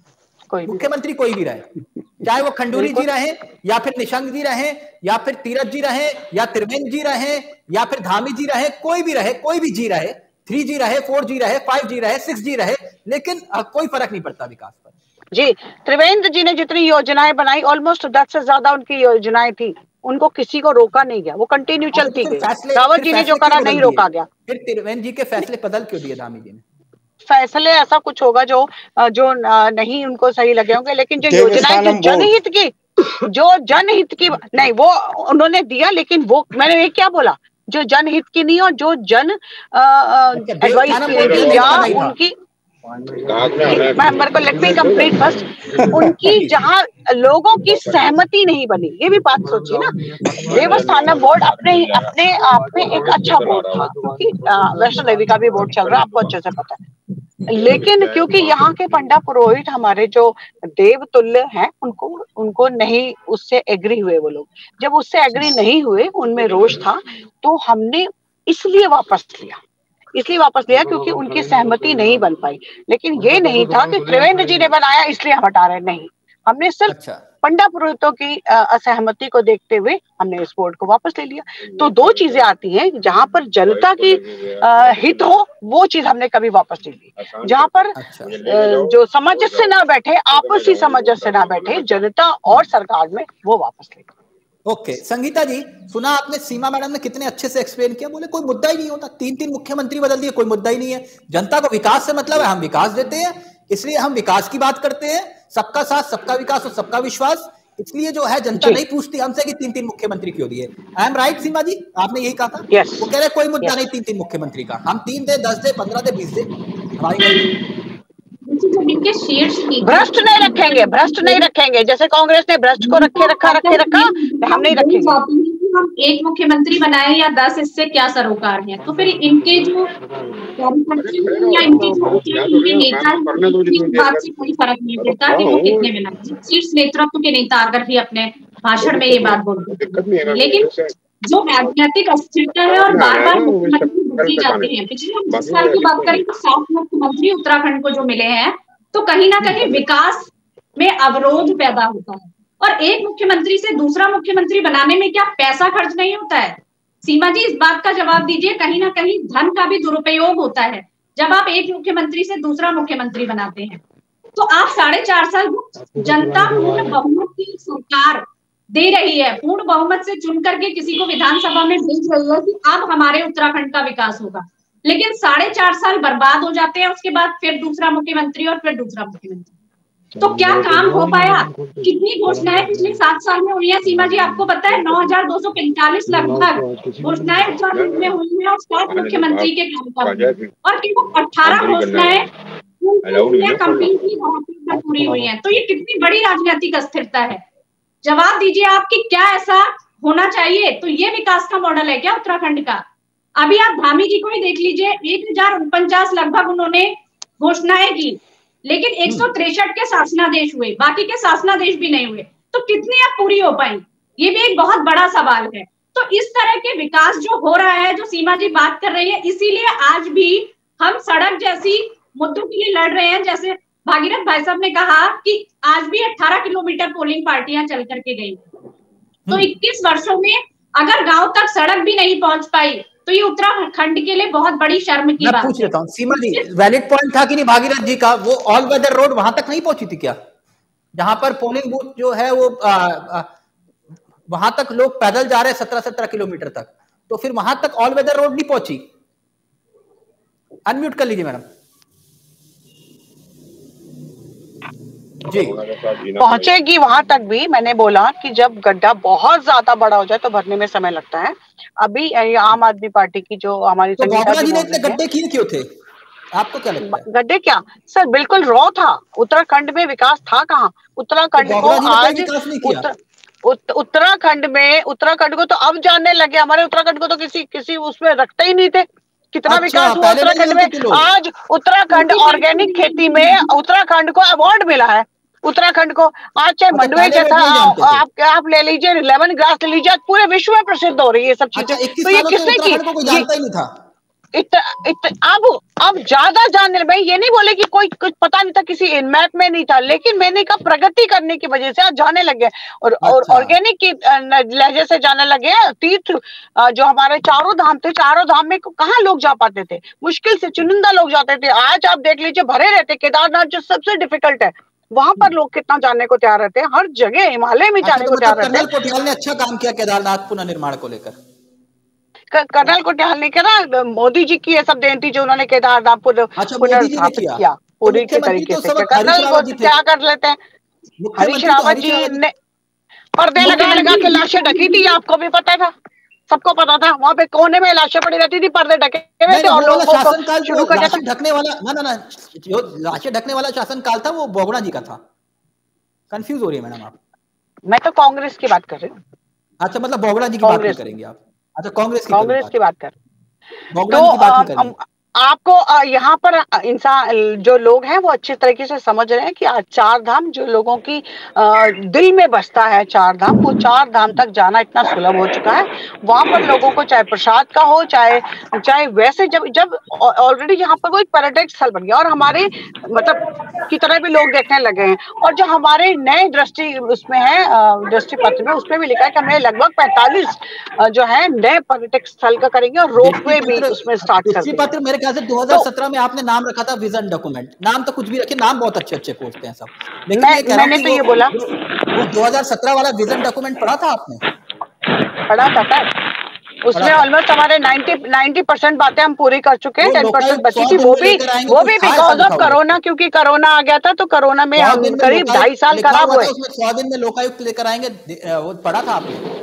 कोई मुख्यमंत्री कोई भी रहे, चाहे वो खंडूरी जी रहे या फिर निशंक जी रहे या फिर तीरथ जी रहे या त्रिवेंद्र जी रहे या फिर धामी जी रहे, कोई भी रहे, कोई भी जी रहे, थ्री जी रहे, फोर जी रहे, फाइव जी रहे, सिक्स जी रहे, लेकिन कोई फर्क नहीं पड़ता विकास पर। जी, त्रिवेंद्र जी ने जितनी योजनाएं बनाई, ऑलमोस्ट दस से ज्यादा उनकी योजनाएं थी, उनको किसी को रोका नहीं गया, वो कंटिन्यू चलती गई। रावत जी ने जो करा नहीं रोका गया। फिर त्रिवेंद्र जी के फैसले बदल क्यों दिए धामी जी ने? फैसले ऐसा कुछ होगा जो जो नहीं उनको सही लगे होंगे, लेकिन जो योजनाएं जो जनहित की जो जनहित की नहीं वो उन्होंने दिया, लेकिन वो मैंने ये क्या बोला, जो जनहित की नहीं और जो जन एडवाइस या उनकी मेंबर को लेट मी कंप्लीट फर्स्ट। उनकी जहां लोगों की सहमति नहीं बनी, ये भी बात सोचिए ना। देवस्थानम बोर्ड अपने अपने आप में एक अच्छा बोर्ड था, क्योंकि वैष्णो देवी का भी बोर्ड चल रहा है, आपको अच्छे से पता है। लेकिन क्योंकि यहाँ के पंडा पुरोहित हमारे जो देवतुल्य हैं, उनको उनको नहीं उससे एग्री हुए वो लोग। जब उससे एग्री नहीं हुए, उनमें रोष था, तो हमने इसलिए वापस लिया इसलिए वापस लिया क्योंकि उनकी सहमति नहीं बन पाई। लेकिन ये नहीं था कि त्रिवेंद्र जी ने बनाया इसलिए हम हटा रहे, नहीं। हमने सिर्फ अच्छा। पंडा पुरोहितों की असहमति को देखते हुए हमने इस बोर्ड को वापस ले लिया। तो दो चीजें आती हैं, जहां पर जनता की आ, हित हो वो चीज हमने कभी वापस नहीं ली। जहां पर अच्छा। जो सामंजस्य ना बैठे, आपसी सामंजस्य ना बैठे जनता और सरकार में, वो वापस ले। Okay okay. संगीता जी, सुना आपने सीमा मैडम ने कितने अच्छे से एक्सप्लेन किया। बोले कोई मुद्दा ही नहीं होता, तीन तीन मुख्यमंत्री बदल दिए, कोई मुद्दा ही नहीं है। जनता को विकास से मतलब है, हम विकास देते हैं, इसलिए हम विकास की बात करते हैं। सबका साथ, सबका विकास और सबका विश्वास, इसलिए जो है जनता नहीं पूछती हमसे कि तीन तीन मुख्यमंत्री क्यों दिए। आई एम राइट सीमा जी, आपने यही कहा था। yes. वो कह रहे कोई मुद्दा yes. नहीं तीन तीन मुख्यमंत्री का, हम तीन दे, दस दे, पंद्रह दे, बीस दे, हमारी भ्रष्ट नहीं रखेंगे, भ्रष्ट नहीं रखेंगे। जैसे कांग्रेस ने भ्रष्ट को रखे रखा रखे रखा, हम नहीं रखेंगे। हम एक मुख्यमंत्री बनाए या दस, इससे क्या सरोकार है। तो फिर इनके जो या इनके जो इनके नेता बात से कोई फर्क नहीं पड़ता कि वो कितने बनाए। शीर्ष नेतृत्व के नेता अगर भी अपने भाषण में ये बात बोलते, लेकिन जो राजनीतिक अस्थिरता है और बार बार मुख्यमंत्री बदले जाते हैं। पिछले साल की बात करें तो सात मुख्यमंत्री उत्तराखंड को जो मिले हैं, तो कहीं ना कहीं विकास में अवरोध पैदा होता है। और एक मुख्यमंत्री से दूसरा मुख्यमंत्री बनाने में क्या पैसा खर्च नहीं होता है? सीमा जी, इस बात का जवाब दीजिए। कहीं ना कहीं धन का भी दुरुपयोग होता है जब आप एक मुख्यमंत्री से दूसरा मुख्यमंत्री बनाते हैं। तो आप साढ़े चार साल जनता पूर्ण बहुमत की सरकार दे रही है, पूर्ण बहुमत से चुन करके किसी को विधानसभा में भेज रही है कि अब हमारे उत्तराखंड का विकास होगा। लेकिन साढ़े चार साल बर्बाद हो जाते हैं, उसके बाद फिर दूसरा मुख्यमंत्री और फिर दूसरा मुख्यमंत्री। तो क्या काम हो पाया? कितनी घोषणाएं पिछले सात साल में हुई है सीमा जी, आपको पता है? नौ हजार दो सौ पैंतालीस लगभग घोषणाएं उत्तराखंड में हुई है और सात मुख्यमंत्री के कार्यकाल, और केवल अठारह घोषणाएं कंप्लीटली पूरी हुई है। तो ये कितनी बड़ी राजनीतिक अस्थिरता है। जवाब दीजिए आप कि क्या ऐसा होना चाहिए? तो ये विकास का मॉडल है क्या उत्तराखंड का? अभी आप धामी जी को ही देख लीजिए, एक हजार उनपचास लगभग उन्होंने घोषणाएं की, लेकिन एक सौ तिरसठ के शासनादेश हुए, बाकी के शासनादेश भी नहीं हुए। तो कितनी अब पूरी हो पाई? ये भी एक बहुत बड़ा सवाल है। तो इस तरह के विकास जो हो रहा है, जो सीमा जी बात कर रही है, इसीलिए आज भी हम सड़क जैसी मुद्दों के लिए लड़ रहे हैं। जैसे भागीरथ भाई साहब ने कहा कि आज भी अठारह किलोमीटर पोलिंग पार्टियां चल करके गई। तो इक्कीस वर्षों में अगर गांव तक सड़क भी नहीं पहुंच पाई, तो ये उत्तराखंड के लिए बहुत बड़ी शर्म की बात है। पूछ लेता हूं सीमा जी, वैलिड पॉइंट था कि नहीं भागीरथ जी का, वो ऑल वेदर रोड वहां तक नहीं पहुंची थी क्या? जहां पर पोलिंग बूथ जो है वो आ, आ, वहां तक लोग पैदल जा रहे हैं सत्रह सत्रह किलोमीटर तक, तो फिर वहां तक ऑल वेदर रोड नहीं पहुंची? अनम्यूट कर लीजिए मैडम जी। पहुंचेगी वहां तक भी। मैंने बोला कि जब गड्ढा बहुत ज्यादा बड़ा हो जाए तो भरने में समय लगता है। अभी आम आदमी पार्टी की जो हमारी तो बाबा जी ने इतने गड्ढे किए क्यों थे, आपको क्या लगता है? गड्ढे क्या सर, बिल्कुल रॉ था। उत्तराखंड में विकास था कहाँ? उत्तराखंड को आज उत्तराखंड में उत्तराखंड को तो अब जानने लगे। हमारे उत्तराखंड को तो किसी किसी उसमें रखते ही नहीं थे। कितना अच्छा, विकास हुआ उत्तराखंड में। आज उत्तराखंड ऑर्गेनिक खेती में उत्तराखंड को अवार्ड मिला है। उत्तराखंड को आज चाहे मंडवे जैसा आप आप ले लीजिए, लेमन ग्रास ले लीजिए, पूरे विश्व में प्रसिद्ध हो रही है ये सब चीजें। तो ये किसने की? जानता ही नहीं था। इत, इत, अब अब ज्यादा जानने, भाई ये नहीं बोले कि कोई कुछ पता नहीं था, किसी मैप में नहीं था, लेकिन मैंने कहा प्रगति करने की वजह से आज जाने लगे और अच्छा। ऑर्गेनिक की लहजे से जाने लगे। तीर्थ जो हमारे चारों धाम थे, चारों धाम में कहाँ लोग जा पाते थे? मुश्किल से चुनिंदा लोग जाते थे। आज आप देख लीजिए भरे रहते। केदारनाथ जो सबसे डिफिकल्ट है, वहां पर लोग कितना जाने को तैयार रहते हैं। हर जगह हिमालय में जाने को तैयार रहते हैं। कर्नल कोटियाल ने अच्छा काम किया केदारनाथ पुनर्निर्माण को लेकर। कर्नल कोटियाल ने करा, मोदी जी की ये सब देन थी जो उन्होंने केदारनाथ पुनर्स्थापित किया पूरी के तरीके से। कर्नल को क्या कर लेते हैं? हरीश रावत जी ने पर्दे लगा लगा के लाशें ढकी थी, आपको भी पता था। सबको पता था, वहां पे कोने में लाशें पड़ी रहती थी, पर्दे ढके हुए थे और लोगों को शुरू कर लाशें ढकने वाला ना ना ना जो लाशें ढकने वाला शासनकाल था वो बोगड़ा जी का था। कंफ्यूज हो रही है मैडम आप। मैं तो कांग्रेस की बात कर रही हूँ। अच्छा, मतलब बोगड़ा जी की बात नहीं करेंगे आप? अच्छा, कांग्रेस की कांग्रेस की बात कर बोगड़ा जी की बात नहीं करेंगे। आपको यहाँ पर इंसान जो लोग हैं वो अच्छी तरीके से समझ रहे हैं कि आज चार धाम जो लोगों की दिल में बसता है, चार धाम, वो चार धाम तक जाना इतना सुलभ हो चुका है। वहां पर लोगों को चाहे प्रसाद का हो, चाहे चाहे वैसे जब जब ऑलरेडी यहाँ पर वो एक पर्यटक स्थल बन गया और हमारे मतलब की तरह भी लोग देखने लगे हैं। और जो हमारे नए दृष्टि उसमें है, दृष्टि पत्र में उसमें भी लिखा है कि हमने लगभग पैंतालीस जो है नए पर्यटक स्थल का करेंगे और रोपवे भी उसमें स्टार्ट कर देंगे। पत्र मेरे ख्याल से दो हज़ार सत्रह में आपने नाम रखा था विजन डॉक्यूमेंट। नाम तो कुछ भी रखे, नाम बहुत अच्छे अच्छे पोस्टते हैं सब, लेकिन मैं, ये मैंने तो ये बोला वो दो हज़ार सत्रह वाला विजन डॉक्यूमेंट पढ़ा था आपने? पढ़ा था सर, उसमें ऑलमोस्ट हमारे नब्बे परसेंट बातें हम पूरी कर चुके हैं। दस परसेंट बची थी, वो भी वो भी बिकॉज ऑफ कोरोना, क्योंकि कोरोना आ गया था तो कोरोना में हम करीब ढाई साल खराब हुए। सौ दिन में लोकायुक्त लेकर आएंगे, वो पढ़ा था आपने?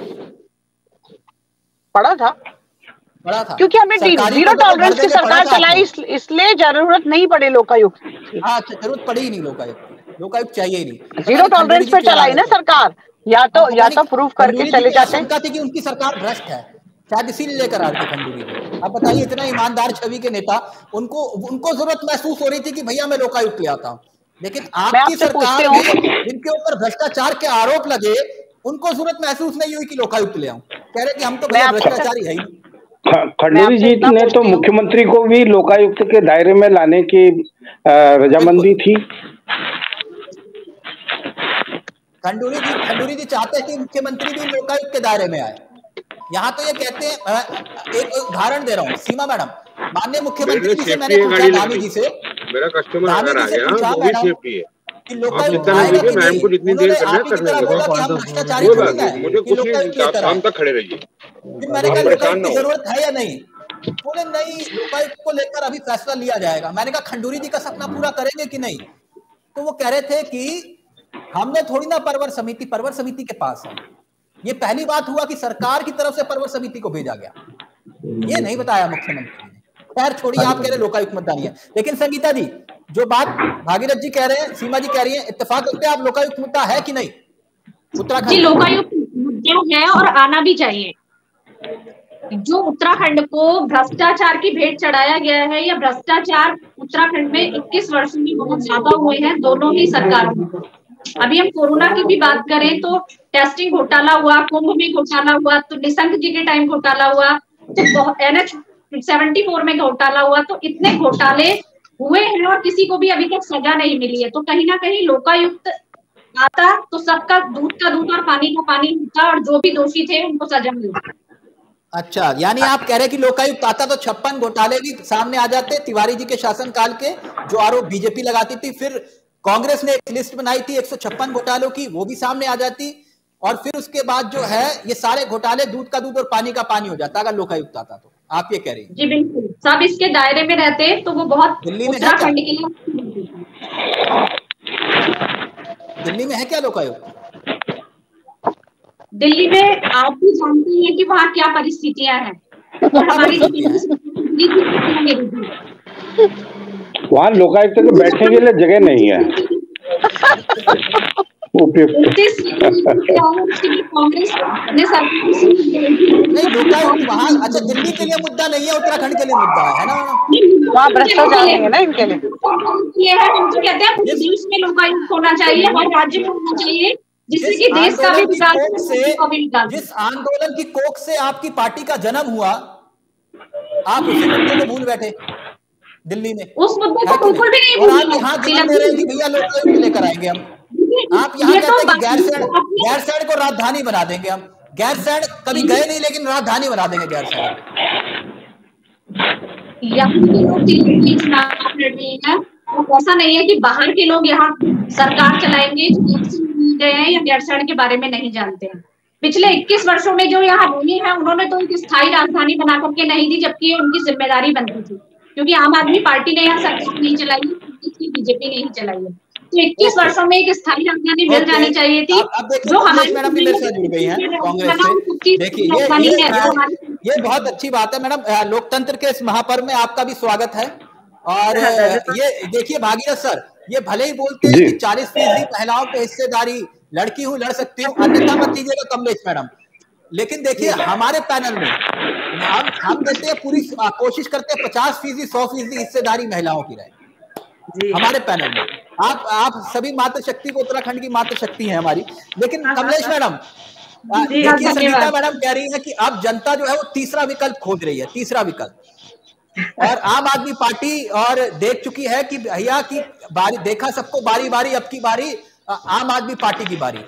पढ़ा था पढ़ा था क्योंकि हमने जीरो टॉलरेंस की सरकार चलाई, इसलिए जरूरत नहीं पड़ी लोकायुक्त। हाँ, जरूरत पड़ी ही नहीं लोकायुक्त, लोकायुक्त चाहिए ही नहीं। जीरो टॉलरेंस पे चलाई ना सरकार, या तो या तो प्रूफ करके चले जाते हैं। थी कि उनकी सरकार भ्रष्ट है, शायद इसीलिए लेकर आते खंडूरी को। अब बताइए, इतना ईमानदार छवि के नेता, उनको उनको जरूरत महसूस हो रही थी कि भैया मैं लोकायुक्त ले आता हूँ, लेकिन आपकी सरकार में जिनके ऊपर भ्रष्टाचार के आरोप लगे उनको जरूरत महसूस नहीं हुई कि लोकायुक्त ले आऊं। कह रहे कि हम तो भ्रष्टाचारी है ही। खंडूरी जी ने तो मुख्यमंत्री को भी लोकायुक्त के दायरे में लाने की रजामंदी थी। खंडूरी जी खंडूरी जी चाहते हैं कि मुख्यमंत्री भी लोकायुक्त के दायरे में आए। यहाँ तो ये कहते हैं, एक उदाहरण दे रहा हूँ, सीमा मैडम, माननीय मुख्यमंत्री जी से मैंने पूछा, धामी जी से, मेरा कस्टमर अगर आ गया वो भी सेफ्टी है। कि लोकायुक्त आएगा कि नहीं, को जितनी देर करना है करने दो, मुझे कुछ नहीं, शाम तक खड़े रहिए। फिर मैंने कहा लोकायुक्त की जरूरत है या नहीं? बोले नहीं, लोकायुक्त को लेकर अभी फैसला लिया जाएगा। मैंने कहा खंडूरी जी का सपना पूरा करेंगे कि नहीं? तो वो कह रहे थे कि हमने थोड़ी ना परवर समिति, परवर समिति के पास है। ये पहली बात हुआ कि सरकार की तरफ से परवर समिति को भेजा गया, ये नहीं बताया मुख्यमंत्री ने। खैर छोड़िए, आप कह रहे लोकायुक्त मुद्दा नहीं है, लेकिन संगीता जी जो बात भागीरथ जी कह रहे हैं, सीमा जी कह रही हैं, इत्तेफाक करते हैं आप, लोकायुक्त मुद्दा है कि नहीं उत्तराखंड? जी, लोकायुक्त मुद्दा है और आना भी चाहिए। जो उत्तराखंड को भ्रष्टाचार की भेंट चढ़ाया गया है, या भ्रष्टाचार उत्तराखंड में इक्कीस वर्षों में बहुत ज्यादा हुए हैं दोनों ही सरकारों में। अभी हम कोरोना की भी बात करें तो टेस्टिंग घोटाला हुआ, कुंभ में घोटाला हुआ, तो निशंक जी के टाइम घोटाला हुआ, तो एन एच सेवेंटी फोर में घोटाला हुआ, तो इतने घोटाले हुए हैं और किसी को भी अभी तक सजा नहीं मिली है। तो कहीं ना कहीं लोकायुक्त आता तो सबका दूध का दूध और पानी का पानी होता और जो भी दोषी थे उनको सजा मिलती। अच्छा, यानी आप कह रहे हैं कि लोकायुक्त आता तो छप्पन घोटाले भी सामने आ जाते, तिवारी जी के शासनकाल के जो आरोप बीजेपी लगाती थी, फिर कांग्रेस ने एक लिस्ट बनाई थी एक सौ छप्पन घोटालों की, वो भी सामने आ जाती, और फिर उसके बाद जो है ये सारे घोटाले दूध का दूध और पानी का पानी हो जाता अगर लोकायुक्त आता तो। आप ये कह रही हैं? जी बिल्कुल, सब इसके दायरे में रहते तो वो बहुत दिल्ली में उत्तराखंड के लिए। दिल्ली में है क्या लोकायुक्त? दिल्ली में आप भी जानते हैं कि वहाँ क्या परिस्थितियां हैं और हमारी वहाँ लोकायुक्त के बैठने के लिए जगह नहीं है। कांग्रेस ने नहीं, लोकायुक्त वहाँ, अच्छा दिल्ली के लिए मुद्दा नहीं है, उत्तराखंड के लिए मुद्दा है ना? वहाँ भ्रष्टाचार है ना इनके लिए। ये है, हम तो कहते हैं पूरे देश में लोकायुक्त होना चाहिए, हर राज्य में होना चाहिए, जिससे कि देश का भी विकास से, जिस आंदोलन की कोख से आपकी पार्टी का जन्म हुआ, आप उसी मुद्दे को भूल बैठे दिल्ली में। उस मुद्दे को बिल्कुल भी नहीं भूले। आप यहाँ दिल्ली में रहेंगे भैया लोकायुक्त लेकर आएंगे हम। आप यहाँ कहते हैं कि गैरसैंण गैरसैंण को राजधानी बना देंगे हम। गैरसैंण कभी गए नहीं, लेकिन राजधानी बना देंगे गैरसैंण। ऐसा नहीं है कि बाहर के लोग यहाँ सरकार चलाएंगे गए हैं या गैरसैंण के बारे में नहीं जानते हैं। पिछले इक्कीस वर्षों में जो यहाँ भूमि है, उन्होंने तो एक स्थायी राजधानी बना करके नहीं दी, जबकि ये उनकी जिम्मेदारी बनती थी, क्योंकि आम आदमी पार्टी ने यहाँ सरकार नहीं चलाई, बीजेपी ने ही चलाई है। इक्कीस वर्षों में एक स्थायी राजधानी मिल जानी चाहिए थी। अब देखिए कमलेश मैडम भी मेरे साथ जुड़ गई हैं कांग्रेस से। देखिए ये ये ये बहुत अच्छी बात है मैडम, लोकतंत्र के इस महापर्व में आपका भी स्वागत है। और ये देखिए भागीरथ सर, ये भले ही बोलते हैं कि चालीस फीसदी महिलाओं की हिस्सेदारी, लड़की हूँ लड़ सकती हूँ, अन्यथा मत लीजिएगा कमलेश मैडम, लेकिन देखिए हमारे पैनल में हम हम देते हैं, पूरी कोशिश करते हैं पचास फीसदी सौ फीसदी हिस्सेदारी महिलाओं की रहे हमारे पैनल में। आप आप सभी मातृशक्ति को, उत्तराखंड की मातृशक्ति है हमारी। लेकिन कमलेश मैडम देखिए, संगीता मैडम कह रही है कि अब जनता जो है वो तीसरा विकल्प खोज रही है, तीसरा विकल्प। और आम आदमी पार्टी और देख चुकी है कि भैया की बारी, देखा सबको बारी बारी, अब की बारी आम आदमी पार्टी की बारी।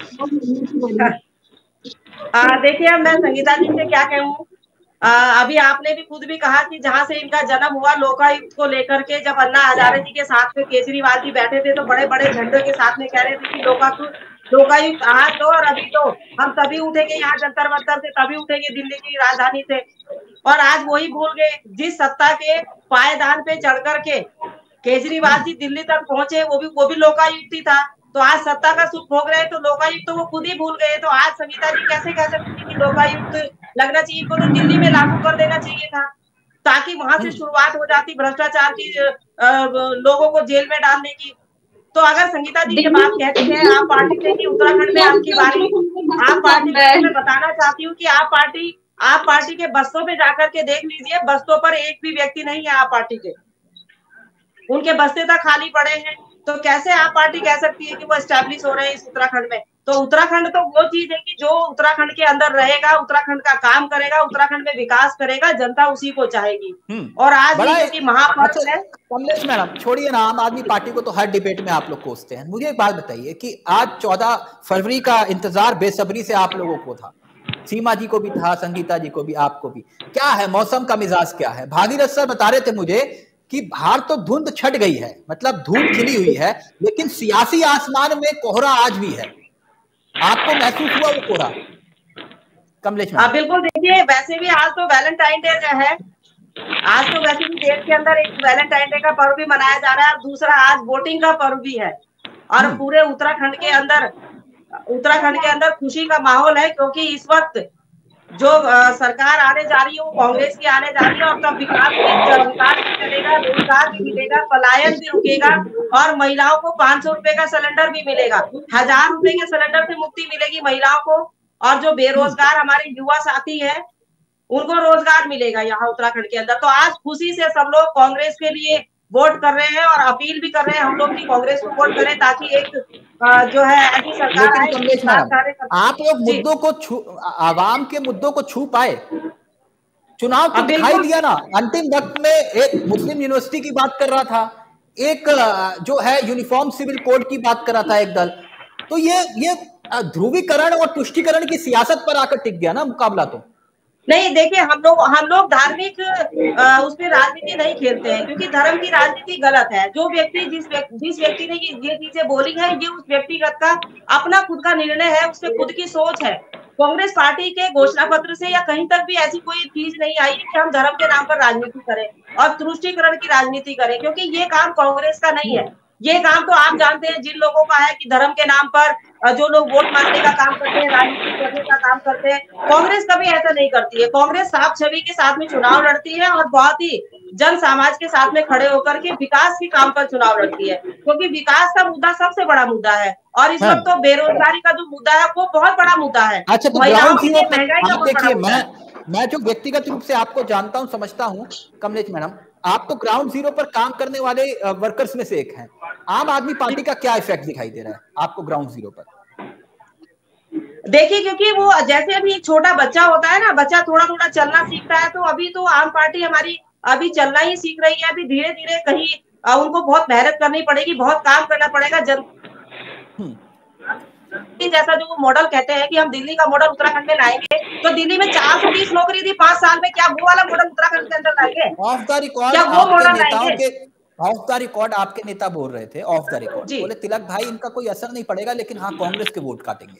देखिए अब मैं संगीता जी से क्या कहूँ, अभी आपने भी खुद भी कहा कि जहां से इनका जन्म हुआ, लोकायुक्त को लेकर के जब अन्ना हजारे जी के साथ में केजरीवाल जी बैठे थे तो बड़े बड़े झंडों के साथ में कह रहे थे कि लोकायुक्त लोकायुक्त आज तो और अभी तो हम तभी उठेंगे यहाँ जंतर मंतर से, तभी उठेंगे दिल्ली की राजधानी से। और आज वही भूल गए, जिस सत्ता के पायदान पे चढ़ करके केजरीवाल जी दिल्ली तक पहुंचे, वो भी वो भी लोकायुक्त ही था। तो आज सत्ता का सुख भोग रहे तो लोकायुक्त तो वो खुद ही भूल गए। तो आज संगीता जी कैसे कह सकती थी कि लोकायुक्त लगना चाहिए, इनको तो दिल्ली में लागू कर देना चाहिए था, ताकि वहां से शुरुआत हो जाती भ्रष्टाचार की, लोगों को जेल में डालने की। तो अगर संगीता जी की बात कहते हैं आप पार्टी से कि उत्तराखंड में आपकी बारी, आप पार्टी मैं बताना चाहती हूँ कि आप पार्टी आप पार्टी के बस्तों पे जाकर के देख लीजिए, बस्तों पर एक भी व्यक्ति नहीं है आप पार्टी के, उनके बस्ते तक खाली पड़े हैं। तो कैसे आप पार्टी कह सकती है कि वो एस्टैब्लिश हो रहे हैं इस उत्तराखंड में? तो उत्तराखंड तो वो चीज है कि जो उत्तराखंड के अंदर रहेगा, उत्तराखंड का काम करेगा, उत्तराखंड में विकास करेगा, जनता उसी को चाहेगी। और आज भी क्योंकि महापर्व है। कमलेश मैडम छोड़िए ना, आम आदमी पार्टी को तो हर डिबेट में आप लोग कोसते हैं। मुझे एक बात बताइए कि आज चौदह फरवरी का इंतजार बेसब्री से आप लोगों को था, सीमा जी को भी था, संगीता जी को भी, आपको भी। क्या है मौसम का मिजाज क्या है? भागीरथ सर बता रहे थे मुझे कि बाहर तो धुंध छट गई है, मतलब धूप खिली हुई है, लेकिन सियासी आसमान में कोहरा आज भी है। आपको महसूस हुआ वो कोहरा कमलेश? हाँ बिल्कुल। देखिए वैसे भी आज तो वैलेंटाइन डे है, आज तो वैसे भी देश के अंदर एक वैलेंटाइन डे का पर्व भी मनाया जा रहा है, और दूसरा आज वोटिंग का पर्व भी है। और पूरे उत्तराखंड के अंदर उत्तराखंड के अंदर खुशी का माहौल है, क्योंकि इस वक्त जो आ, सरकार आने जा रही है वो कांग्रेस की आने जा रही है, और तब विकास विकास भी चलेगा, रोजगार भी मिलेगा, पलायन भी रुकेगा, और महिलाओं को पांच सौ रुपए का सिलेंडर भी मिलेगा, हजार रुपए के सिलेंडर से मुक्ति मिलेगी महिलाओं को। और जो बेरोजगार हमारे युवा साथी है उनको रोजगार मिलेगा यहाँ उत्तराखंड के अंदर। तो आज खुशी से सब लोग कांग्रेस के लिए वोट कर रहे हैं, और अपील भी कर रहे हैं हम लोग की कांग्रेस को वोट करें, ताकि एक जो है ऐसी सरकार आए। आप लोग मुद्दों को छू, आवाम के मुद्दों को छू पाए? चुनाव तो दिखाई दिया ना, अंतिम वक्त में एक मुस्लिम यूनिवर्सिटी की बात कर रहा था, एक जो है यूनिफॉर्म सिविल कोड की बात कर रहा था एक दल। तो ये ये ध्रुवीकरण और तुष्टीकरण की सियासत पर आकर टिक गया ना मुकाबला। तो नहीं, देखिए हम लोग हम लोग धार्मिक उस पर राजनीति नहीं खेलते हैं, क्योंकि धर्म की राजनीति गलत है। जो व्यक्ति जिस व्यक्ति जिस व्यक्ति ने ये चीजें बोली है, ये उस व्यक्तिगत का अपना खुद का निर्णय है, उसके खुद की सोच है। कांग्रेस पार्टी के घोषणा पत्र से या कहीं तक भी ऐसी कोई चीज नहीं आई है कि हम धर्म के नाम पर राजनीति करें और तुष्टीकरण की राजनीति करें, क्योंकि ये काम कांग्रेस का नहीं है। ये काम तो आप जानते हैं जिन लोगों का है कि धर्म के नाम पर जो लोग वोट मांगने का काम करते हैं, राजनीति करने का काम करते हैं। कांग्रेस कभी ऐसा नहीं करती है। कांग्रेस साफ छवि के साथ में चुनाव लड़ती है, और बहुत ही जन समाज के साथ में खड़े होकर के विकास के काम पर चुनाव लड़ती है, क्योंकि विकास का मुद्दा सबसे बड़ा मुद्दा है। और इस वक्त तो बेरोजगारी का जो मुद्दा है वो बहुत बड़ा मुद्दा है। अच्छा, तो महिलाओं की महंगाई का बहुत बड़ा मुद्दा है। मैं जो व्यक्तिगत रूप से आपको जानता हूं, समझता हूं कमलेश मैडम, आप तो ग्राउंड जीरो पर काम करने वाले वर्कर्स में से एक हैं। आम आदमी पार्टी का क्या इफेक्ट दिखाई दे रहा है आपको ग्राउंड जीरो पर? देखिए, क्योंकि वो जैसे अभी एक छोटा बच्चा होता है ना, बच्चा थोड़ा थोड़ा चलना सीखता है, तो अभी तो आम पार्टी हमारी अभी चलना ही सीख रही है। अभी धीरे धीरे कहीं उनको बहुत मेहनत करनी पड़ेगी, बहुत काम करना पड़ेगा। जन जैसा जो वो मॉडल कहते हैं कि हम दिल्ली का मॉडल उत्तराखंड में लाएंगे, तो दिल्ली में चार सौ बीस नौकरी थी पांच साल में, क्या वो वाला मॉडल उत्तराखंड के अंदर लाएंगे? ऑफ द रिकॉर्ड, क्या वो मॉडल लाएंगे? ऑफ द रिकॉर्ड आपके नेता बोल रहे थे, ऑफ द रिकॉर्ड बोले तिलक भाई इनका कोई असर नहीं पड़ेगा, लेकिन हाँ कांग्रेस के वोट काटेंगे।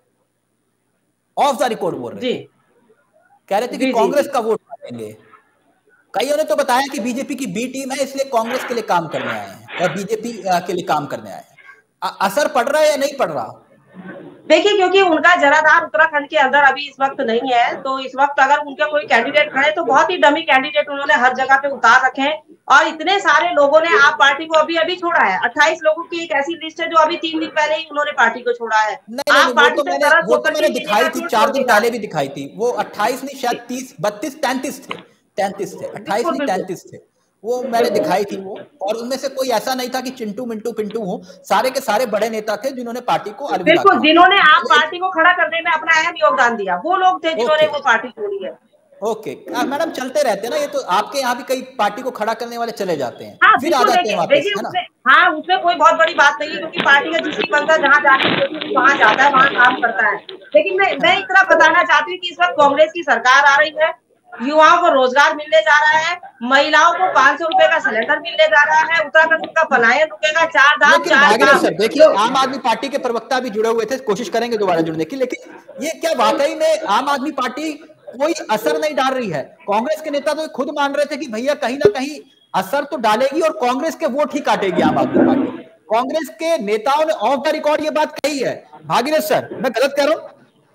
ऑफ द रिकॉर्ड बोल रहे थे, कह रहे थे कि कांग्रेस का वोट काटेंगे। कईयों ने तो बताया कि बीजेपी की बी टीम है, इसलिए कांग्रेस के लिए काम करने आए हैं, या बीजेपी के लिए काम करने आए हैं। असर पड़ रहा है या नहीं पड़ रहा? देखिए, क्योंकि उनका जनाधार उत्तराखंड के अंदर अभी इस वक्त नहीं है, तो इस वक्त अगर उनके कोई कैंडिडेट खड़े तो बहुत ही डमी कैंडिडेट उन्होंने हर जगह पे उतार रखे हैं। और इतने सारे लोगों ने आप पार्टी को अभी अभी छोड़ा है। अट्ठाईस लोगों की एक ऐसी लिस्ट है जो अभी तीन दिन पहले ही उन्होंने पार्टी को छोड़ा है। नहीं, आप पार्टी से मैंने, वो तो मैंने दिखाई थी, चार दिन पहले भी दिखाई थी। वो अट्ठाईस नहीं, शायद तीस बत्तीस तैंतीस थे तैंतीस थे अट्ठाईस नहीं तैंतीस थे, वो मैंने दिखाई थी वो। और उनमें से कोई ऐसा नहीं था कि चिंटू मिंटू पिंटू हो, सारे के सारे बड़े नेता थे जिन्होंने पार्टी को अलविदा किया। बिल्कुल, जिन्होंने आप पार्टी को खड़ा करने में अपना अहम योगदान दिया, वो लोग थे जिन्होंने वो पार्टी छोड़ी है। ओके मैडम, चलते रहते हैं ना ये तो, आपके यहाँ भी कई पार्टी को खड़ा करने वाले चले जाते हैं, हाँ, फिर आ जाते हैं वापस, है ना? हाँ, उसमें कोई बहुत बड़ी बात नहीं है, क्योंकि पार्टी का जिसकी बनता जहाँ जाके वहाँ जाता है, वहाँ काम करता है। लेकिन मैं मैं इतना बताना चाहती हूँ कि इस वक्त कांग्रेस की सरकार आ रही है, युवाओं को रोजगार मिलने जा रहा है, महिलाओं को पांच सौ रुपए का सिलेंडर मिलने जा रहा है, उत्तराखंड का पलायन रुकेगा, चार धाम चार धाम। सर देखिए, आम आदमी पार्टी के प्रवक्ता भी जुड़े हुए थे, कोशिश करेंगे दोबारा जुड़ने की, लेकिन ये क्या वाकई में आम आदमी पार्टी कोई असर नहीं डाल रही है? कांग्रेस के नेता तो खुद मान रहे थे कि भैया कहीं ना कहीं असर तो डालेगी और कांग्रेस के वोट ही काटेगी आम आदमी पार्टी। कांग्रेस के नेताओं ने ऑफ द रिकॉर्ड ये बात कही है। भागीरथ सर, मैं गलत कह रहा हूं?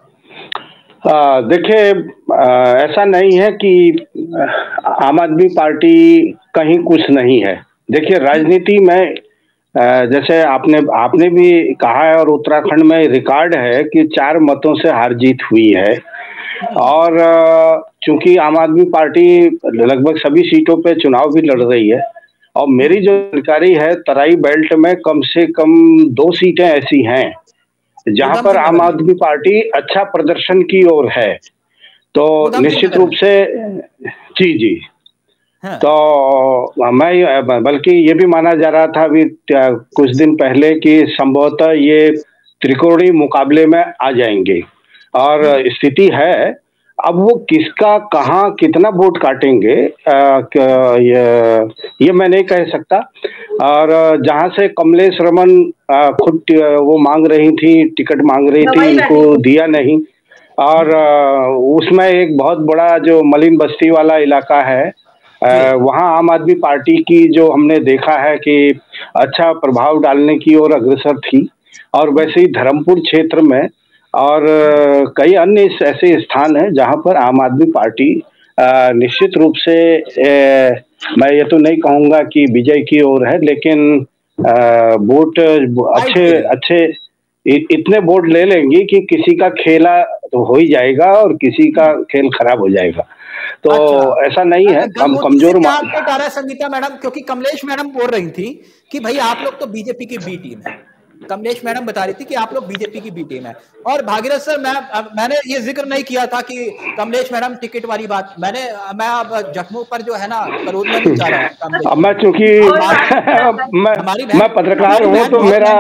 देखिए, ऐसा नहीं है कि आम आदमी पार्टी कहीं कुछ नहीं है। देखिए, राजनीति में जैसे आपने आपने भी कहा है, और उत्तराखंड में रिकॉर्ड है कि चार मतों से हार जीत हुई है। और चूंकि आम आदमी पार्टी लगभग सभी सीटों पे चुनाव भी लड़ रही है, और मेरी जो जानकारी है, तराई बेल्ट में कम से कम दो सीटें ऐसी हैं जहां पर आम आदमी पार्टी अच्छा प्रदर्शन की ओर है। तो निश्चित रूप से जी जी हाँ। तो मैं, बल्कि ये भी माना जा रहा था अभी कुछ दिन पहले कि संभवतः ये त्रिकोणीय मुकाबले में आ जाएंगे, और स्थिति है अब वो किसका कहाँ कितना वोट काटेंगे आ, ये, ये मैं नहीं कह सकता। और जहां से कमलेश रमन खुद वो मांग रही थी, टिकट मांग रही थी, उनको दिया नहीं। और उसमें एक बहुत बड़ा जो मलिन बस्ती वाला इलाका है, वहाँ आम आदमी पार्टी की जो हमने देखा है कि अच्छा प्रभाव डालने की ओर अग्रसर थी। और वैसे ही धर्मपुर क्षेत्र में और कई अन्य ऐसे स्थान हैं जहां पर आम आदमी पार्टी निश्चित रूप से ए, मैं ये तो नहीं कहूंगा कि विजय की ओर है, लेकिन वोट अच्छे अच्छे इतने वोट ले लेंगी कि किसी का खेला तो हो ही जाएगा और किसी का खेल खराब हो जाएगा। तो अच्छा, ऐसा नहीं है कम कमजोर संगीता मैडम, क्योंकि कमलेश मैडम बोल रही थी कि भाई आप लोग तो बीजेपी की बी टीम है। कमलेश मैडम बता रही थी कि आप लोग बीजेपी की बी टीम है। और भागीरथ सर, मैं मैंने ये जिक्र नहीं किया था कि कमलेश मैडम टिकट वाली बात, मैंने मैं अब जख्मों पर जो है ना करोड़ में नहीं जा रहा। मैं चूंकि मैं, मैं पत्रकार हूँ तो मेरा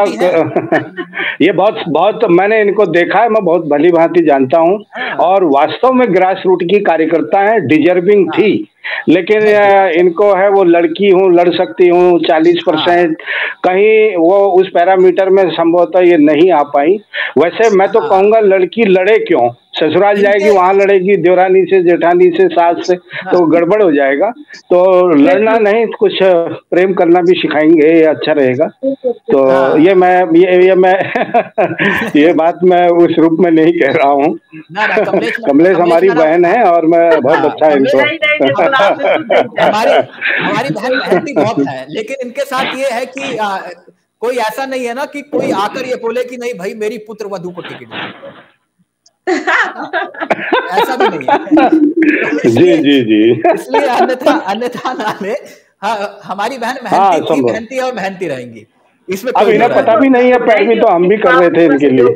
ये बहुत बहुत मैंने इनको देखा है, मैं बहुत भली भांति जानता हूँ। और वास्तव में ग्रास रूट की कार्यकर्ता है, डिजर्विंग थी, लेकिन इनको है वो लड़की हूँ, लड़ सकती हूँ चालीस परसेंट, कहीं वो उस पैरामीटर में संभवतः ये नहीं आ पाई। वैसे मैं तो कहूँगा लड़की लड़े क्यों, ससुराल जाएगी वहां लड़ेगी, देवरानी से, जेठानी से, सास से, तो गड़बड़ हो जाएगा। तो लड़ना नहीं, कुछ प्रेम करना भी सिखाएंगे, ये अच्छा रहेगा। तो ये मैं ये ये मैं ये बात मैं उस रूप में नहीं कह रहा हूँ। कमलेश हमारी बहन है और मैं बहुत अच्छा इनको हमारी हमारी बहन मेहनती बहुत है, लेकिन इनके साथ ये है कि आ, कोई ऐसा नहीं है ना कि कोई आकर ये बोले कि नहीं भाई मेरी पुत्र वधू को टिकट दो, ऐसा भी नहीं है। जी जी जी इसलिए अन्यथा अन्यथा ना ले, हमारी बहन मेहनती थी, मेहनती और मेहनती रहेंगी, इसमें अब इन्हें पता भी नहीं है, पैरवी तो हम भी कर रहे थे इनके लिए।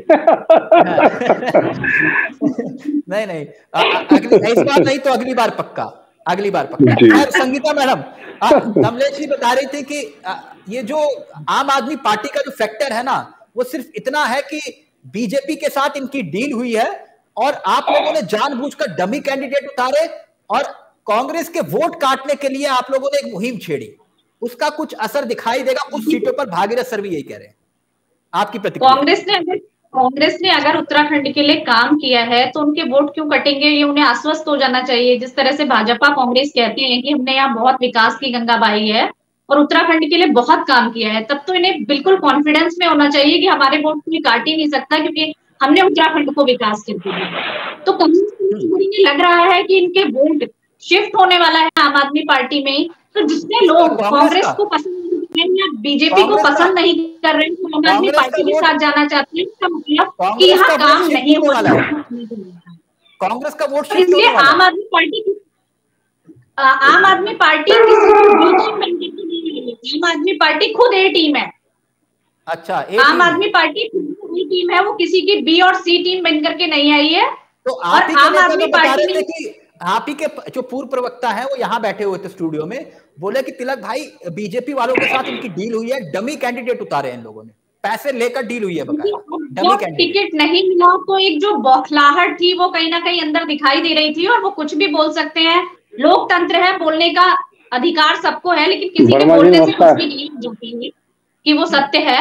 नहीं नहीं अगली इस बार नहीं तो अगली बार पक्का, अगली बार पक्का। संगीता मैडम, कमलेश जी बता रही थी कि ये जो आम आदमी पार्टी का जो फैक्टर है ना, वो सिर्फ इतना है कि बीजेपी के साथ इनकी डील हुई है और आप लोगों ने जानबूझकर डमी कैंडिडेट उतारे और कांग्रेस के वोट काटने के लिए आप लोगों ने एक मुहिम छेड़ी, उसका कुछ असर दिखाई देगा उस सीटों पर। भागीरथ सर भी यही कह रहे हैं, आपकी प्रतिक्रिया? कांग्रेस ने अगर कांग्रेस ने अगर उत्तराखंड के लिए काम किया है तो उनके वोट क्यों कटेंगे, ये उन्हें आश्वस्त हो जाना चाहिए। जिस तरह से भाजपा कांग्रेस कहती है कि हमने यहाँ बहुत विकास की गंगा बहाई है, और उत्तराखंड के लिए बहुत काम किया है, तब तो इन्हें बिल्कुल कॉन्फिडेंस में होना चाहिए कि हमारे वोट कोई काट ही नहीं सकता, क्योंकि हमने उत्तराखंड को विकास कर दिया। तो कहीं लग रहा है कि इनके वोट शिफ्ट होने वाला है आम आदमी पार्टी में ही। तो जितने लोग कांग्रेस को पसंद नहीं या बीजेपी को पसंद नहीं कर रहे हैं, आम आदमी पार्टी के साथ जाना चाहते हैं, इसका मतलब कि यहाँ काम नहीं हो रहा है। कांग्रेस का वोट इसलिए आम आदमी पार्टी आम आदमी पार्टी किसी बी टीम बनने की नहीं है। आम आदमी पार्टी खुद ए टीम है। अच्छा, आम आदमी पार्टी खुद ए टीम है, वो किसी की बी और सी टीम बनकर के नहीं आई है। तो आप ही आम आदमी पार्टी ने कि आप ही के जो पूर्व प्रवक्ता हैं वो यहाँ बैठे हुए थे स्टूडियो में, बोले कि तिलक भाई बीजेपी वालों के साथ इनकी डील हुई है, डमी कैंडिडेट उतारे इन लोगों ने, पैसे लेकर डील हुई है बकाया, डमी कैंडिडेट। टिकट नहीं मिला तो एक जो बौखलाहट थी वो कहीं ना कहीं अंदर दिखाई दे रही थी, और वो कुछ भी बोल सकते हैं, लोकतंत्र है, बोलने का अधिकार सबको है, लेकिन किसी के बोलने से कुछ भी नहीं जाती कि वो सत्य है।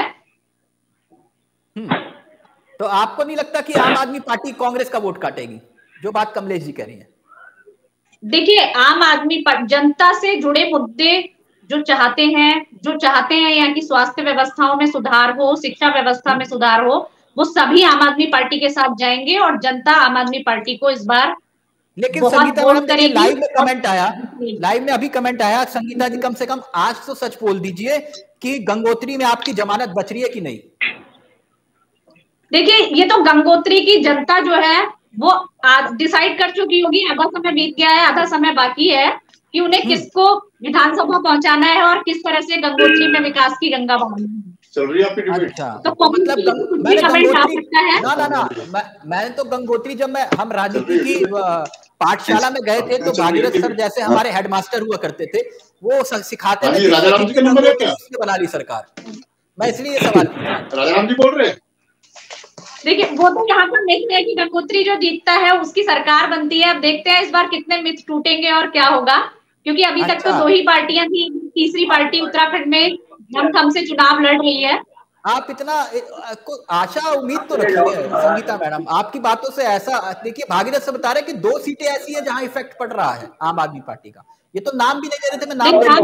तो आपको नहीं लगता कि आम आदमी पार्टी कांग्रेस का वोट काटेगी, जो बात कमलेश जी कह रही है? देखिए, आम आदमी जनता से जुड़े मुद्दे जो चाहते हैं जो चाहते हैं यहाँ की स्वास्थ्य व्यवस्थाओं में सुधार हो, शिक्षा व्यवस्था में सुधार हो, वो सभी आम आदमी पार्टी के साथ जाएंगे और जनता आम आदमी पार्टी को इस बार लेकिन संगीता मैडम देखिए लाइव में कमेंट आया, लाइव में अभी कमेंट आया, संगीता जी कम से कम आज तो सच बोल दीजिए कि गंगोत्री में आपकी जमानत बच रही है कि नहीं? देखिए, ये तो गंगोत्री की जनता जो है वो डिसाइड कर चुकी होगी। आधा समय बीत गया है, आधा समय बाकी है कि उन्हें किसको विधानसभा पहुंचाना है और किस तरह से गंगोत्री में विकास की गंगा बहानी है। चल रही है आपकी डिबेट। अच्छा, तो मतलब मैंने गंगोत्री ना ना ना मैं, मैंने तो गंगोत्री जब मैं हम राजनीति की पाठशाला में गए थे तो भागीरथ सर जैसे हमारे हेडमास्टर हुआ करते थे, वो सिखाते थे, बना ली सरकार। मैं इसलिए सवाल राजाराम जी बोल रहे हैं। देखिए, वो तो यहाँ पर मिथ है कि गंगोत्री जो जीतता है उसकी सरकार बनती है। अब देखते हैं इस बार कितने मिथ टूटेंगे और क्या होगा, क्योंकि अभी अच्छा। तक तो दो ही पार्टियां थी, तीसरी पार्टी उत्तराखंड में दमखम से चुनाव लड़ रही है। आप इतना आशा उम्मीद तो रखिए संगीता मैडम, आपकी बातों से ऐसा देखिए, भागीरथ से बता रहे कि दो सीटें ऐसी है जहां इफेक्ट पड़ रहा है आम आदमी पार्टी का। ये तो नाम भी नहीं दे रहे थे, मैं नाम दे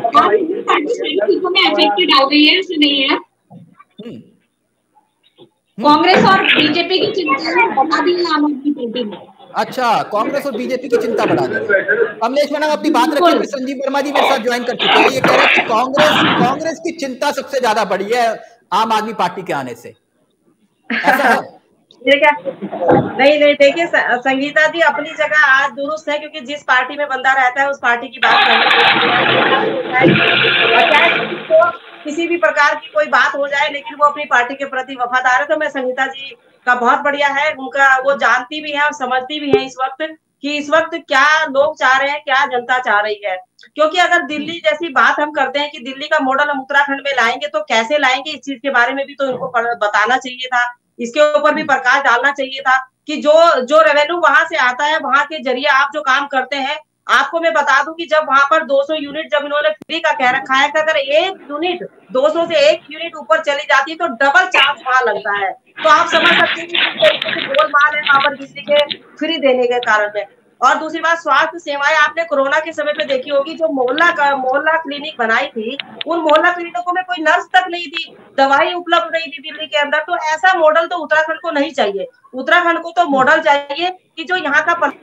रही हूँ। कांग्रेस और बीजेपी की चिंता बढ़ा दी आम आदमी पार्टी ने। अच्छा, कांग्रेस और बीजेपी की चिंता बढ़ा दी। कमलेश मैडम अपनी बात रखिए, संजीव वर्मा जी मेरे साथ ज्वाइन कर चुके हैं, ये कह रहे हैं कि कांग्रेस कांग्रेस की चिंता सबसे ज्यादा बढ़ी है आम आदमी पार्टी के आने से, ऐसा है? नहीं नहीं, देखिए संगीता जी अपनी जगह आज दुरुस्त है, क्योंकि जिस पार्टी में बंदा रहता है उस पार्टी की बात करनी है। किसी भी प्रकार की कोई बात हो जाए लेकिन वो अपनी पार्टी के प्रति वफादार है। तो मैं संगीता जी का बहुत बढ़िया है, उनका वो जानती भी है और समझती भी है इस वक्त कि इस वक्त क्या लोग चाह रहे हैं, क्या जनता चाह रही है। क्योंकि अगर दिल्ली जैसी बात हम करते हैं कि दिल्ली का मॉडल हम उत्तराखंड में लाएंगे, तो कैसे लाएंगे, इस चीज के बारे में भी तो उनको बताना चाहिए था, इसके ऊपर भी प्रकाश डालना चाहिए था कि जो जो रेवेन्यू वहां से आता है, वहां के जरिए आप जो काम करते हैं। आपको मैं बता दूं कि जब वहां पर दो सौ यूनिट जब इन्होंने फ्री का कह रखा है कि अगर एक यूनिट दो सौ से एक यूनिट ऊपर चली जाती है तो डबल चार्ज वहां लगता है। तो आप समझ सकते हैं कि गोलमाल है वहां पर बिजली के फ्री देने के कारण में। और दूसरी बात, स्वास्थ्य सेवाएं आपने कोरोना के समय पे देखी होगी, जो मोहल्ला का मोहल्ला क्लिनिक बनाई थी, उन मोहल्ला क्लिनिकों में कोई नर्स तक नहीं थी, दवाई उपलब्ध नहीं थी दिल्ली के अंदर। तो ऐसा मॉडल तो उत्तराखंड को नहीं चाहिए। उत्तराखंड को तो मॉडल चाहिए कि जो यहाँ का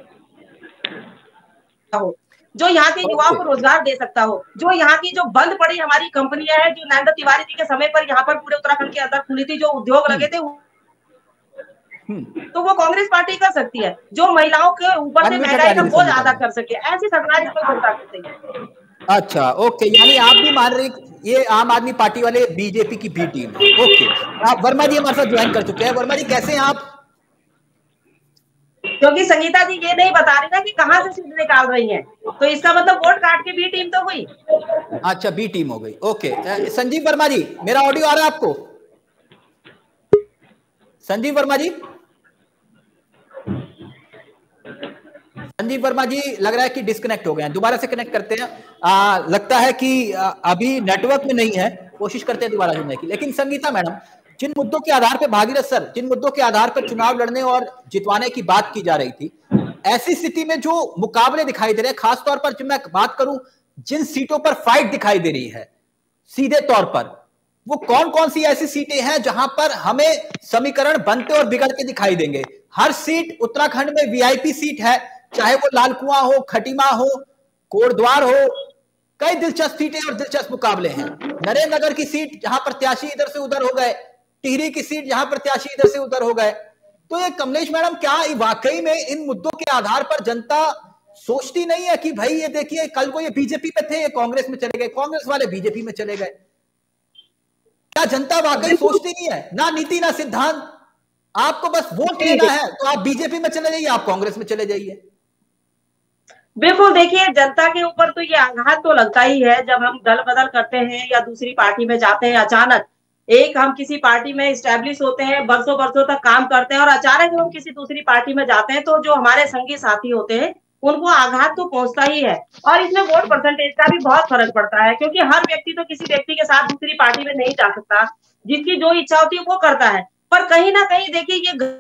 हो, जो यहाँ के युवाओं को रोजगार दे सकता हो, जो यहाँ की जो बंद पड़ी हमारी कंपनियां हैं, जो नरेंद्र तिवारी जी के समय पर यहाँ पर पूरे उत्तराखंड के अंदर खुली थी, जो उद्योग लगे थे, तो वो कांग्रेस पार्टी कर सकती है। जो महिलाओं के ऊपर से महंगाई का बोझ आधा कर सके, ऐसी सरकार इसको जनता करती है। अच्छा, ओके, यानी आप भी मान रहे ये आम आदमी पार्टी वाले बीजेपी की बी टीम है। ओके, आप वर्मा जी हमारे साथ ज्वाइन कर चुके हैं। वर्मा जी कैसे हैं आप? क्योंकि संगीता जी ये नहीं बता रही ना कि कहां से सीट निकाल रही हैं, तो इसका मतलब वोट काट के बी टीम तो हुई। अच्छा, बी टीम हो गई। ओके, संजीव वर्मा जी, मेरा ऑडियो आ रहा है आपको? संजीव वर्मा जी संजीव वर्मा जी लग रहा है कि डिस्कनेक्ट हो गए हैं, दोबारा से कनेक्ट करते हैं। आ, लगता है कि आ, अभी नेटवर्क में नहीं है, कोशिश करते हैं दोबारा जुड़ने की। लेकिन संगीता मैडम, जिन मुद्दों के आधार पर भागीरथ सर जिन मुद्दों के आधार पर चुनाव लड़ने और जितवाने की बात की जा रही थी, ऐसी स्थिति में जो मुकाबले दिखाई दे रहे हैं, खासतौर पर जब मैं बात करूं जिन सीटों पर फाइट दिखाई दे रही है सीधे तौर पर, वो कौन कौन सी ऐसी सीटें हैं जहां पर हमें समीकरण बनते और बिगड़ते दिखाई देंगे? हर सीट उत्तराखंड में वीआईपी सीट है, चाहे वो लालकुआं हो, खटीमा हो, कोटद्वार हो, कई दिलचस्प सीटें और दिलचस्प मुकाबले हैं। नरेंद्र नगर की सीट जहां प्रत्याशी इधर से उधर हो गए, टिहरी की सीट जहां प्रत्याशी इधर से उधर हो गए। तो ये कमलेश मैडम, क्या वाकई में इन मुद्दों के आधार पर जनता सोचती नहीं है कि भाई ये देखिए कल को ये बीजेपी में थे, ये कांग्रेस में चले गए, कांग्रेस वाले बीजेपी में चले गए? क्या जनता वाकई सोचती नहीं है? ना नीति ना सिद्धांत, आपको बस वोट लेना है तो आप बीजेपी में चले जाइए, आप कांग्रेस में चले जाइए। बिल्कुल, देखिए जनता के ऊपर तो ये आघात तो लगता ही है जब हम दल बदल करते हैं या दूसरी पार्टी में जाते हैं। अचानक एक हम किसी पार्टी में स्टैब्लिश होते हैं, बरसों बरसों तक काम करते हैं और अचानक हम किसी दूसरी पार्टी में जाते हैं, तो जो हमारे संगी साथी होते हैं उनको आघात तो पहुंचता ही है। और इसमें वोट परसेंटेज का भी बहुत फर्क पड़ता है, क्योंकि हर व्यक्ति तो किसी व्यक्ति के साथ दूसरी पार्टी में नहीं जा सकता, जिसकी जो इच्छा होती है वो करता है। पर कहीं ना कहीं देखिए ये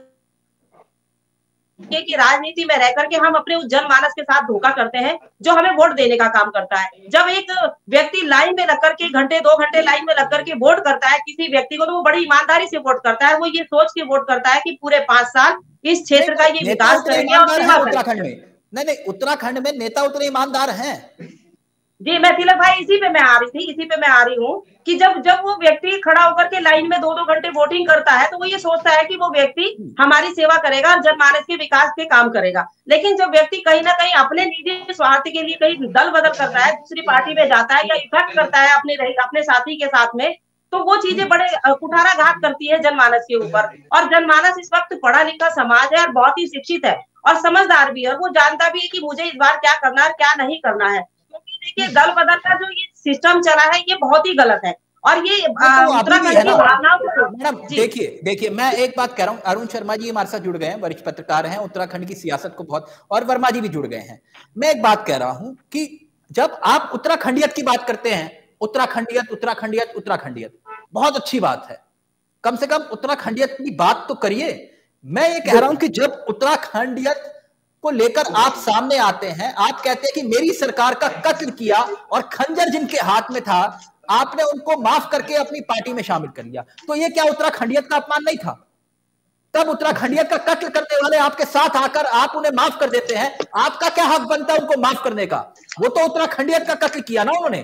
कि राजनीति में रह करके हम अपने उस जनमानस के साथ धोखा करते हैं जो हमें वोट देने का काम करता है। जब एक व्यक्ति लाइन में लग करके घंटे दो घंटे लाइन में लग करके वोट करता है किसी व्यक्ति को, तो वो बड़ी ईमानदारी से वोट करता है। वो ये सोच के वोट करता है कि पूरे पांच साल इस क्षेत्र का ये विकास करेंगे और सेवा उत्तराखंड में। नहीं नहीं, उत्तराखंड में नेता उतने ईमानदार हैं। जी मैं तिलक भाई इसी पे मैं आ रही थी इसी पे मैं आ रही हूँ कि जब जब वो व्यक्ति खड़ा होकर के लाइन में दो दो घंटे वोटिंग करता है, तो वो ये सोचता है कि वो व्यक्ति हमारी सेवा करेगा और जनमानस के विकास के काम करेगा। लेकिन जब व्यक्ति कहीं ना कहीं अपने निजी स्वार्थ के लिए कहीं दल बदल करता है, दूसरी पार्टी में जाता है या इफेक्ट करता है अपने अपने साथी के साथ में, तो वो चीजें बड़े कुठाराघात करती है जनमानस के ऊपर। और जनमानस इस वक्त पढ़ा लिखा समाज है और बहुत ही शिक्षित है और समझदार भी है, और वो जानता भी है कि मुझे इस बार क्या करना है क्या नहीं करना है। देखिए दल बदल का जो ये सिस्टम चला है ये बहुत ही गलत है और ये उत्तराखंड की भावना। देखिए देखिए मैं एक बात कह रहा हूँ, अरुण शर्मा जी हमारे साथ जुड़ गए हैं, वरिष्ठ पत्रकार हैं, उत्तराखंड की सियासत को बहुत, और वर्मा जी भी जुड़ गए हैं। मैं एक बात कह रहा हूं कि जब आप उत्तराखंडियत की बात करते हैं, उत्तराखंडियत उत्तराखंडियत उत्तराखंडियत बहुत अच्छी बात है, कम से कम उत्तराखंडियत की बात तो करिए। मैं ये कह रहा हूं कि जब उत्तराखंडियत को लेकर आप सामने आते हैं, आप कहते हैं कि मेरी सरकार का कत्ल किया और खंजर जिनके हाथ में था आपने उनको माफ करके अपनी पार्टी में शामिल कर लिया, तो ये क्या उत्तराखंडियत का अपमान नहीं था? तब उत्तराखंडियत का कत्ल करने वाले आपके साथ आकर आप उन्हें माफ कर देते हैं, आपका क्या हक बनता है उनको माफ करने का? वो तो उत्तराखंडियत का कत्ल किया ना उन्होंने,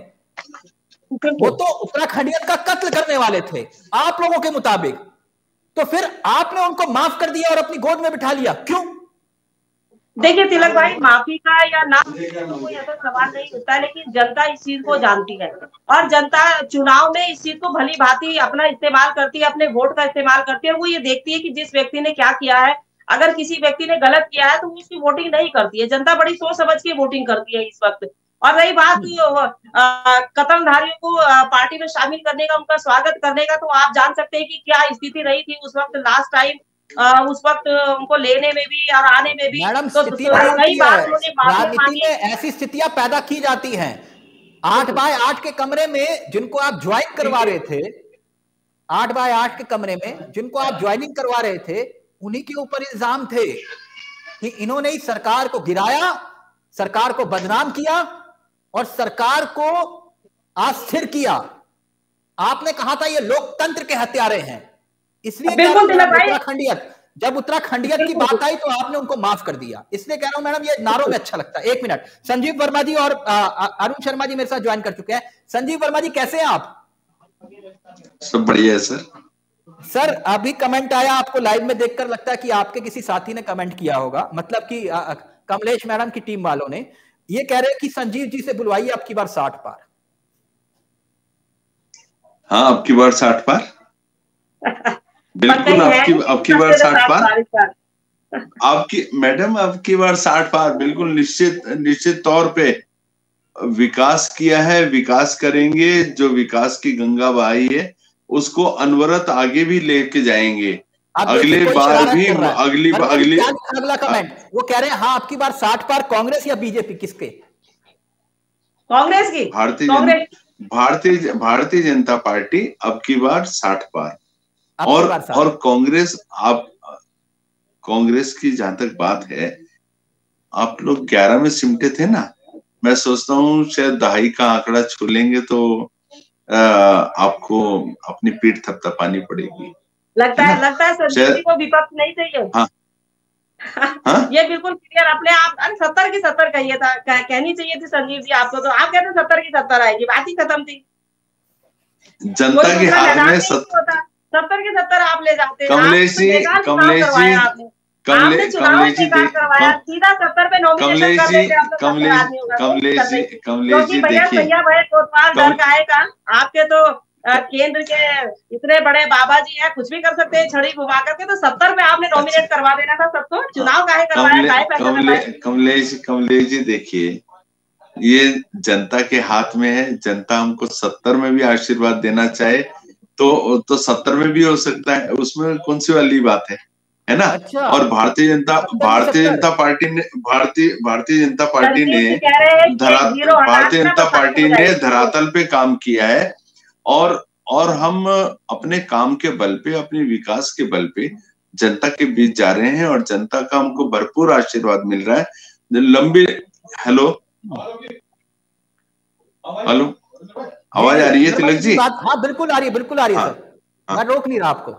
वो तो उत्तराखंडियत का कत्ल करने वाले थे आप लोगों के मुताबिक, तो फिर आपने उनको माफ कर दिया और अपनी गोद में बिठा लिया, क्यों? देखिए तिलक भाई, माफी का या ना तो कोई ऐसा सवाल नहीं होता है, लेकिन जनता इस चीज को जानती है और जनता चुनाव में इस चीज को भली भांति अपना इस्तेमाल करती है, अपने वोट का इस्तेमाल करती है। वो ये देखती है कि जिस व्यक्ति ने क्या किया है, अगर किसी व्यक्ति ने गलत किया है तो वो उसकी वोटिंग नहीं करती है। जनता बड़ी सोच समझ के वोटिंग करती है इस वक्त। और रही बात कतलधारियों को पार्टी में शामिल करने का, उनका स्वागत करने का, तो आप जान सकते हैं कि क्या स्थिति रही थी उस वक्त लास्ट टाइम। आ, उस वक्त उनको लेने में भी और आने में भी मैडम तो स्थिति कई बार उन्होंने राजनीति में ऐसी स्थितियां पैदा की जाती हैं। आठ बाय आठ के कमरे में जिनको आप ज्वाइन करवा रहे थे, आठ बाय आठ के कमरे में जिनको आप ज्वाइनिंग करवा रहे थे, उन्हीं के ऊपर इल्जाम थे कि इन्होंने ही सरकार को गिराया, सरकार को बदनाम किया और सरकार को अस्थिर किया। आपने कहा था ये लोकतंत्र के हत्यारे हैं, इसलिए उत्तराखंडियत, जब उत्तराखंडियत की बात आई तो आपने उनको माफ कर दिया। इसलिए कह रहा हूं मैडम, ये नारों में अच्छा लगता है। एक मिनट, संजीव वर्मा जी और अरुण शर्मा जी मेरे साथ ज्वाइन कर चुके हैं। संजीव वर्मा जी कैसे हैं आप? सब बढ़िया है सर। सर अभी कमेंट आया, आपको लाइव में देखकर लगता है कि आपके किसी साथी ने कमेंट किया होगा, मतलब कि कमलेश मैडम की टीम वालों ने। ये कह रहे हैं कि संजीव जी से बुलवाइए अब की बार साठ पार। हाँ अब की बार साठ पार, बिल्कुल आपकी अब की बार साठ पार आपकी मैडम, अब की बार साठ पार बिल्कुल निश्चित निश्चित तौर पे विकास किया है, विकास करेंगे। जो विकास की गंगा बहाई है उसको अनवरत आगे भी लेके जाएंगे। अगले बार भी अगली अगली अगला कमेंट वो कह रहे हैं हाँ आपकी बार साठ पार कांग्रेस या बीजेपी, किसके? कांग्रेस की। भारतीय भारतीय भारतीय जनता पार्टी अब की बार साठ पार। और और कांग्रेस, आप कांग्रेस की जहां तक बात है, आप लोग ग्यारह में सिमटे थे ना, मैं सोचता हूँ शायद दहाई का आंकड़ा छू लेंगे तो आ, आपको अपनी पीठ थपथपानी पड़ेगी। लगता है लगता है संजीव जी को विपक्ष नहीं चाहिए। हाँ, हाँ? ये बिल्कुल क्लियर अपने आप। अरे सत्तर की सत्तर कहिए था, कह, कहनी चाहिए थी संजीव जी आपको, तो आप कहते सत्तर की सत्तर आएगी, बात ही खत्म थी। जनता के हाथ में सत्तर के सत्तर आप ले जाते। कमलेश जी, कमलेश जी, आपने चुनाव बेकार करवाया, सीधा सत्तर पे नॉमिनेशन कर देते आप। कमलेश जी, कमलेश जी भैया भैया भाई कोतवाल डर का आएगा आपके तो केंद्र के इतने बड़े बाबा जी हैं, कुछ भी कर सकते हैं छड़ी घुमा करके। तो सत्तर पे आपने नॉमिनेट करवा देना था सबको, चुनाव काहे करवाया? कमलेश कमलेश जी देखिए, ये जनता के हाथ में है। जनता हमको सत्तर में भी आशीर्वाद देना चाहे तो तो सत्तर में भी हो सकता है, उसमें कौन सी वाली बात है, है ना? अच्छा। और भारतीय जनता भारतीय जनता पार्टी ने भारतीय भारतीय जनता पार्टी ने धरा भारतीय जनता पार्टी ने धरातल पे काम किया है और और हम अपने काम के बल पे, अपने विकास के बल पे जनता के बीच जा रहे हैं और जनता का हमको भरपूर आशीर्वाद मिल रहा है। लंबी हेलो हेलो आवाज आ रही है तिलक जी? हाँ बिल्कुल आ रही है, बिल्कुल आ रही है सर, मैं रोक नहीं रहा आपको।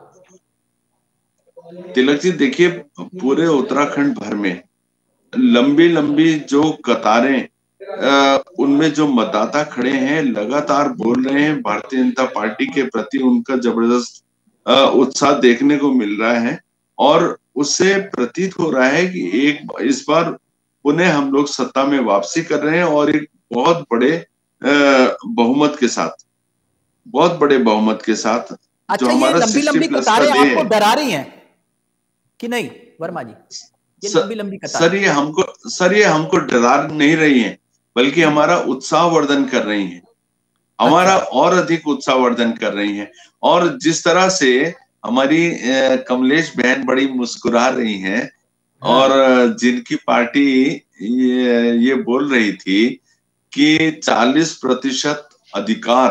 तिलक जी देखिए, पूरे उत्तराखंड भर में लंबी लंबी जो कतारें, उनमें जो मतदाता खड़े हैं लगातार बोल रहे हैं, भारतीय जनता पार्टी के प्रति उनका जबरदस्त उत्साह देखने को मिल रहा है और उससे प्रतीत हो रहा है कि एक इस बार पुनः हम लोग सत्ता में वापसी कर रहे हैं और एक बहुत बड़े बहुमत के साथ, बहुत बड़े बहुमत के साथ। अच्छा, जो हमारा लंबी लंबी कतारें आपको डरा रही हैं कि नहीं वर्मा जी? ये सर, लंबी लंबी कतारें सर ये हमको सर ये हमको डरा नहीं रही हैं, बल्कि हमारा उत्साह वर्धन कर रही हैं, हमारा अच्छा। और अधिक उत्साह वर्धन कर रही हैं। और जिस तरह से हमारी कमलेश बहन बड़ी मुस्कुरा रही हैं और जिनकी पार्टी ये, ये बोल रही थी कि चालीस प्रतिशत अधिकार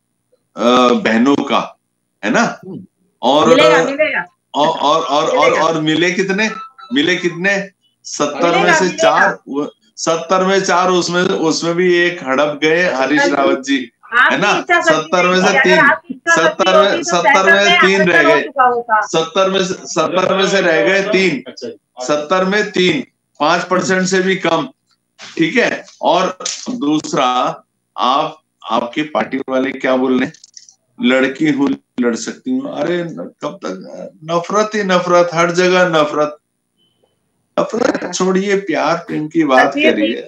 बहनों का है ना, और मिलेगा, मिलेगा। और और और और, और मिले कितने मिले कितने सत्तर में से चार सत्तर में चार उसमें उसमें भी एक हड़प गए हरीश रावत जी, है ना? सत्तर में से तीन सत्तर में सत्तर में तीन रह गए सत्तर में सत्तर में से रह गए तीन सत्तर में तीन पांच परसेंट से भी कम, ठीक है। और दूसरा, आप आपकी पार्टी वाले क्या बोल रहे हैं? लड़की हूँ लड़ सकती हूँ। अरे कब तक नफरत ही नफरत, हर जगह नफरत नफरत छोड़िए, प्यार प्रेम की बात करिए।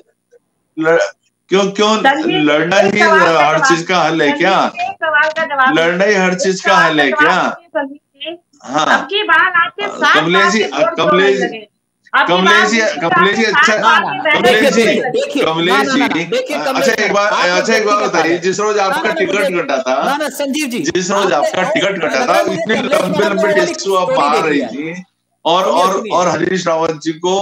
क्यों क्यों लड़ना ही हर चीज का हल है क्या? लड़ना ही हर चीज का हल है क्या? हाँ कमलेश जी कमलेश जी कमलेश जी कमलेश जी अच्छा कमलेश जी कमलेश जी अच्छा एक बार अच्छा एक बार बताइए, जिस रोज आपका टिकट कटा था संजीव जी, जिस रोज आपका टिकट कटा था इतने लंबे लंबे टेस्ट आप मार रही थी और और और हरीश रावत जी को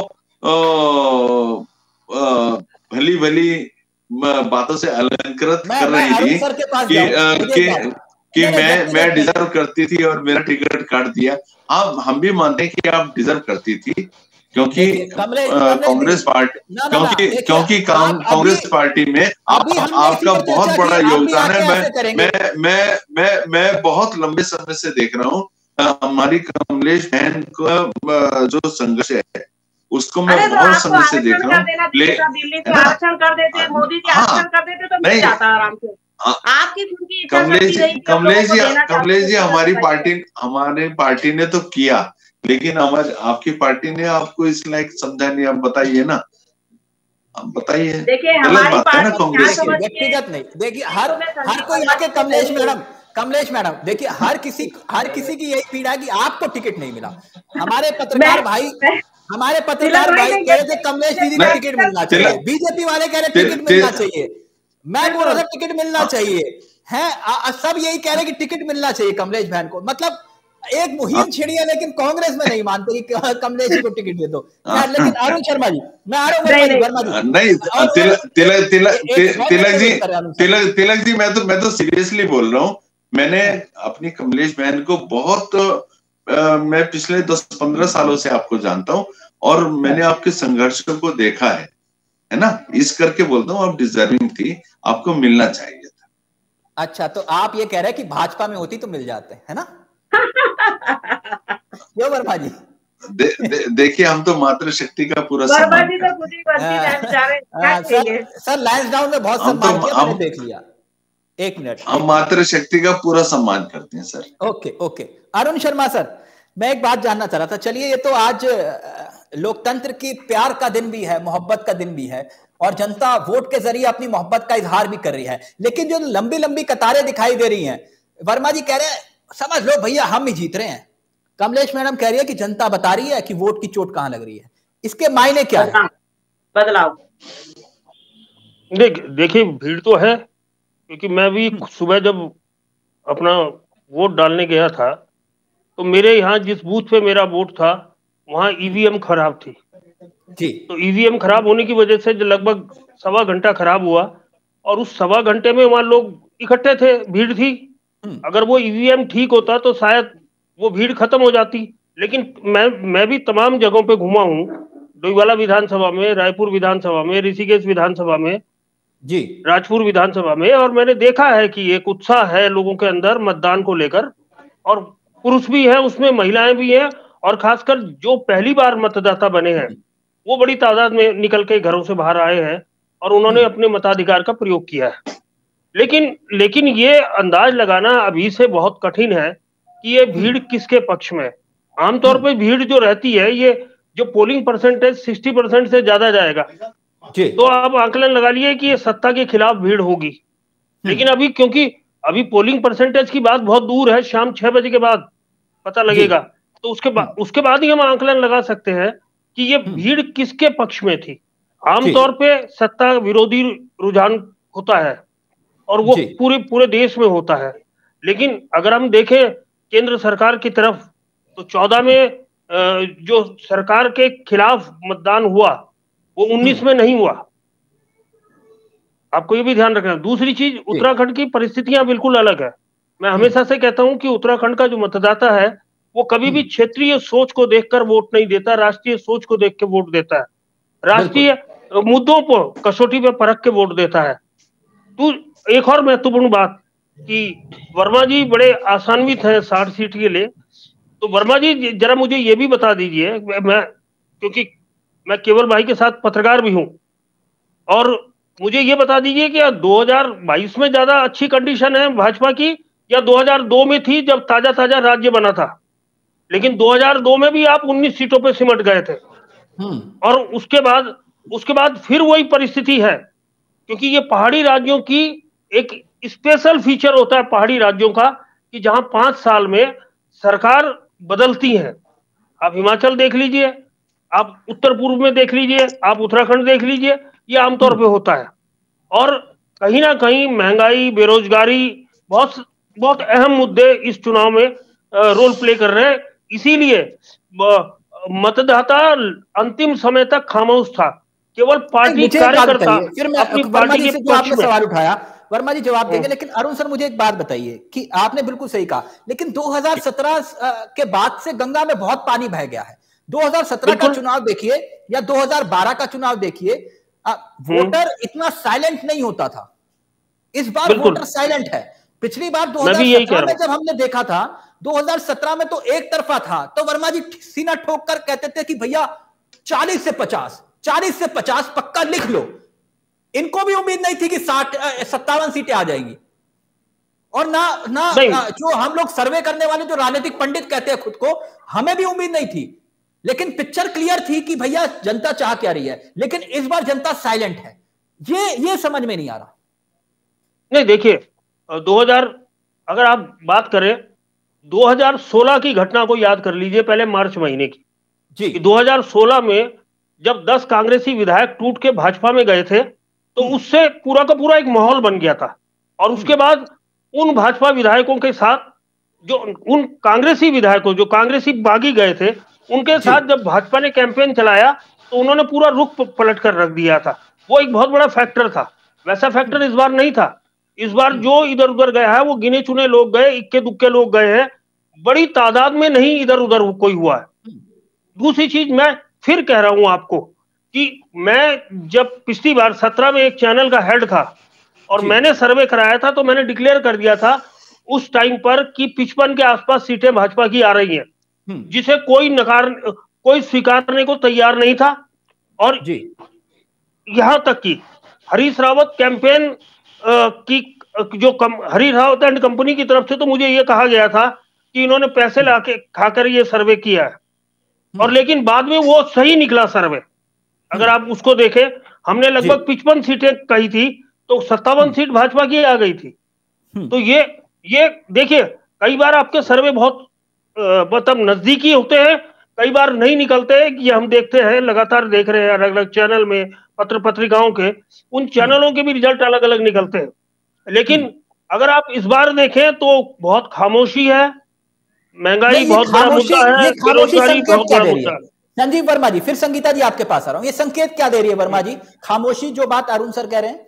भली भली बातों से अलंकृत कर रही थी कि कि मैं मैं डिजर्व करती थी और मेरा टिकट काट दिया। आप हम भी मानते हैं कि आप डिजर्व करती थी, क्योंकि कांग्रेस पार्टी क्योंकि क्योंकि कांग्रेस पार्टी में आप, आपका बहुत बड़ा योगदान है। मैं मैं मैं मैं मैं बहुत लंबे समय से देख रहा हूँ हमारी कमलेश बहन का जो संघर्ष है उसको मैं बहुत समय से देख रहा हूँ। दिल्ली से आरक्षण कर देते, मोदी जी आरक्षण कर देते तो मिल जाता आराम से। आपकी कमलेश कमलेश जी कमलेश जी हमारी पार्टी हमारे पार्टी ने तो किया, लेकिन हमारी आपकी पार्टी ने आपको इस लायक समझा नहीं। आप बताइए ना, आप बताइए। देखिए हमारी पार्टी ना कांग्रेस की व्यक्तिगत नहीं, देखिए हर हर कोई आके कमलेश मैडम कमलेश मैडम देखिए हर किसी हर किसी की यही पीड़ा है कि आपको टिकट नहीं मिला। हमारे पत्रकार भाई हमारे पत्रकार भाई कह रहे थे कमलेश दीदी को टिकट मिलना चाहिए, बीजेपी वाले कह रहे टिकट मिलना चाहिए, मैं बोल रहा था टिकट मिलना चाहिए है, सब यही कह रहे कि टिकट मिलना चाहिए कमलेश बहन को। मतलब एक मुहिम छिड़ी है, लेकिन कांग्रेस में नहीं मानते कि कमलेश जी को टिकट दे दो। लेकिन अरुण शर्मा जी, मैं आ रहा हूँ वर्मा जी नहीं तिलक तिलक तिलक तिलक जी तिलक तिलक जी मैं तो मैं तो सीरियसली बोल रहा हूँ। मैंने अपनी कमलेश बहन को बहुत आ, मैं पिछले दस पंद्रह सालों से आपको जानता हूँ और मैंने आपके संघर्षों को देखा है है ना, इस करके बोलता हूँ आप डिजर्विंग थी, आपको मिलना चाहिए था। अच्छा, तो आप ये कह रहे हैं कि भाजपा में होती तो मिल जाते, है ना? क्यों वर्मा जी? दे, दे, देखिए हम तो मातृशक्ति का पूरा वर्मा सम्मान जी तो खुद ही करते बंदी है बेचारे, क्या हैं। सर कहेंगे? सर लैंसडाउन में बहुत हम सम्मान तो किया, हम मैंने देख लिया। एक मिनट, हम मातृशक्ति का पूरा सम्मान करते हैं sir. Okay okay. Arun Sharma sir, मैं एक बात जानना चाह रहा था। चलिए, ये तो आज लोकतंत्र की प्यार का दिन भी है, मोहब्बत का दिन भी है, और जनता वोट के जरिए अपनी मोहब्बत का इजहार भी कर रही है, लेकिन जो लंबी लंबी कतारें दिखाई दे रही हैं, वर्मा जी कह रहे हैं समझ लो भैया हम ही जीत रहे हैं, कमलेश मैडम कह रही है कि जनता बता रही है कि वोट की चोट कहां लग रही है। इसके मायने क्या है? बदलाव देख देखिए भीड़ तो है, क्योंकि मैं भी सुबह जब अपना वोट डालने गया था तो मेरे यहाँ जिस बूथ पे मेरा वोट था वहाँ ईवीएम खराब थी जी। तो ईवीएम खराब होने की वजह से जो लगभग सवा घंटा खराब हुआ, और उस सवा घंटे में वहाँ लोग इकट्ठे थे, भीड़ थी। अगर वो ईवीएम ठीक होता तो शायद वो भीड़ खत्म हो जाती। लेकिन मैं मैं भी तमाम जगहों पे घुमा हूँ, डोईवाला विधानसभा में, रायपुर विधानसभा में, ऋषिकेश विधानसभा में जी, राजपुर विधानसभा में, और मैंने देखा है कि एक उत्साह है लोगों के अंदर मतदान को लेकर, और पुरुष भी है उसमें, महिलाएं भी हैं, और खासकर जो पहली बार मतदाता बने हैं वो बड़ी तादाद में निकल के घरों से बाहर आए हैं और उन्होंने अपने मताधिकार का प्रयोग किया है। लेकिन लेकिन ये अंदाज लगाना अभी से बहुत कठिन है कि ये भीड़ किसके पक्ष में। आमतौर पर भीड़ जो रहती है, ये जो पोलिंग परसेंटेज सिक्सटी परसेंट से ज्यादा जाएगा तो आप आकलन लगा लिए कि ये सत्ता के खिलाफ भीड़ होगी। लेकिन अभी क्योंकि अभी पोलिंग परसेंटेज की बात बहुत दूर है, शाम छह बजे के बाद पता लगेगा, तो उसके बाद उसके बाद ही हम आकलन लगा सकते हैं कि ये भीड़ किसके पक्ष में थी। आमतौर पे सत्ता विरोधी रुझान होता है और वो पूरे पूरे देश में होता है। लेकिन अगर हम देखें केंद्र सरकार की तरफ तो चौदह में जो सरकार के खिलाफ मतदान हुआ वो उन्नीस में नहीं हुआ, आपको ये भी ध्यान रखना। दूसरी चीज, उत्तराखंड की परिस्थितियां बिल्कुल अलग है। मैं हमेशा से कहता हूं कि उत्तराखंड का जो मतदाता है वो कभी भी क्षेत्रीय सोच को देखकर वोट नहीं देता, राष्ट्रीय सोच को देख के वोट देता है, राष्ट्रीय मुद्दों पर कसौटी पे परख के वोट देता है। तो एक और महत्वपूर्ण बात कि वर्मा जी बड़े आसान्वित हैं साठ सीट के लिए, तो वर्मा जी जरा मुझे ये भी बता दीजिए, मैं क्योंकि मैं केवल भाई के साथ पत्रकार भी हूं, और मुझे ये बता दीजिए कि दो हज़ार बाईस में ज्यादा अच्छी कंडीशन है भाजपा की या दो हज़ार दो में थी जब ताजा ताजा राज्य बना था। लेकिन दो हज़ार दो में भी आप उन्नीस सीटों पे सिमट गए थे, और उसके बाद उसके बाद फिर वही परिस्थिति है, क्योंकि ये पहाड़ी राज्यों की एक स्पेशल फीचर होता है पहाड़ी राज्यों का कि जहां पांच साल में सरकार बदलती है। आप हिमाचल देख लीजिए, आप उत्तर पूर्व में देख लीजिए, आप उत्तराखंड देख लीजिए, ये आमतौर पे होता है। और कहीं ना कहीं महंगाई, बेरोजगारी बहुत बहुत अहम मुद्दे इस चुनाव में रोल प्ले कर रहे हैं। इसीलिए मतदाता अंतिम समय तक खामोश था, केवल पार्टी कार्यकर्ता अपनी पार्टी के पक्ष में। सवाल उठाया, वर्मा जी जवाब देंगे, लेकिन अरुण सर मुझे एक बात बताइए कि आपने बिल्कुल सही कहा, लेकिन दो हज़ार सत्रह के बाद से गंगा में बहुत पानी बह गया है। दो हज़ार सत्रह का चुनाव देखिए या दो हज़ार बारह का चुनाव देखिए, वोटर इतना साइलेंट नहीं होता था। इस बार वोटर साइलेंट है। पिछली बार दो हज़ार सत्रह में जब हमने देखा था, दो हज़ार सत्रह में तो एक तरफा था, तो वर्मा जी सीना ठोक कर कहते थे कि भैया चालीस से पचास, चालीस से पचास पक्का लिख लो। इनको भी उम्मीद नहीं थी कि साठ सत्तावन सीटें आ जाएंगी, और ना ना जो हम लोग सर्वे करने वाले जो राजनीतिक पंडित कहते हैं खुद को, हमें भी उम्मीद नहीं थी। लेकिन पिक्चर क्लियर थी कि भैया जनता चाह क्या रही है, लेकिन इस बार जनता साइलेंट है। ये ये समझ में नहीं आ रहा। नहीं देखिए, दो हज़ार अगर आप बात करें दो हज़ार सोलह की घटना को याद कर लीजिए, पहले मार्च महीने की जी। दो हज़ार सोलह में जब दस कांग्रेसी विधायक टूट के भाजपा में गए थे तो उससे पूरा का पूरा एक माहौल बन गया था, और उसके बाद उन भाजपा विधायकों के साथ जो उन कांग्रेसी विधायकों जो कांग्रेसी बागी गए थे उनके साथ जब भाजपा ने कैंपेन चलाया तो उन्होंने पूरा रुख पलट कर रख दिया था। वो एक बहुत बड़ा फैक्टर था। वैसा फैक्टर इस बार नहीं था। इस बार जो इधर उधर गया है वो गिने चुने लोग गए, इक्के दुक्के लोग गए हैं, बड़ी तादाद में नहीं इधर उधर कोई हुआ है। दूसरी चीज मैं फिर कह रहा हूं आपको कि मैं जब पिछली बार सत्रह में एक चैनल का हेड था और मैंने सर्वे कराया था, तो मैंने डिक्लेयर कर दिया था उस टाइम पर कि पचपन के आसपास सीटें भाजपा की आ रही हैं, जिसे कोई नकार कोई स्वीकारने को तैयार नहीं था। और यहां तक कि हरीश रावत कैंपेन की जो कम, हरीश रावत एंड कंपनी की तरफ से तो मुझे ये कहा गया था कि इन्होंने पैसे लाके खाकर ये सर्वे किया है, और लेकिन बाद में वो सही निकला सर्वे। अगर आप उसको देखें, हमने लगभग पचपन सीटें कही थी तो सत्तावन सीट भाजपा की आ गई थी। तो ये ये देखिए, कई बार आपके सर्वे बहुत मतलब नजदीकी होते हैं, कई बार नहीं निकलते हैं। ये हम देखते हैं, लगातार देख रहे हैं अलग अलग चैनल में, पत्र पत्रिकाओं के, उन चैनलों के भी रिजल्ट अलग अलग निकलते हैं। लेकिन अगर आप इस बार देखें तो बहुत खामोशी है, महंगाई बहुत बड़ा मुद्दा है, बेरोजगारी बहुत बड़ा मुद्दा है। संजीव वर्मा जी, फिर संगीता जी आपके पास आ रहा हूं, ये संकेत क्या दे रही है वर्मा जी, खामोशी जो बात अरुण सर कह रहे हैं?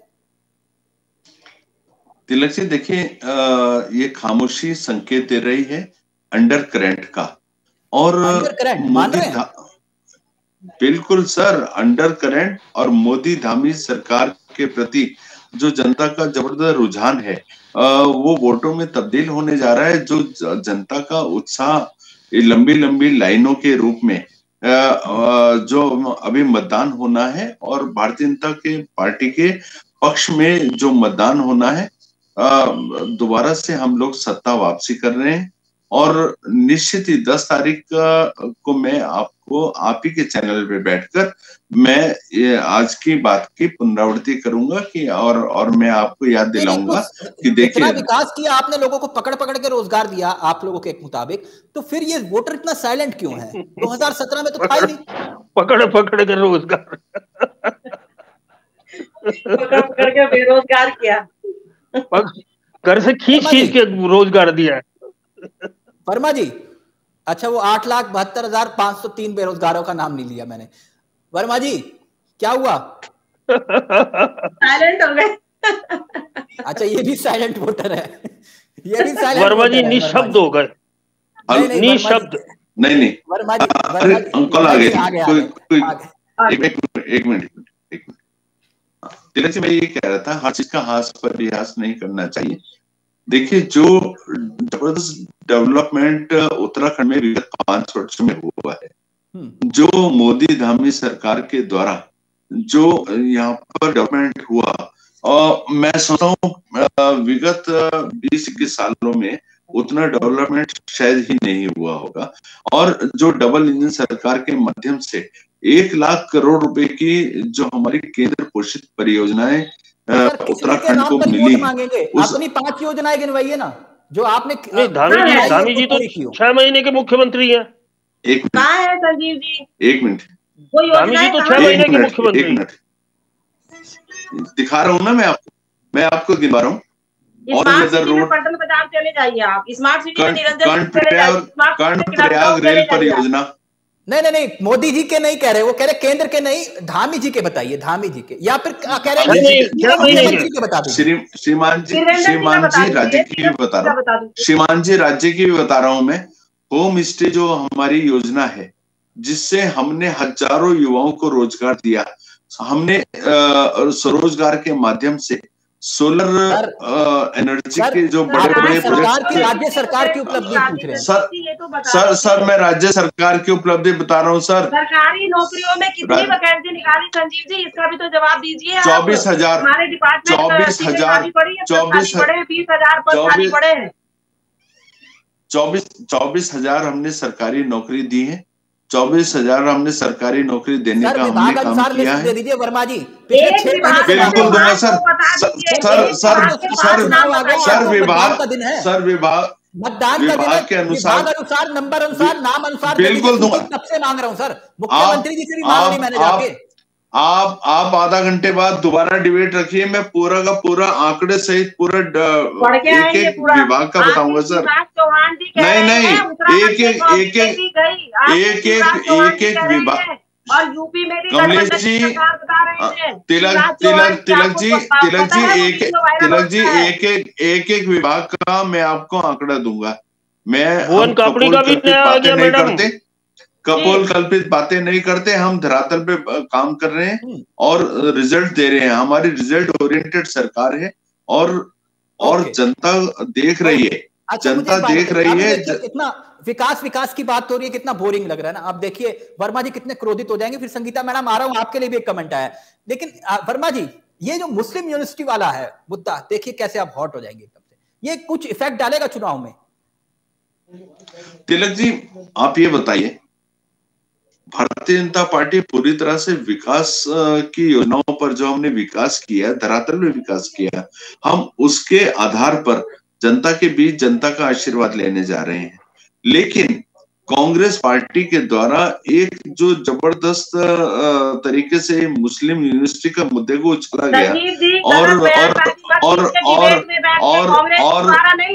तिलक जी देखिए, ये खामोशी संकेत दे रही है अंडर करंट का, और मोदी बिल्कुल सर, अंडर करंट और मोदी धामी सरकार के प्रति जो जनता का जबरदस्त रुझान है वो वोटों में तब्दील होने जा रहा है। जो जनता का उत्साह लंबी लंबी लाइनों के रूप में जो अभी मतदान होना है, और भारतीय जनता के पार्टी के पक्ष में जो मतदान होना है, दोबारा से हम लोग सत्ता वापसी कर रहे हैं। और निश्चित ही दस तारीख को मैं आपको आप ही के चैनल पे बैठकर मैं ये आज की बात की पुनरावृत्ति करूंगा कि और और मैं आपको याद दिलाऊंगा कि देखिए, विकास किया आपने, लोगों को पकड़ पकड़ के रोजगार दिया आप लोगों के मुताबिक, तो फिर ये वोटर इतना साइलेंट क्यों है? दो हज़ार सत्रह में तो था ही नहीं। पकड़ पकड़ के रोजगार पकड़ पकड़ के बेरोजगार किया, घर से खींच खींच के रोजगार दिया है। वर्मा जी, अच्छा वो आठ लाख बहत्तर हजार पांच सौ तीन बेरोजगारों का नाम नहीं लिया मैंने। वर्मा जी क्या हुआ? साइलेंट हो गए। अच्छा ये भी साइलेंट वोटर है, ये भी साइलेंट। वर्मा जी निशब्द हो गए, निशब्द। नहीं नहीं वर्मा जी, अंकल आ गए, एक मिनट तिलक जी, मैं ये कह रहा था, हर चीज का हास पर रियास नहीं करना चाहिए। देखिए, जो जबरदस्त डेवलपमेंट उत्तराखंड में विगत पांच वर्ष में हुआ है, जो मोदी धामी सरकार के द्वारा जो यहाँ पर डेवलपमेंट हुआ, और मैं सोचता हूँ विगत बीस इक्कीस सालों में उतना डेवलपमेंट शायद ही नहीं हुआ होगा। और जो डबल इंजन सरकार के माध्यम से एक लाख करोड़ रुपए की जो हमारी केंद्र पोषित परियोजनाएं उत्तराखंड को मिली, अपनी पांच योजनाएं गिनवाइए ना जो आपने। नहीं, धामी जी धामी जी तो छह महीने के मुख्यमंत्री हैं। एक कहाँ है संजीव जी? एक मिनट, धामी जी तो छह महीने के मुख्यमंत्री। एक मिनट दिखा रहा हूँ ना मैं आपको, मैं आपको गिनवा रहा हूँ। स्मार्ट सिटी में पटन बाजार चले जाइए आप, स्मार्ट सिटी में निरंजन कर्णप्रयाग रेल परियोजना। नहीं नहीं नहीं, मोदी जी के नहीं कह रहे, वो कह रहे केंद्र के नहीं, धामी जी के बताइए, धामी जी के, या फिर कह रहे मुख्यमंत्री के बता दीजिए। श्रीमान जी, श्रीमान जी राज्य की भी बता रहा हूँ, श्रीमान जी राज्य की भी बता रहा हूँ मैं। होम स्टे जो हमारी योजना है, जिससे हमने हजारों युवाओं को रोजगार दिया, हमने स्वरोजगार के माध्यम से सोलर एनर्जी के जो बड़े बड़े प्रोजेक्ट, राज्य सरकार की उपलब्धि पूछ रहे हैं सर। सर सर मैं राज्य सरकार की उपलब्धि बता रहा हूँ सर। सरकारी नौकरियों में कितनी वैकेंसी निकाली संजीव जी, इसका भी तो जवाब दीजिए। चौबीस हजार हमारे डिपार्टमेंट चौबीस हजार चौबीस बीस हजार पद पड़े हैं। चौबीस चौबीस हजार हमने सरकारी नौकरी दी है, चौबीस हजार हमने सरकारी नौकरी देने का हमने काम किया है। दे दीजिए वर्मा जी, बिल्कुल दूंगा sir. Sir sir sir sir विभाग सर विभाग मतदान का विभाग के अनुसार अनुसार नंबर अनुसार नाम अनुसार बिल्कुल दूंगा। कब से मांग रहा हूँ सर, मुख्यमंत्री जी से भी मांग ली मैंने जाके। आप आप आधा घंटे बाद दोबारा डिबेट रखिए, मैं पूरा का पूरा आंकड़े सहित पूरा एक एक विभाग का बताऊंगा सर। नहीं नहीं, एक एक एक एक एक एक एक एक विभाग। और यूपी में भी कमलेश जी, तिलक तिलक तिलक जी तिलक जी एक तिलक जी एक एक एक एक विभाग का मैं आपको आंकड़ा दूंगा। मैं भुवन कापड़ी का भी नया आ गया मैडम। कपोल कल्पित बातें नहीं करते, हम धरातल पे काम कर रहे हैं और रिजल्ट दे रहे हैं। हमारी रिजल्ट ओरिएंटेड सरकार है और और जनता देख रही है, अच्छा, जनता देख रही है। इतना विकास विकास की बात हो रही है, कितना बोरिंग लग रहा है ना। आप देखिए वर्मा जी कितने क्रोधित हो जाएंगे। फिर संगीता मैडम आ रहा हूं, आपके लिए भी एक कमेंट आया। लेकिन वर्मा जी, ये जो मुस्लिम यूनिवर्सिटी वाला है मुद्दा, देखिए कैसे आप हॉट हो जाएंगे एकदम से। ये कुछ इफेक्ट डालेगा चुनाव में? तिलक जी आप ये बताइए, भारतीय जनता पार्टी पूरी तरह से विकास की योजनाओं पर जो हमने विकास किया, धरातल में विकास किया, हम उसके आधार पर जनता के बीच जनता का आशीर्वाद लेने जा रहे हैं। लेकिन कांग्रेस पार्टी के द्वारा एक जो जबरदस्त तरीके से मुस्लिम यूनिवर्सिटी का मुद्दे को उछाला गया और और और और और और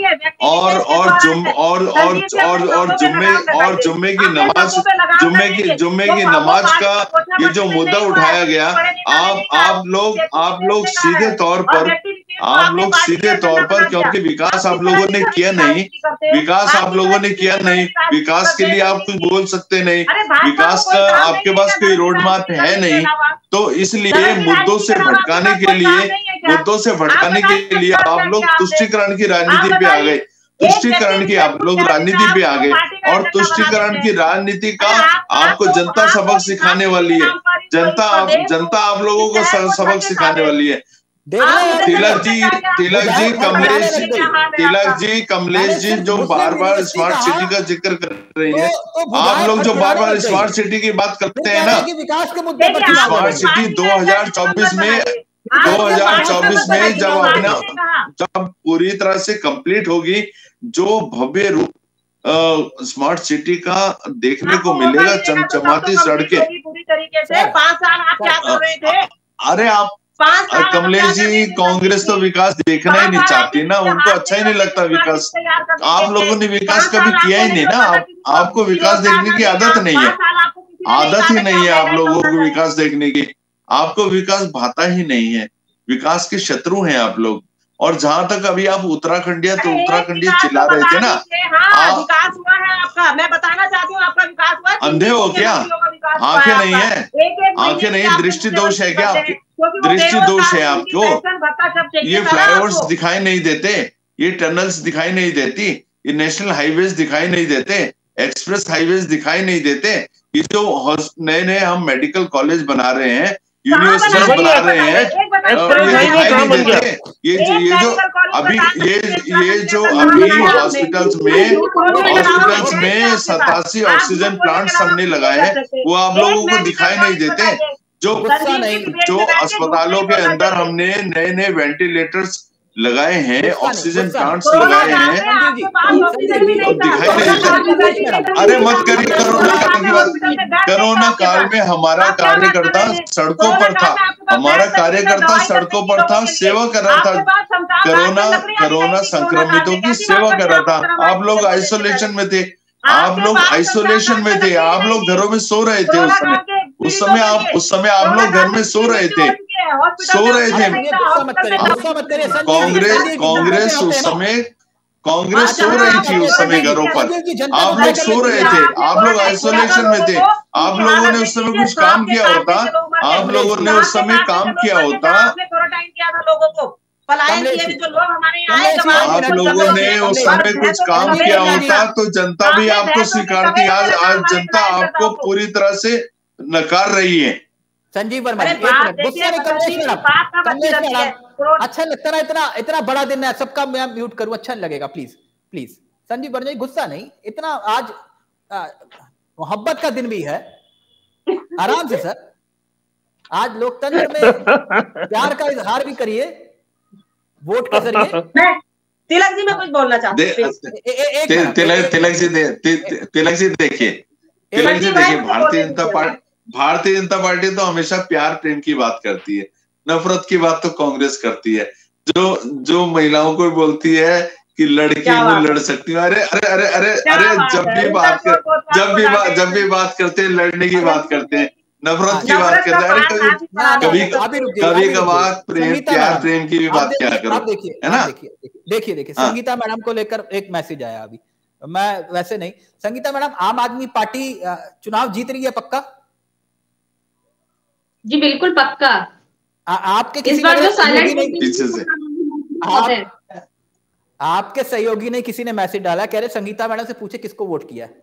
और और जुम और और और और जुम्मे और जुम्मे की नमाज जुम्मे की जुम्मे की नमाज का ये जो मुद्दा उठाया गया, आप आप लोग आप लोग सीधे तौर पर आप लोग सीधे तौर पर क्योंकि विकास आप लोगों ने किया नहीं, विकास आप लोगों ने किया नहीं, विकास के लिए आप कुछ बोल सकते नहीं, विकास का आपके पास कोई रोड मैप है नहीं, तो इसलिए मुद्दों से भटकाने के लिए मुद्दों से भटकाने के लिए आप लोग तुष्टीकरण की राजनीति पे आ गए। तुष्टीकरण की आप लोग राजनीति पे आ गए और तुष्टीकरण की राजनीति का आपको जनता सबक सिखाने वाली है। जनता आप जनता आप लोगों को सबक सिखाने वाली है। तिलक जी तिलक जी कमलेश जी तिलक जी कमलेश जी जो बार बार स्मार्ट सिटी का जिक्र कर रही है, आप लोग जो बार बार स्मार्ट सिटी की बात करते हैं ना, स्मार्ट सिटी दो हज़ार चौबीस में दो हज़ार चौबीस में जब अपना जब पूरी तरह से कंप्लीट होगी, जो भव्य रूप स्मार्ट सिटी का देखने को मिलेगा, चमचमाती सड़कें। पूरी तरीके से पांच साल आप क्या कर रहे थे? अरे आप कमलेश जी, कांग्रेस तो विकास देखना ही नहीं चाहती ना, उनको अच्छा ही नहीं लगता विकास। आप लोगों ने विकास कभी किया ही नहीं ना, आप, आपको विकास देखने की आदत नहीं है, आदत ही नहीं है आप लोगों को विकास देखने की, आपको विकास भाता ही नहीं है, विकास के शत्रु हैं आप लोग। और जहां तक अभी आप उत्तराखंडिया तो उत्तराखंडिया चिल्ला रहे थे ना, हाँ, विकास हुआ है आपका, मैं बताना चाहती हूँ आपका विकास हुआ। अंधे हो क्या? आंखें नहीं है, आंखें नहीं, दृष्टि दोष है क्या आपके? दृष्टि दोष है आपको? ये फ्लाईओवर्स दिखाई नहीं देते, ये टनल्स दिखाई नहीं देती, ये नेशनल हाईवेज दिखाई नहीं देते, एक्सप्रेस हाईवेज दिखाई नहीं देते, ये जो नए नए हम मेडिकल कॉलेज बना रहे हैं, यूनिवर्सिटीज बना रहे हैं, ये दिखाई नहीं देते। ये ये जो अभी ये ये जो अभी हॉस्पिटल्स में हॉस्पिटल्स में सतासी ऑक्सीजन प्लांट्स हमने लगाए हैं, वो आप लोगों को दिखाई नहीं देते। जो जो अस्पतालों के अंदर हमने नए नए वेंटिलेटर्स लगाए हैं, ऑक्सीजन प्लांट्स लगाए हैं, दिखाई नहीं देते। अरे मत करिए कोरोना काल की बात। कोरोना काल में हमारा कार्यकर्ता सड़कों पर था, हमारा कार्यकर्ता सड़कों पर था, सेवा कर रहा था, कोरोना कोरोना संक्रमितों की सेवा कर रहा था। आप लोग आइसोलेशन में थे, आप लोग आइसोलेशन में थे, आप लोग घरों में सो रहे थे उस समय उस समय आप उस समय आप लोग घर में सो रहे थे सो रहे थे कांग्रेस कांग्रेस उस समय कांग्रेस सो रही थी उस समय घरों पर, आप लोग सो रहे थे, आप लोग आइसोलेशन में थे। आप लोगों ने उस समय कुछ काम किया होता, आप लोगों ने उस समय काम किया होता, आप लोगों ने उस समय कुछ काम किया होता तो जनता भी आपको स्वीकारती। आज आज जनता आपको पूरी तरह से नकार रही है। संजीव वर्मा, अच्छा लगता है इतना इतना बड़ा दिन है, सबका मैं म्यूट करूं, अच्छा लगेगा, प्लीज प्लीज। संजीव वर्मा, गुस्सा नहीं, इतना आज मोहब्बत का दिन भी है, आराम से सर। आज लोकतंत्र में प्यार का इजहार भी करिए वोट के जरिए। तिलक जी मैं कुछ बोलना चाहती हूँ। तिलक तिलक जी तिलक जी देखिए तिलक जी देखिए भारतीय जनता पार्टी भारतीय जनता पार्टी तो हमेशा प्यार प्रेम की बात करती है, नफरत की बात तो कांग्रेस करती है। जो जो महिलाओं को बोलती है कि लड़की वो लड़ सकती है, अरे अरे अरे अरे अरे जब भी बात कर जब भी बात जब भी बात करते हैं लड़ने की बात करते हैं, नफरत की बात करते हैं, अरे कभी कभी कभार प्रेम प्यार प्रेम की भी बात क्या करो, है ना। देखिए देखिए संगीता मैडम को लेकर एक मैसेज आया अभी, मैं वैसे नहीं। संगीता मैडम, आम आदमी पार्टी चुनाव जीत रही है पक्का? जी बिल्कुल पक्का। आ, आपके किसी इस बार जो साइलेंट पीछे से आप, आपके सहयोगी ने किसी ने मैसेज डाला, कह रहे संगीता मैडम से पूछे किसको वोट किया है।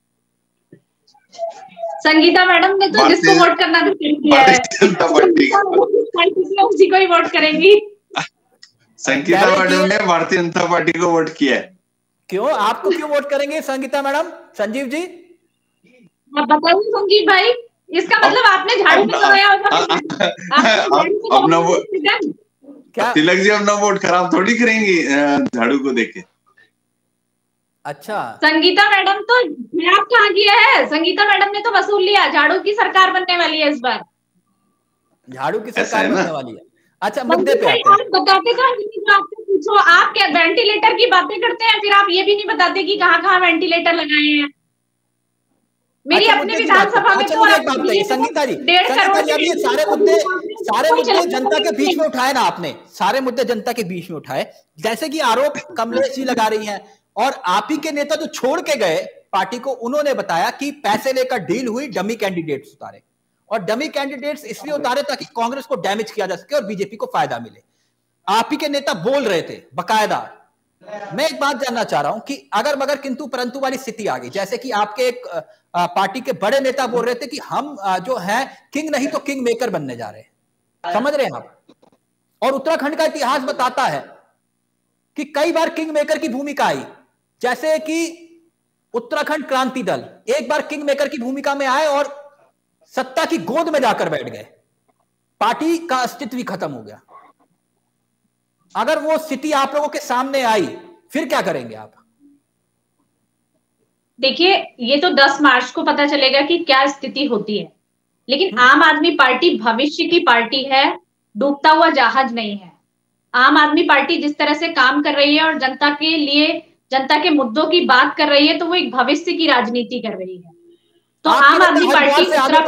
संगीता मैडम ने तो जिसको वोट करना तो किया है, उसी को ही वोट करेंगी। संगीता मैडम ने भारतीय जनता पार्टी को वोट किया है। क्यों, आपको क्यों वोट करेंगे संगीता मैडम? संजीव जी आप बताइए संजीव भाई, इसका मतलब आपने झाड़ू में लगाया होगा। क्या तिलक जी अपना वोट खराब थोड़ी करेंगी झाड़ू को देखे। अच्छा, संगीता मैडम तो खराब कहाँ किया है? संगीता मैडम ने तो वसूल लिया। झाड़ू की सरकार बनने वाली है इस बार। झाड़ू की सरकार बनने वाली है। अच्छा, मुद्दे पे आते हैं। बताते कहाँ आपसे पूछो, आप क्या वेंटिलेटर की बातें करते हैं, फिर आप ये भी नहीं बताते कि कहाँ कहाँ वेंटिलेटर लगाए हैं। मेरी अच्छा, अपने विधानसभा में तो एक बात बताइए संगीता जी, डेढ़ करोड़ ये सारे मुद्दे सारे मुद्दे जनता के बीच में उठाए ना आपने, सारे मुद्दे जनता के बीच में उठाए। जैसे कि आरोप कमलेश जी लगा रही हैं, और आप ही के नेता जो छोड़ के गए पार्टी को, उन्होंने बताया कि पैसे लेकर डील हुई, डमी कैंडिडेट्स उतारे, और डमी कैंडिडेट्स इसलिए उतारे ताकि कांग्रेस को डैमेज किया जा सके और बीजेपी को फायदा मिले। आप ही के नेता बोल रहे थे बकायदा। मैं एक बात जानना चाह रहा हूं कि अगर मगर किंतु परंतु वाली स्थिति आ गई, जैसे कि आपके एक पार्टी के बड़े नेता बोल रहे थे कि हम जो है किंग नहीं तो किंग मेकर बनने जा रहे हैं, समझ रहे हैं आप? और उत्तराखंड का इतिहास बताता है कि कई बार किंग मेकर की भूमिका आई, जैसे कि उत्तराखंड क्रांति दल एक बार किंग मेकर की भूमिका में आए और सत्ता की गोद में जाकर बैठ गए, पार्टी का अस्तित्व ही खत्म हो गया। अगर वो स्थिति आप लोगों के सामने आई, फिर क्या करेंगे आप? देखिए, ये तो दस मार्च को पता चलेगा कि क्या स्थिति होती है, लेकिन आम आदमी पार्टी भविष्य की पार्टी है, डूबता हुआ जहाज नहीं है। आम आदमी पार्टी जिस तरह से काम कर रही है और जनता के लिए, जनता के मुद्दों की बात कर रही है, तो वो एक भविष्य की राजनीति कर रही है। तो आम आदमी पार्टी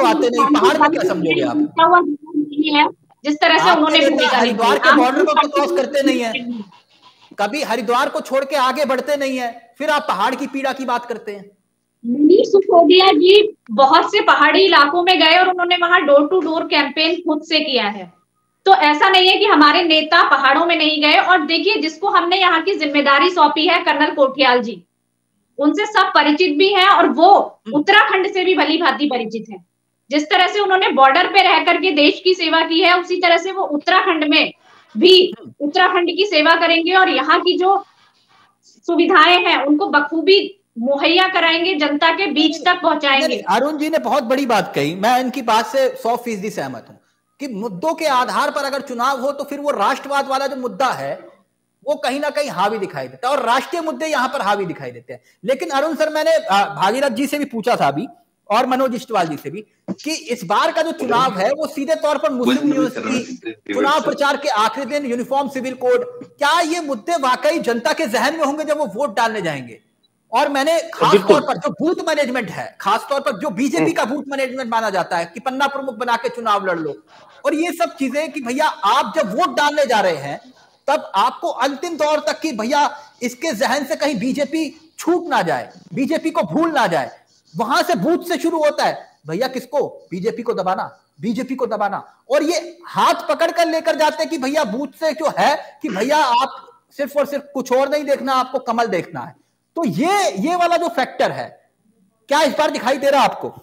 है जिस तरह से उन्होंने हरिद्वार के बॉर्डर को क्रॉस करते नहीं है, कभी हरिद्वार को छोड़ के आगे बढ़ते नहीं है, फिर आप पहाड़ की पीड़ा की बात करते हैं। मनीष सिसोदिया जी बहुत से पहाड़ी इलाकों में गए और उन्होंने वहां डोर टू डोर कैंपेन खुद से किया है। तो ऐसा नहीं है कि हमारे नेता पहाड़ों में नहीं गए। और देखिए, जिसको हमने यहाँ की जिम्मेदारी सौंपी है, कर्नल कोठियाल जी, उनसे सब परिचित भी हैं और वो उत्तराखंड से भी भली भांति परिचित है। जिस तरह से उन्होंने बॉर्डर पे रह करके देश की सेवा की है, उसी तरह से वो उत्तराखंड में भी उत्तराखंड की सेवा करेंगे और यहाँ की जो सुविधाएं हैं उनको बखूबी मुहैया कराएंगे, जनता के बीच तक पहुंचाएंगे। अरुण जी ने बहुत बड़ी बात कही, मैं इनकी बात से सौ फीसदी सहमत हूं कि मुद्दों के आधार पर अगर चुनाव हो तो फिर वो राष्ट्रवाद वाला जो मुद्दा है वो कहीं ना कहीं हावी दिखाई देता है और राष्ट्रीय मुद्दे यहां पर हावी दिखाई देते हैं। लेकिन अरुण सर, मैंने भागीरथ जी से भी पूछा था अभी और मनोज इष्टवाल जी से भी कि इस बार का जो चुनाव है वो सीधे तौर पर मुस्लिम यूनिवर्सिटी चुनाव प्रचार के आखिरी दिन, यूनिफॉर्म सिविल कोड, क्या ये मुद्दे वाकई जनता के जहन में होंगे जब वो वोट डालने जाएंगे? और मैंने खास तौर पर जो बूथ मैनेजमेंट है, खास तौर पर जो बीजेपी का बूथ मैनेजमेंट माना जाता है कि पन्ना प्रमुख बना के चुनाव लड़ लो, और ये सब चीजें कि भैया आप जब वोट डालने जा रहे हैं तब आपको अंतिम दौर तक कि भैया इसके जहन से कहीं बीजेपी छूट ना जाए, बीजेपी को भूल ना जाए, वहां से बूथ से शुरू होता है भैया किसको, बीजेपी को दबाना, बीजेपी को दबाना। और ये हाथ पकड़ कर लेकर जाते हैं कि भैया बूथ से जो है कि भैया आप सिर्फ और सिर्फ कुछ और नहीं देखना, आपको कमल देखना है। तो ये ये वाला जो फैक्टर है, क्या इस बार दिखाई दे रहा है आपको?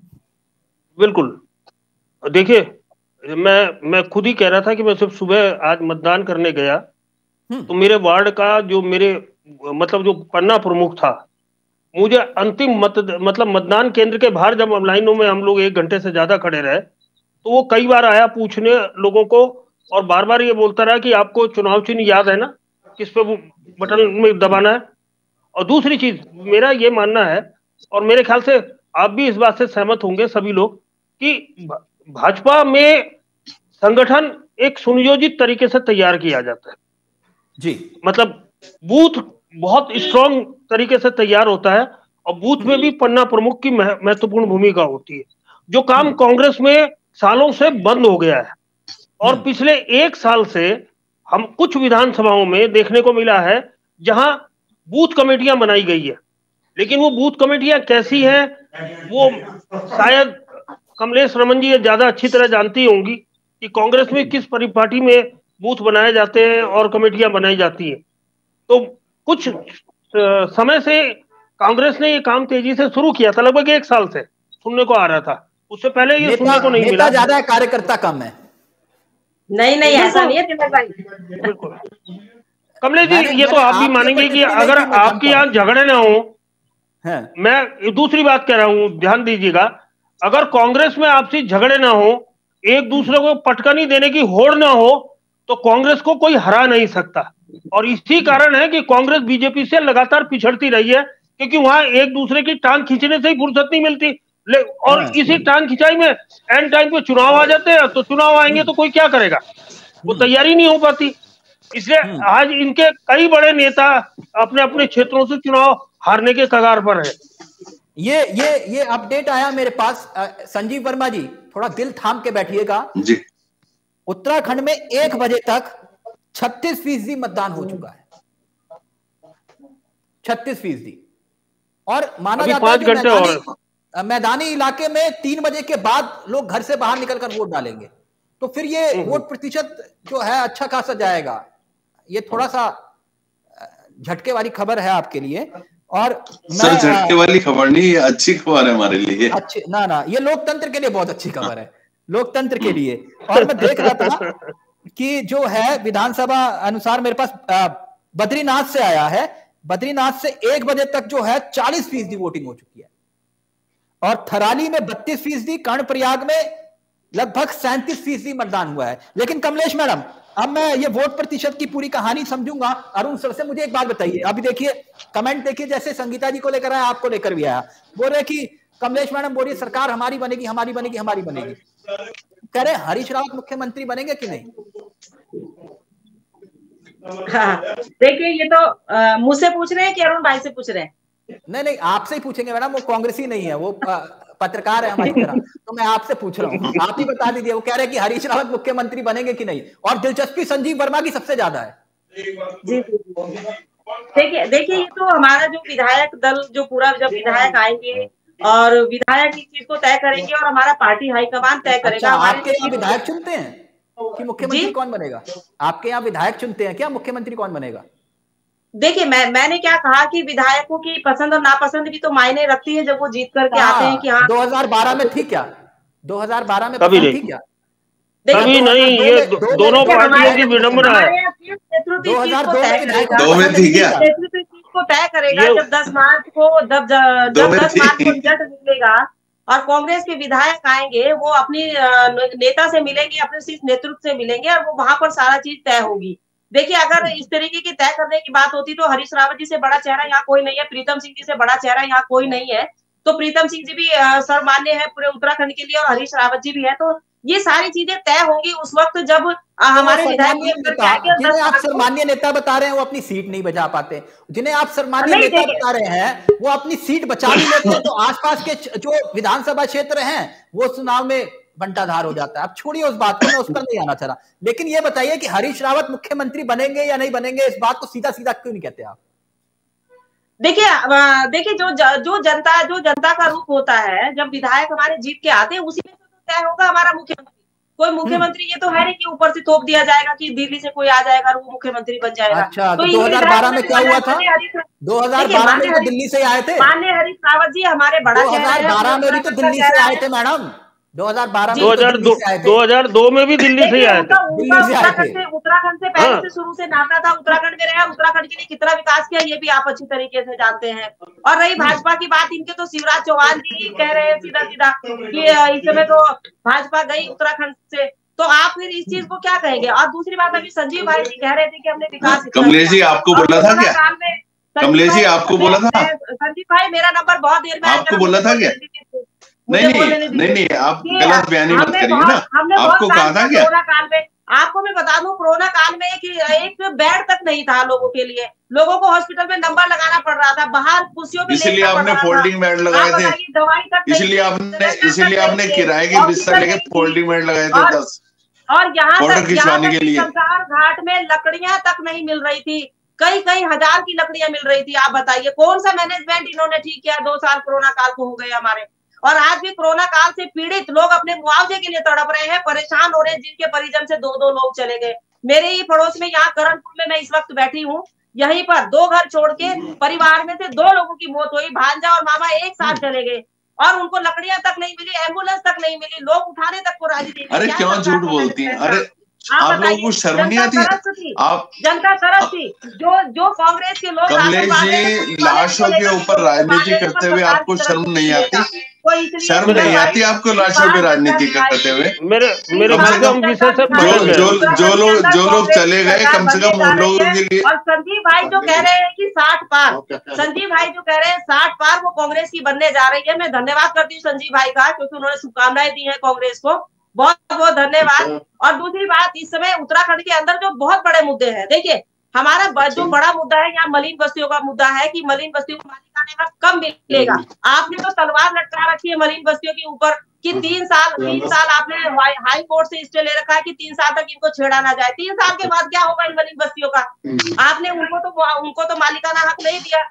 बिल्कुल। देखिए, मैं मैं खुद ही कह रहा था कि मैं सिर्फ सुबह आज मतदान करने गया तो मेरे वार्ड का जो मेरे मतलब जो पन्ना प्रमुख था, मुझे अंतिम मत मतलब मतदान केंद्र के बाहर जब लाइनों में हम लोग एक घंटे से ज्यादा खड़े रहे तो वो कई बार आया पूछने लोगों को और बार बार ये बोलता रहा कि आपको चुनाव चिन्ह याद है ना, किस पे बटन में दबाना है। और दूसरी चीज मेरा ये मानना है और मेरे ख्याल से आप भी इस बात से सहमत होंगे सभी लोग कि भाजपा में संगठन एक सुनियोजित तरीके से तैयार किया जाता है जी, मतलब बूथ बहुत स्ट्रांग तरीके से तैयार होता है और बूथ में भी पन्ना प्रमुख की महत्वपूर्ण भूमिका होती है, जो काम कांग्रेस में सालों से बंद हो गया है। और पिछले एक साल से हम कुछ विधानसभाओं में देखने को मिला है जहां बूथ कमेटियां बनाई गई है लेकिन वो बूथ कमेटियां कैसी है वो शायद कमलेश रमन जी ज्यादा अच्छी तरह जानती होंगी कि कांग्रेस में किस परिपाटी में बूथ बनाए जाते हैं और कमेटियां बनाई जाती हैं। तो कुछ समय से कांग्रेस ने ये काम तेजी से शुरू किया था, लगभग एक साल से सुनने को आ रहा था, उससे पहले ये सुनने को नहीं मिला। ज्यादा है, कार्यकर्ता कम है। नहीं नहीं ऐसा नहीं है तिलक भाई। बिल्कुल कमलेश जी, ये तो आप भी मानेंगे कि अगर आपके यहाँ झगड़े ना हो, मैं दूसरी बात कह रहा हूं, ध्यान दीजिएगा, अगर कांग्रेस में आपसी झगड़े ना हो, एक दूसरे को पटकनी देने की होड़ ना हो, तो कांग्रेस को कोई हरा नहीं सकता। और इसी कारण है कि कांग्रेस बीजेपी से लगातार पिछड़ती रही है, क्योंकि वहां एक दूसरे की टांग खींचने से ही फुर्सत नहीं मिलती। और इसी टांग खिंचाई में एंड टाइम पे चुनाव आ जाते हैं, तो चुनाव आएंगे तो कोई क्या करेगा, वो तैयारी नहीं हो पाती। इसलिए आज इनके कई बड़े नेता अपने अपने क्षेत्रों से चुनाव हारने के कगार पर है। ये ये ये अपडेट आया मेरे पास, संजीव वर्मा जी थोड़ा दिल थाम के बैठिएगा जी। उत्तराखंड में एक बजे तक छत्तीस फीसदी मतदान हो चुका है, छत्तीस फीसदी। और माना जाता है कि मैदानी, मैदानी इलाके में तीन बजे के बाद लोग घर से बाहर निकलकर वोट डालेंगे, तो फिर ये वोट प्रतिशत जो है अच्छा खासा जाएगा। ये थोड़ा सा झटके वाली खबर है आपके लिए। और सर झटके वाली खबर नहीं, ये अच्छी खबर है हमारे लिए। अच्छी ना ना ये लोकतंत्र के लिए बहुत अच्छी खबर है, लोकतंत्र के लिए। और मैं देख रहा था कि जो है विधानसभा अनुसार मेरे पास बद्रीनाथ से आया है, बद्रीनाथ से एक बजे तक जो है चालीस फीसदी वोटिंग हो चुकी है, और थराली में बत्तीस फीसदी, कर्णप्रयाग में लगभग सैंतीस फीसदी मतदान हुआ है। लेकिन कमलेश मैडम, अब मैं ये वोट प्रतिशत की पूरी कहानी समझूंगा। अरुण सर से मुझे एक बात बताइए, अभी देखिए कमेंट देखिए, जैसे संगीता जी को लेकर आया, आपको लेकर भी आया, बोल रहे कि कमलेश मैडम बोल रही सरकार हमारी बनेगी हमारी बनेगी हमारी बनेगी। कह रहे हरीश रावत मुख्यमंत्री बनेंगे कि नहीं? हाँ, देखिए ये तो मुझसे पूछ रहे हैं कि अरुण भाई से पूछ रहे हैं? नहीं नहीं आपसे ही पूछेंगे मैडम, वो कांग्रेसी नहीं है, वो आ, पत्रकार है हमारी तरह, तो मैं आपसे पूछ रहा हूँ, आप ही बता दीजिए। वो कह रहे हैं कि हरीश रावत मुख्यमंत्री बनेंगे कि नहीं, और दिलचस्पी संजीव वर्मा की सबसे ज्यादा है। जी देखिए देखिए ये तो हमारा जो विधायक दल, जो पूरा जब विधायक आएंगे और विधायक इस चीज को तय करेंगे और हमारा पार्टी हाईकमान तय करेगा। अच्छा, आपके यहाँ विधायक चुनते हैं कि मुख्यमंत्री कौन बनेगा? आपके यहाँ विधायक चुनते हैं क्या मुख्यमंत्री कौन बनेगा? देखिए मैं मैंने क्या कहा कि विधायकों की पसंद और नापसंद भी तो मायने रखती है जब वो जीत करके आते हैं कि हाँ। दो हज़ार बारह में थी क्या? दो हज़ार बारह में कभी थी क्या? कभी नहीं, ये दोनों पार्टियों की विडंबना है। दो हज़ार दो में थी क्या? नेतृत्व को तय करेगा जब दस मार्च को, जब जब दस मार्च को रिजल्ट निकलेगा और कांग्रेस के विधायक आएंगे, वो अपनी नेता से मिलेंगे, अपने शीर्ष नेतृत्व से मिलेंगे और वो वहां पर सारा चीज तय होगी। देखिए अगर इस तरीके की तय करने की बात होती तो हरीश रावत जी से बड़ा चेहरा यहाँ कोई नहीं है, प्रीतम सिंह जी से बड़ा चेहरा यहाँ कोई नहीं है, तो प्रीतम सिंह जी भी सर्वमान्य है पूरे उत्तराखंड के लिए और हरीश रावत जी भी है। तो ये सारी चीजें तय होंगी उस वक्त जब हमारे विधायक। जिन्हें आप सर्वमान्य नेता बता रहे हैं वो अपनी सीट नहीं बचा पाते, जिन्हें आप सर्वमान्य नेता बता रहे हैं वो अपनी सीट बचा भी लेते हैं, तो आसपास के जो विधानसभा क्षेत्र हैं वो चुनाव में बंटाधार हो जाता है। आप छोड़िए उस बात को, मैं उस पर नहीं आना चाह रहा। लेकिन ये बताइए कि हरीश रावत मुख्यमंत्री बनेंगे या नहीं बनेंगे, इस बात को सीधा सीधा क्यों नहीं कहते आप? देखिए देखिए जो जो जनता जो जनता का रूप होता है, जब विधायक हमारे जीत के आते हैं उसी में तो तय होगा हमारा मुख्यमंत्री। कोई मुख्यमंत्री ये तो है नहीं कि ऊपर से थोप दिया जाएगा कि दिल्ली से कोई आ जाएगा और वो मुख्यमंत्री बन जाएगा। अच्छा, तो दो हज़ार बारह में क्या हुआ था? दो हज़ार बारह में तो दिल्ली से आए थे। माननीय हरीश रावत जी हमारे बड़ा दो हज़ार बारह में भी तो दिल्ली से आए थे मैडम। दो हज़ार बारह में दो हज़ार दो में भी दिल्ली से आए थे। उत्तराखंड से उत्तराखंड से पहले से शुरू से नाता था, उत्तराखंड में रहा, उत्तराखंड के लिए कितना विकास किया ये भी आप अच्छी तरीके से जानते हैं। और रही भाजपा की बात, इनके तो शिवराज चौहान जी कह रहे हैं सीधा सीधा कि इस समय तो भाजपा गई उत्तराखंड से, तो आप फिर इस चीज को क्या कहेंगे? और दूसरी बात, अभी संजीव भाई जी कह रहे थे कि हमने विकास। कमलेश जी आपको बोला था क्या? कमलेश जी आपको बोला था? संजीव भाई मेरा नंबर बहुत देर में आपको बोला था क्या? नहीं नहीं नहीं नहीं आप गलत बयानी मत करिए ना। आपको कहा था क्या? कोरोना काल में, आपको मैं बता दूं, कोरोना काल में एक एक बेड तक नहीं था लोगों के लिए, लोगों को हॉस्पिटल में नंबर लगाना पड़ रहा था, बाहर कुर्सियों पे इसलिए आपने फोल्डिंग बेड लगाए थे, दवाई तक इसलिए आपने इसलिए आपने किराए के बिस्तर लेके फोल्डिंग बेड लगाए थे दस। और यहाँ तक शमशान घाट में लकड़ियां तक नहीं मिल रही थी, कई कई हजार की लकड़ियां मिल रही थी। आप बताइए कौन सा मैनेजमेंट इन्होंने ठीक किया? दो साल कोरोना काल को हो गए हमारे, और आज भी कोरोना काल से पीड़ित लोग अपने मुआवजे के लिए तड़प रहे हैं, परेशान हो रहे हैं, जिनके परिजन से दो दो लोग चले गए। मेरे ही पड़ोस में यहाँ करणपुर में मैं इस वक्त बैठी हूँ, यहीं पर दो घर छोड़ के परिवार में से दो लोगों की मौत हुई, भांजा और मामा एक साथ चले गए और उनको लकड़ियां तक नहीं मिली, एम्बुलेंस तक नहीं मिली, लोग उठाने तक को राजी नहीं। अरे क्यों झूठ बोलती हैं? अरे आप लोगों को शर्म नहीं आती? आप जनता तरफ थी, जो जो कांग्रेस के लोग कमलेश जी लाशों के ऊपर राजनीति करते हुए आपको शर्म नहीं आती? शर्म नहीं आती आपको लाशों पे राजनीति करते हुए? मेरे मेरे कम से कम जो जो जो लोग जो लोग चले गए, कम से कम उन लोगों के लिए। और संजीव भाई जो कह रहे हैं कि साठ पार, संजीव भाई जो कह रहे हैं साठ पार वो कांग्रेस की बनने जा रही है, मैं धन्यवाद करती हूँ संजीव भाई का, क्योंकि उन्होंने शुभकामनाएं दी है कांग्रेस को, बहुत बहुत धन्यवाद। और दूसरी बात, इस समय उत्तराखंड के अंदर जो बहुत बड़े मुद्दे हैं, देखिए हमारा जो बड़ा मुद्दा है यहाँ मलिन बस्तियों का मुद्दा है कि मलिन बस्तियों को मालिकाना हक कब मिलेगा। आपने तो तलवार लटका रखी है मलिन बस्तियों के ऊपर कि तीन साल तीन साल आपने हाई कोर्ट से स्टे ले रखा है कि तीन साल तक इनको छेड़ा ना जाए। तीन साल के बाद क्या होगा इन मलिन बस्तियों का? आपने उनको तो उनको तो मालिकाना हक नहीं दिया।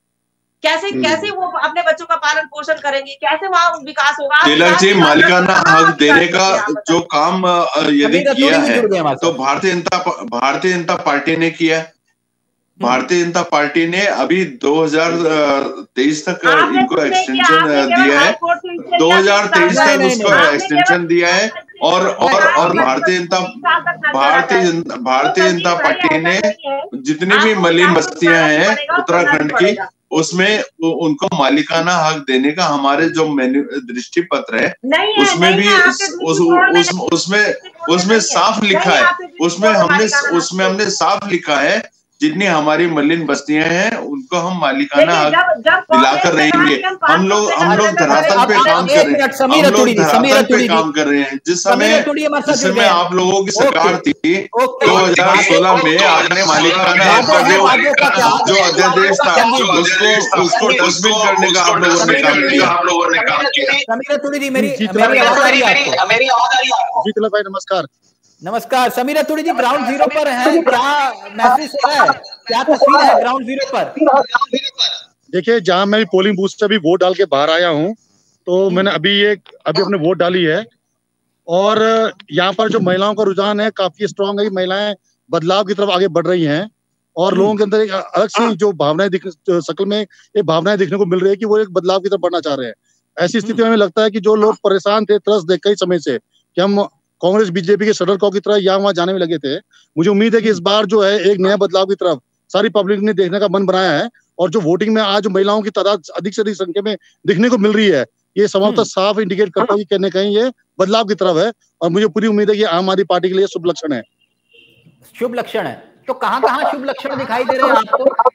कैसे कैसे वो अपने बच्चों का पालन पोषण करेंगे? कैसे वहाँ विकास होगा? तिलक जी, मालिकाना हक देने का जो काम यदि किया है तो भारतीय जनता भारतीय जनता पार्टी ने किया। भारतीय जनता पार्टी ने अभी दो हज़ार तेईस तक इनको एक्सटेंशन दिया है, दो हज़ार तेईस तक उसको एक्सटेंशन दिया है। और और और भारतीय जनता भारतीय जनता भारतीय जनता पार्टी ने जितनी भी मलिन बस्तियां हैं उत्तराखंड की, उसमें उनको मालिकाना हक देने का हमारे जो दृष्टि पत्र है उसमें भी उस, उस, उसमें उसमें साफ लिखा है, उसमें हमने उसमें हमने साफ लिखा है जितनी हमारी मलिन बस्तियां हैं उनको हम मालिकाना हक दिलाकर रहेंगे। हम लोग हम लोग धरातल पे काम कर रहे हैं, हम लोग धरातल पे काम कर रहे हैं। जिस समय जिस समय आप लोगों की सरकार थी दो हजार सोलह में, आपने मालिकाना हक का जो जो अध्यादेश था उसको उसको डस्टबिन करने का आप लोगों ने काम किया। आप लोगों ने काम किया। समीरा तुड़ी जी, मेरी मेरी आवाज आ रही है आपको? मेरी आवाज आ रही है आपको? जी तिलक भाई नमस्कार। नमस्कार। समीरा तुड़ी जी ग्राउंड जीरो पर हैं, क्या महसूस हो रहा है, क्या तस्वीर है ग्राउंड जीरो पर? देखिए, जहां मैं पोलिंग बूथ से अभी वोट डाल के बाहर आया हूं, तो मैंने अभी ये अभी अपने वोट डाली है और यहाँ पर जो महिलाओं का रुझान है काफी स्ट्रांग है। महिलाएं बदलाव की तरफ आगे बढ़ रही हैं और लोगों के अंदर एक अलग सी जो भावनाएं दिख शक्ल में ये भावनाएं देखने को मिल रही है कि वो एक बदलाव की तरफ बढ़ना चाह रहे हैं। ऐसी स्थिति में हमें लगता है कि जो लोग परेशान थे त्रस्त थे कई समय से कि हम कांग्रेस बीजेपी के शटल कॉक की तरह यहाँ वहां जाने में लगे थे, मुझे उम्मीद है कि इस बार जो है एक नया बदलाव की तरफ सारी पब्लिक ने देखने का मन बनाया है। और जो वोटिंग में आज महिलाओं की तादाद अधिक से अधिक संख्या में दिखने को मिल रही है, ये संभवतः साफ इंडिकेट करता है कि कहीं ना कहीं ये बदलाव की तरफ है और मुझे पूरी उम्मीद है कि आम आदमी पार्टी के लिए शुभ लक्षण है। शुभ लक्षण है तो कहाँ कहाँ शुभ लक्षण दिखाई दे रहे हैं आपको?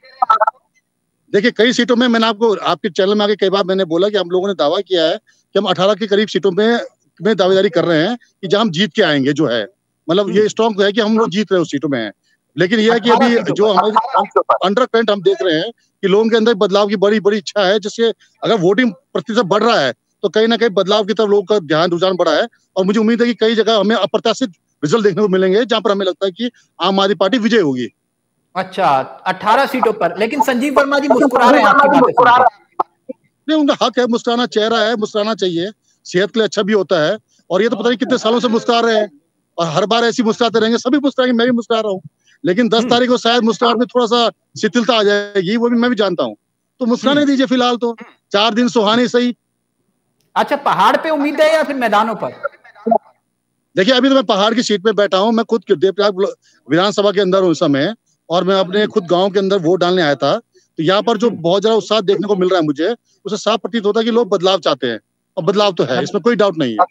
देखिए, कई सीटों में मैंने आपको आपके चैनल में आके कई बार मैंने बोला कि हम लोगों ने दावा किया है कि हम अठारह के करीब सीटों में में दावेदारी कर रहे हैं कि जहां हम जीत के आएंगे। जो है मतलब ये स्ट्रॉन्ग है कि हम लोग जीत रहे हैं उस सीटों में हैं। लेकिन यह है कि अभी जो हमारे अंडर करंट हम देख रहे हैं कि लोगों के अंदर बदलाव की बड़ी बड़ी इच्छा है, जिससे अगर वोटिंग प्रतिशत बढ़ रहा है तो कहीं ना कहीं बदलाव की तरफ लोगों का ध्यान रुझान बढ़ा है। और मुझे उम्मीद है कि कई जगह हमें अप्रत्याशित रिजल्ट देखने को मिलेंगे जहां पर हमें लगता है कि आम आदमी पार्टी विजय होगी। अच्छा, अठारह सीटों पर। लेकिन संजीव वर्मा जी मुस्कुरा रहे हैं आपकी बातें सुनकर। नहीं, उनका हक है, मुस्कुराना चेहरा है, मुस्कुराना चाहिए, सेहत के लिए अच्छा भी होता है। और ये तो पता नहीं कितने सालों से मुस्कुरा रहे हैं और हर बार ऐसी मुस्कुराते रहेंगे, सभी मुस्कुराएंगे, मैं भी मुस्कुरा रहा हूँ। लेकिन दस तारीख को शायद मुस्कुराहट में थोड़ा सा शिथिलता आ जाएगी, वो भी मैं भी जानता हूँ। तो मुस्कुराने दीजिए फिलहाल, तो चार दिन सुहाने सही। अच्छा, पहाड़ पे उम्मीद है या फिर मैदानों पर? देखिए, अभी तो मैं पहाड़ की सीट पे बैठा हूँ, मैं खुद देवप्रयाग विधानसभा के अंदर हूँ इस समय और मैं अपने खुद गाँव के अंदर वोट डालने आया था। तो यहाँ पर जो बहुत ज्यादा उत्साह देखने को मिल रहा है मुझे, उससे साफ प्रतीत होता है कि लोग बदलाव चाहते हैं और बदलाव तो है, इसमें कोई डाउट नहीं है।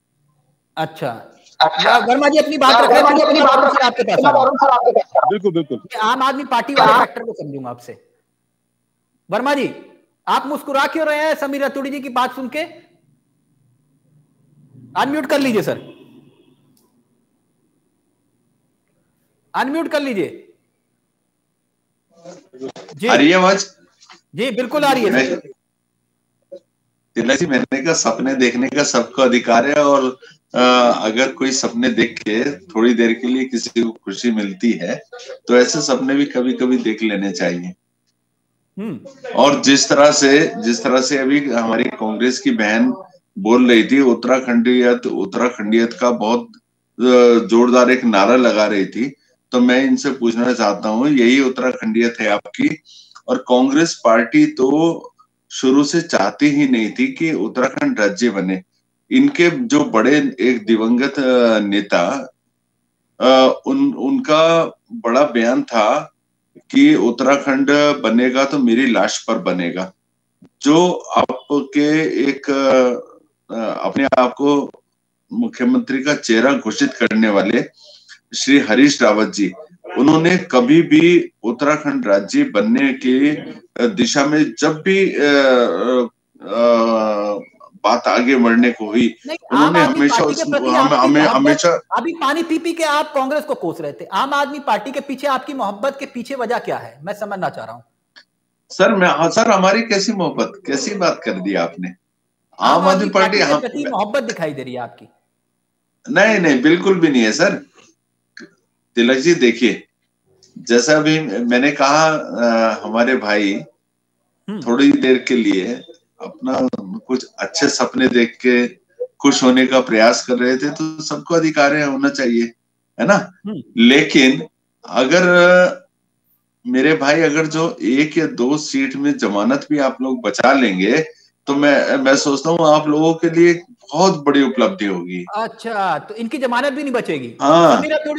अच्छा, अच्छा। वर्मा जी अपनी बात रख रहे हैं, अपनी बात रख आपके पास। बिल्कुल बिल्कुल, आम आदमी पार्टी वाले फैक्टर को समझूंगा आपसे। वर्मा जी, आप मुस्कुरा क्यों रहे हैं समीरा तुड़ी जी की बात सुन के? अनम्यूट कर लीजिए सर, अनम्यूट कर लीजिए जी। आ रही है आवाज? जी बिल्कुल आ रही है। तिलक जी, मैंने कहा सपने देखने का सबको अधिकार है और अगर कोई सपने देख के थोड़ी देर के लिए किसी को खुशी मिलती है तो ऐसे सपने भी कभी कभी देख लेने चाहिए। और जिस तरह से जिस तरह से अभी हमारी कांग्रेस की बहन बोल रही थी, उत्तराखंडियत उत्तराखंडियत का बहुत जोरदार एक नारा लगा रही थी, तो मैं इनसे पूछना चाहता हूँ, यही उत्तराखंडियत है आपकी? और कांग्रेस पार्टी तो शुरू से चाहती ही नहीं थी कि उत्तराखंड राज्य बने। इनके जो बड़े एक दिवंगत नेता उन उनका बड़ा बयान था कि उत्तराखंड बनेगा तो मेरी लाश पर बनेगा। जो आपके एक अपने आप को मुख्यमंत्री का चेहरा घोषित करने वाले श्री हरीश रावत जी, उन्होंने कभी भी उत्तराखंड राज्य बनने की दिशा में जब भी आ, आ, बात आगे बढ़ने को हुई, उन्होंने हमेशा हमें हमें हमेशा अभी पानी पी पी के आप कांग्रेस को कोस रहे थे। आम आदमी पार्टी के पीछे आपकी मोहब्बत के पीछे वजह क्या है, मैं समझना चाह रहा हूँ। सर मैं सर हमारी कैसी मोहब्बत, कैसी बात कर दी आपने? आम आदमी पार्टी के प्रति मोहब्बत दिखाई दे रही है आपकी? नहीं नहीं, बिल्कुल भी नहीं है सर। तिलक जी देखिए, जैसा भी मैंने कहा, आ, हमारे भाई थोड़ी देर के लिए अपना कुछ अच्छे सपने देख के खुश होने का प्रयास कर रहे थे, तो सबको अधिकार है, होना चाहिए, है ना। लेकिन अगर मेरे भाई अगर जो एक या दो सीट में जमानत भी आप लोग बचा लेंगे तो मैं मैं सोचता हूँ आप लोगों के लिए बहुत बड़ी उपलब्धि होगी। अच्छा, तो इनकी जमानत भी नहीं बचेगी? हाँ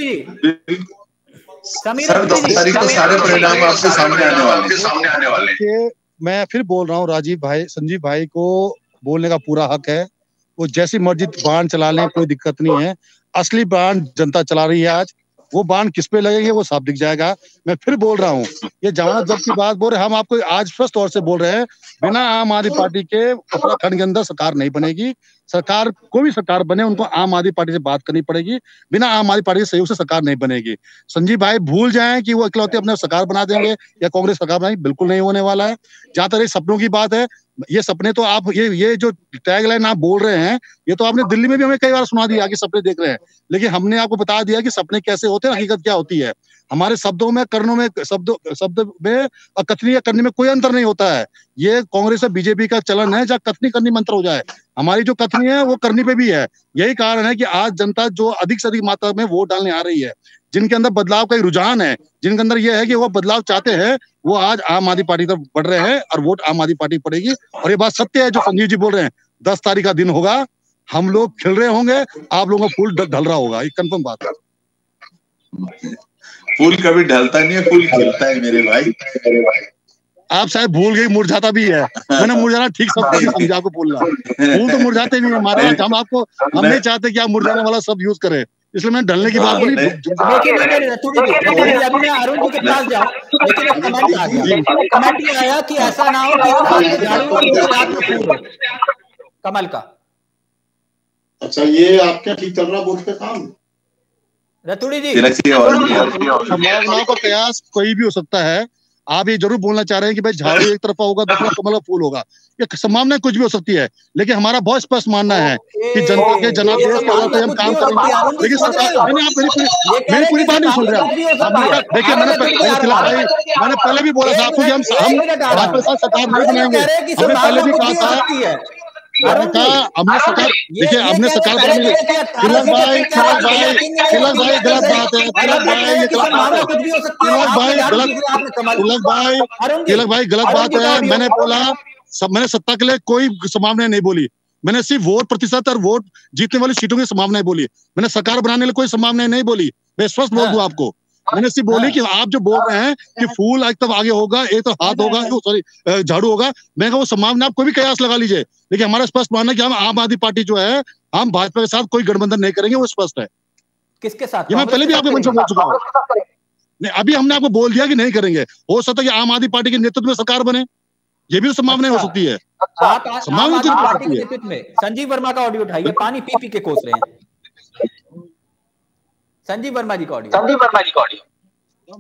सर, दस तारीख को सारे परिणाम आपके सामने आने वाले सामने आने वाले मैं फिर बोल रहा हूँ, राजीव भाई, संजीव भाई को बोलने का पूरा हक है। वो जैसी मर्जी बाण चला लें, कोई दिक्कत नहीं है। असली बाण जनता चला रही है आज, वो बाण किस पे लगेंगे वो साफ दिख जाएगा। मैं फिर बोल रहा हूँ, ये जमानत जब्त की बात बोल रहे हैं, हम आपको आज स्पष्ट तौर से बोल रहे हैं, बिना आम आदमी पार्टी के उत्तराखंड के अंदर सरकार नहीं बनेगी। सरकार कोई भी सरकार बने, उनको आम आदमी पार्टी से बात करनी पड़ेगी। बिना आम आदमी पार्टी के सहयोग से सरकार नहीं बनेगी। संजीव भाई भूल जाएं कि वो इकलौते अपने सरकार बना देंगे या कांग्रेस सरकार बनाएगी, बिल्कुल नहीं होने वाला है। जहां तक सपनों की बात है, ये सपने तो आप ये ये जो टैगलाइन आप बोल रहे हैं, ये तो आपने दिल्ली में भी हमें कई बार सुना दिया कि सपने देख रहे हैं, लेकिन हमने आपको बता दिया कि सपने कैसे होते हैं, हकीकत क्या होती है। हमारे शब्दों में, कर्णों में, शब्दों शब्द में और कथनी या करने में कोई अंतर नहीं होता है। ये कांग्रेस और बीजेपी का चलन है, जहाँ कथनी करनी मंत्र हो जाए। हमारी जो कथनी है वो करनी पे भी है। यही कारण है कि आज जनता जो अधिक से अधिक मात्रा में वोट डालने आ रही है, जिनके अंदर बदलाव का रुझान है, जिनके अंदर यह है कि वो बदलाव चाहते हैं, वो आज आम आदमी पार्टी तरफ बढ़ रहे हैं और वोट आम आदमी पार्टी पड़ेगी। और ये बात सत्य है जो संजीव जी बोल रहे हैं, दस तारीख का दिन होगा, हम लोग खिल रहे होंगे, आप लोगों का फूल ढल रहा होगा, ये कंफर्म बात है। फूल कभी ढलता नहीं है, फूल खिलता है मेरे भाई। आप शायद भूल गई, मुरझाता भी है। मैंने मुरझाना ठीक शब्द नहीं समझा आपको बोलना। फूल तो मुरझाते नहीं है महाराज, हम आपको हम नहीं चाहते कि आप मुरझाने वाला सब यूज करें, इसलिए मैंने ढलने की बात बोली। अभी मैं अरुण जी के पास जाऊं, लेकिन एक कमेंट आ गया, कमेंट ये आया कि ऐसा ना हो कि कमल का। अच्छा, ये आपका ठीक चल रहा बूथ पे काम? रतुड़ी जी, संभावनाओं का कयास कोई भी हो सकता है। आप ये जरूर बोलना चाह रहे हैं कि भाई झाड़ू एक तरफा होगा, दूसरा कमल का फूल होगा, ये संभावना कुछ भी हो सकती है, लेकिन हमारा बहुत स्पष्ट मानना है कि जनता के जनादेश पर हम काम करेंगे। लेकिन सरकार, मैंने आप मेरी मेरी पूरी बात नहीं सुन रहे। देखिए, मैंने मैंने पहले भी बोला था आपको कि हम भाजपा साथ सरकार नहीं बनाएंगे। हमने पहले भी कहा था, हमने सरकार, देखिए हमने सरकार बनाई। तिलक भाई तिलक भाई तिलक भाई गलत बात है। तिलक भाई ये गलत बात है। तिलक भाई गलत तिलक भाई तिलक भाई गलत बात है। मैंने बोला सब, मैंने सत्ता के लिए कोई संभावना नहीं बोली। मैंने सिर्फ वोट प्रतिशत और वोट जीतने वाली सीटों की संभावनाएं बोली। मैंने सरकार बनाने के लिए कोई संभावनाएं नहीं बोली। मैं स्पष्ट बोल दूं आपको, मैंने सिर्फ बोली कि आप जो बोल रहे हैं कि फूल एक तब आगे होगा, एक तो हाथ होगा, सॉरी झाड़ू होगा, मैं कहा वो संभावना आप कोई भी कयास लगा लीजिए, लेकिन हमारा स्पष्ट मानना है कि हम आम आदमी पार्टी जो है, हम भाजपा के साथ कोई गठबंधन नहीं करेंगे, वो स्पष्ट है। किसके साथ? ये मैं पहले भी आपके मंच में बोल चुका हूँ। नहीं, अभी हमने आपको बोल दिया कि नहीं करेंगे। हो सकता है कि आम आदमी पार्टी के नेतृत्व में सरकार बने, ये भी संभावना हो सकती है। संजीव वर्मा का ऑडियो उठाइए, पानी पी पी के कोस रहे हैं। संजीव वर्मा जी का ऑडियो संजीव वर्मा जी का ऑडियो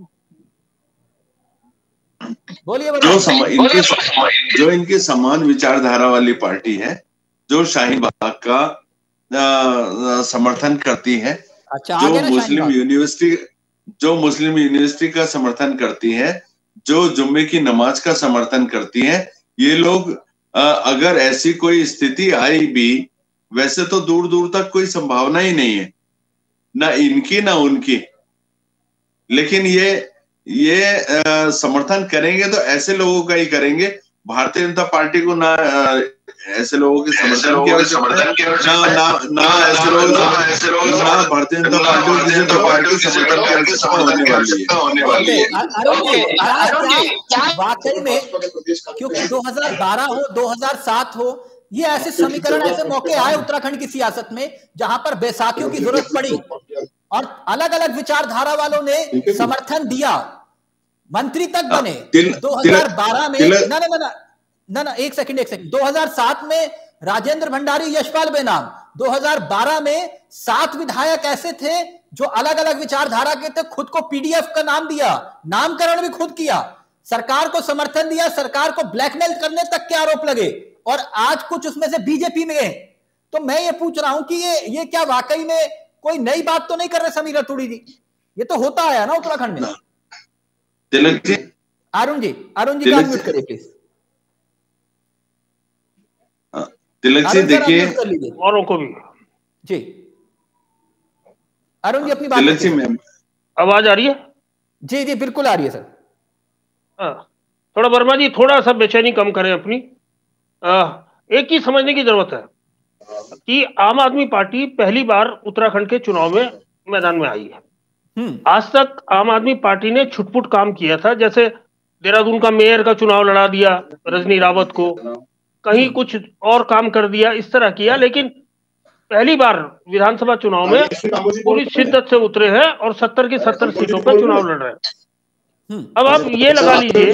बोलिए। जो सम, इनके जो इनके समान विचारधारा वाली पार्टी है, जो शाहीन बाग का समर्थन करती है। अच्छा, जो मुस्लिम यूनिवर्सिटी जो मुस्लिम यूनिवर्सिटी का समर्थन करती है, जो जुम्मे की नमाज का समर्थन करती है, ये लोग अगर ऐसी कोई स्थिति आई भी, वैसे तो दूर दूर तक कोई संभावना ही नहीं है, ना इनकी ना उनकी, लेकिन ये ये आ, समर्थन करेंगे तो ऐसे लोगों का ही करेंगे। भारतीय जनता पार्टी को ना आ, ऐसे लोगों के समर्थन की आवश्यकता ना ना ना ऐसे लोग ना भारतीय जनता पार्टी की पार्टी समर्थन की आवश्यकता होने वाली है। वाकई में, क्योंकि दो हज़ार बारह हो, दो हज़ार सात हो, ये ऐसे समीकरण, ऐसे मौके आए उत्तराखंड की सियासत में जहां पर बैसाखियों की जरूरत पड़ी और अलग अलग विचारधारा वालों ने समर्थन दिया, मंत्री तक बने। दो हज़ार बारह में ना ना ना ना ना एक सेकंड एक सेकंड दो हज़ार सात में राजेंद्र भंडारी, यशपाल बेनाम। दो हज़ार बारह में सात विधायक ऐसे थे जो अलग अलग विचारधारा के थे, खुद को पीडीएफ का नाम दिया, नामकरण भी खुद किया, सरकार को समर्थन दिया, सरकार को ब्लैकमेल करने तक के आरोप लगे, और आज कुछ उसमें से बीजेपी में गए। तो मैं ये पूछ रहा हूं कि ये ये क्या वाकई में कोई नई बात तो नहीं कर रहे समीर रतूड़ी जी? ये तो होता आया ना उत्तराखंड में। तिलक जी, अरुण जी, अरुण जी का म्यूट करिए प्लीज। तिलक जी देखिए, औरों को भी जी, अरुण जी अपनी बात तिलक जी, मैम आवाज आ रही है? जी जी बिल्कुल आ रही है सर। हाँ, थोड़ा वर्मा जी थोड़ा सा बेचैनी कम करें अपनी। आ, एक ही समझने की जरूरत है कि आम आदमी पार्टी पहली बार उत्तराखंड के चुनाव में मैदान में आई है। आज तक आम आदमी पार्टी ने छुटपुट काम किया था, जैसे देहरादून का मेयर का चुनाव लड़ा दिया रजनी रावत को, कहीं कुछ और काम कर दिया, इस तरह किया, लेकिन पहली बार विधानसभा चुनाव में पूरी शिद्दत से उतरे हैं और सत्तर की सत्तर सीटों पर चुनाव लड़ रहे हैं। अब आप ये लगा लीजिए,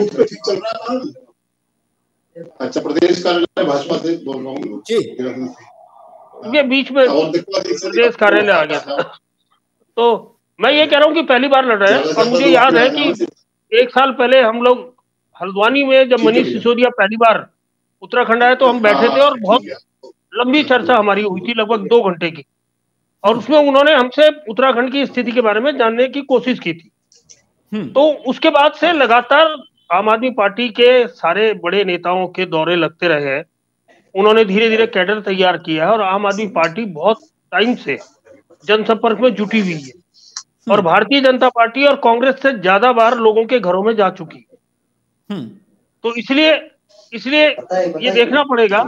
अच्छा प्रदेश कार्यालय भाजपा से बोल रहा हूँ जी, ये बीच में प्रदेश कार्यालय आ गया था। तो मैं ये कह रहा हूँ कि पहली बार लड़ रहे हैं, और मुझे याद है कि एक साल पहले हम लोग हल्द्वानी में जब मनीष सिसोदिया पहली बार उत्तराखंड आए तो हम बैठे थे और बहुत लंबी चर्चा हमारी हुई थी, लगभग दो घंटे की, और उसमें उन्होंने हमसे उत्तराखंड की स्थिति के बारे में जानने की कोशिश की थी। तो उसके बाद से लगातार आम आदमी पार्टी के सारे बड़े नेताओं के दौरे लगते रहे हैं, उन्होंने धीरे धीरे कैडर तैयार किया है, और आम आदमी पार्टी बहुत टाइम से जनसंपर्क में जुटी हुई है, और भारतीय जनता पार्टी और कांग्रेस से ज्यादा बार लोगों के घरों में जा चुकी है। तो इसलिए इसलिए ये देखना पड़ेगा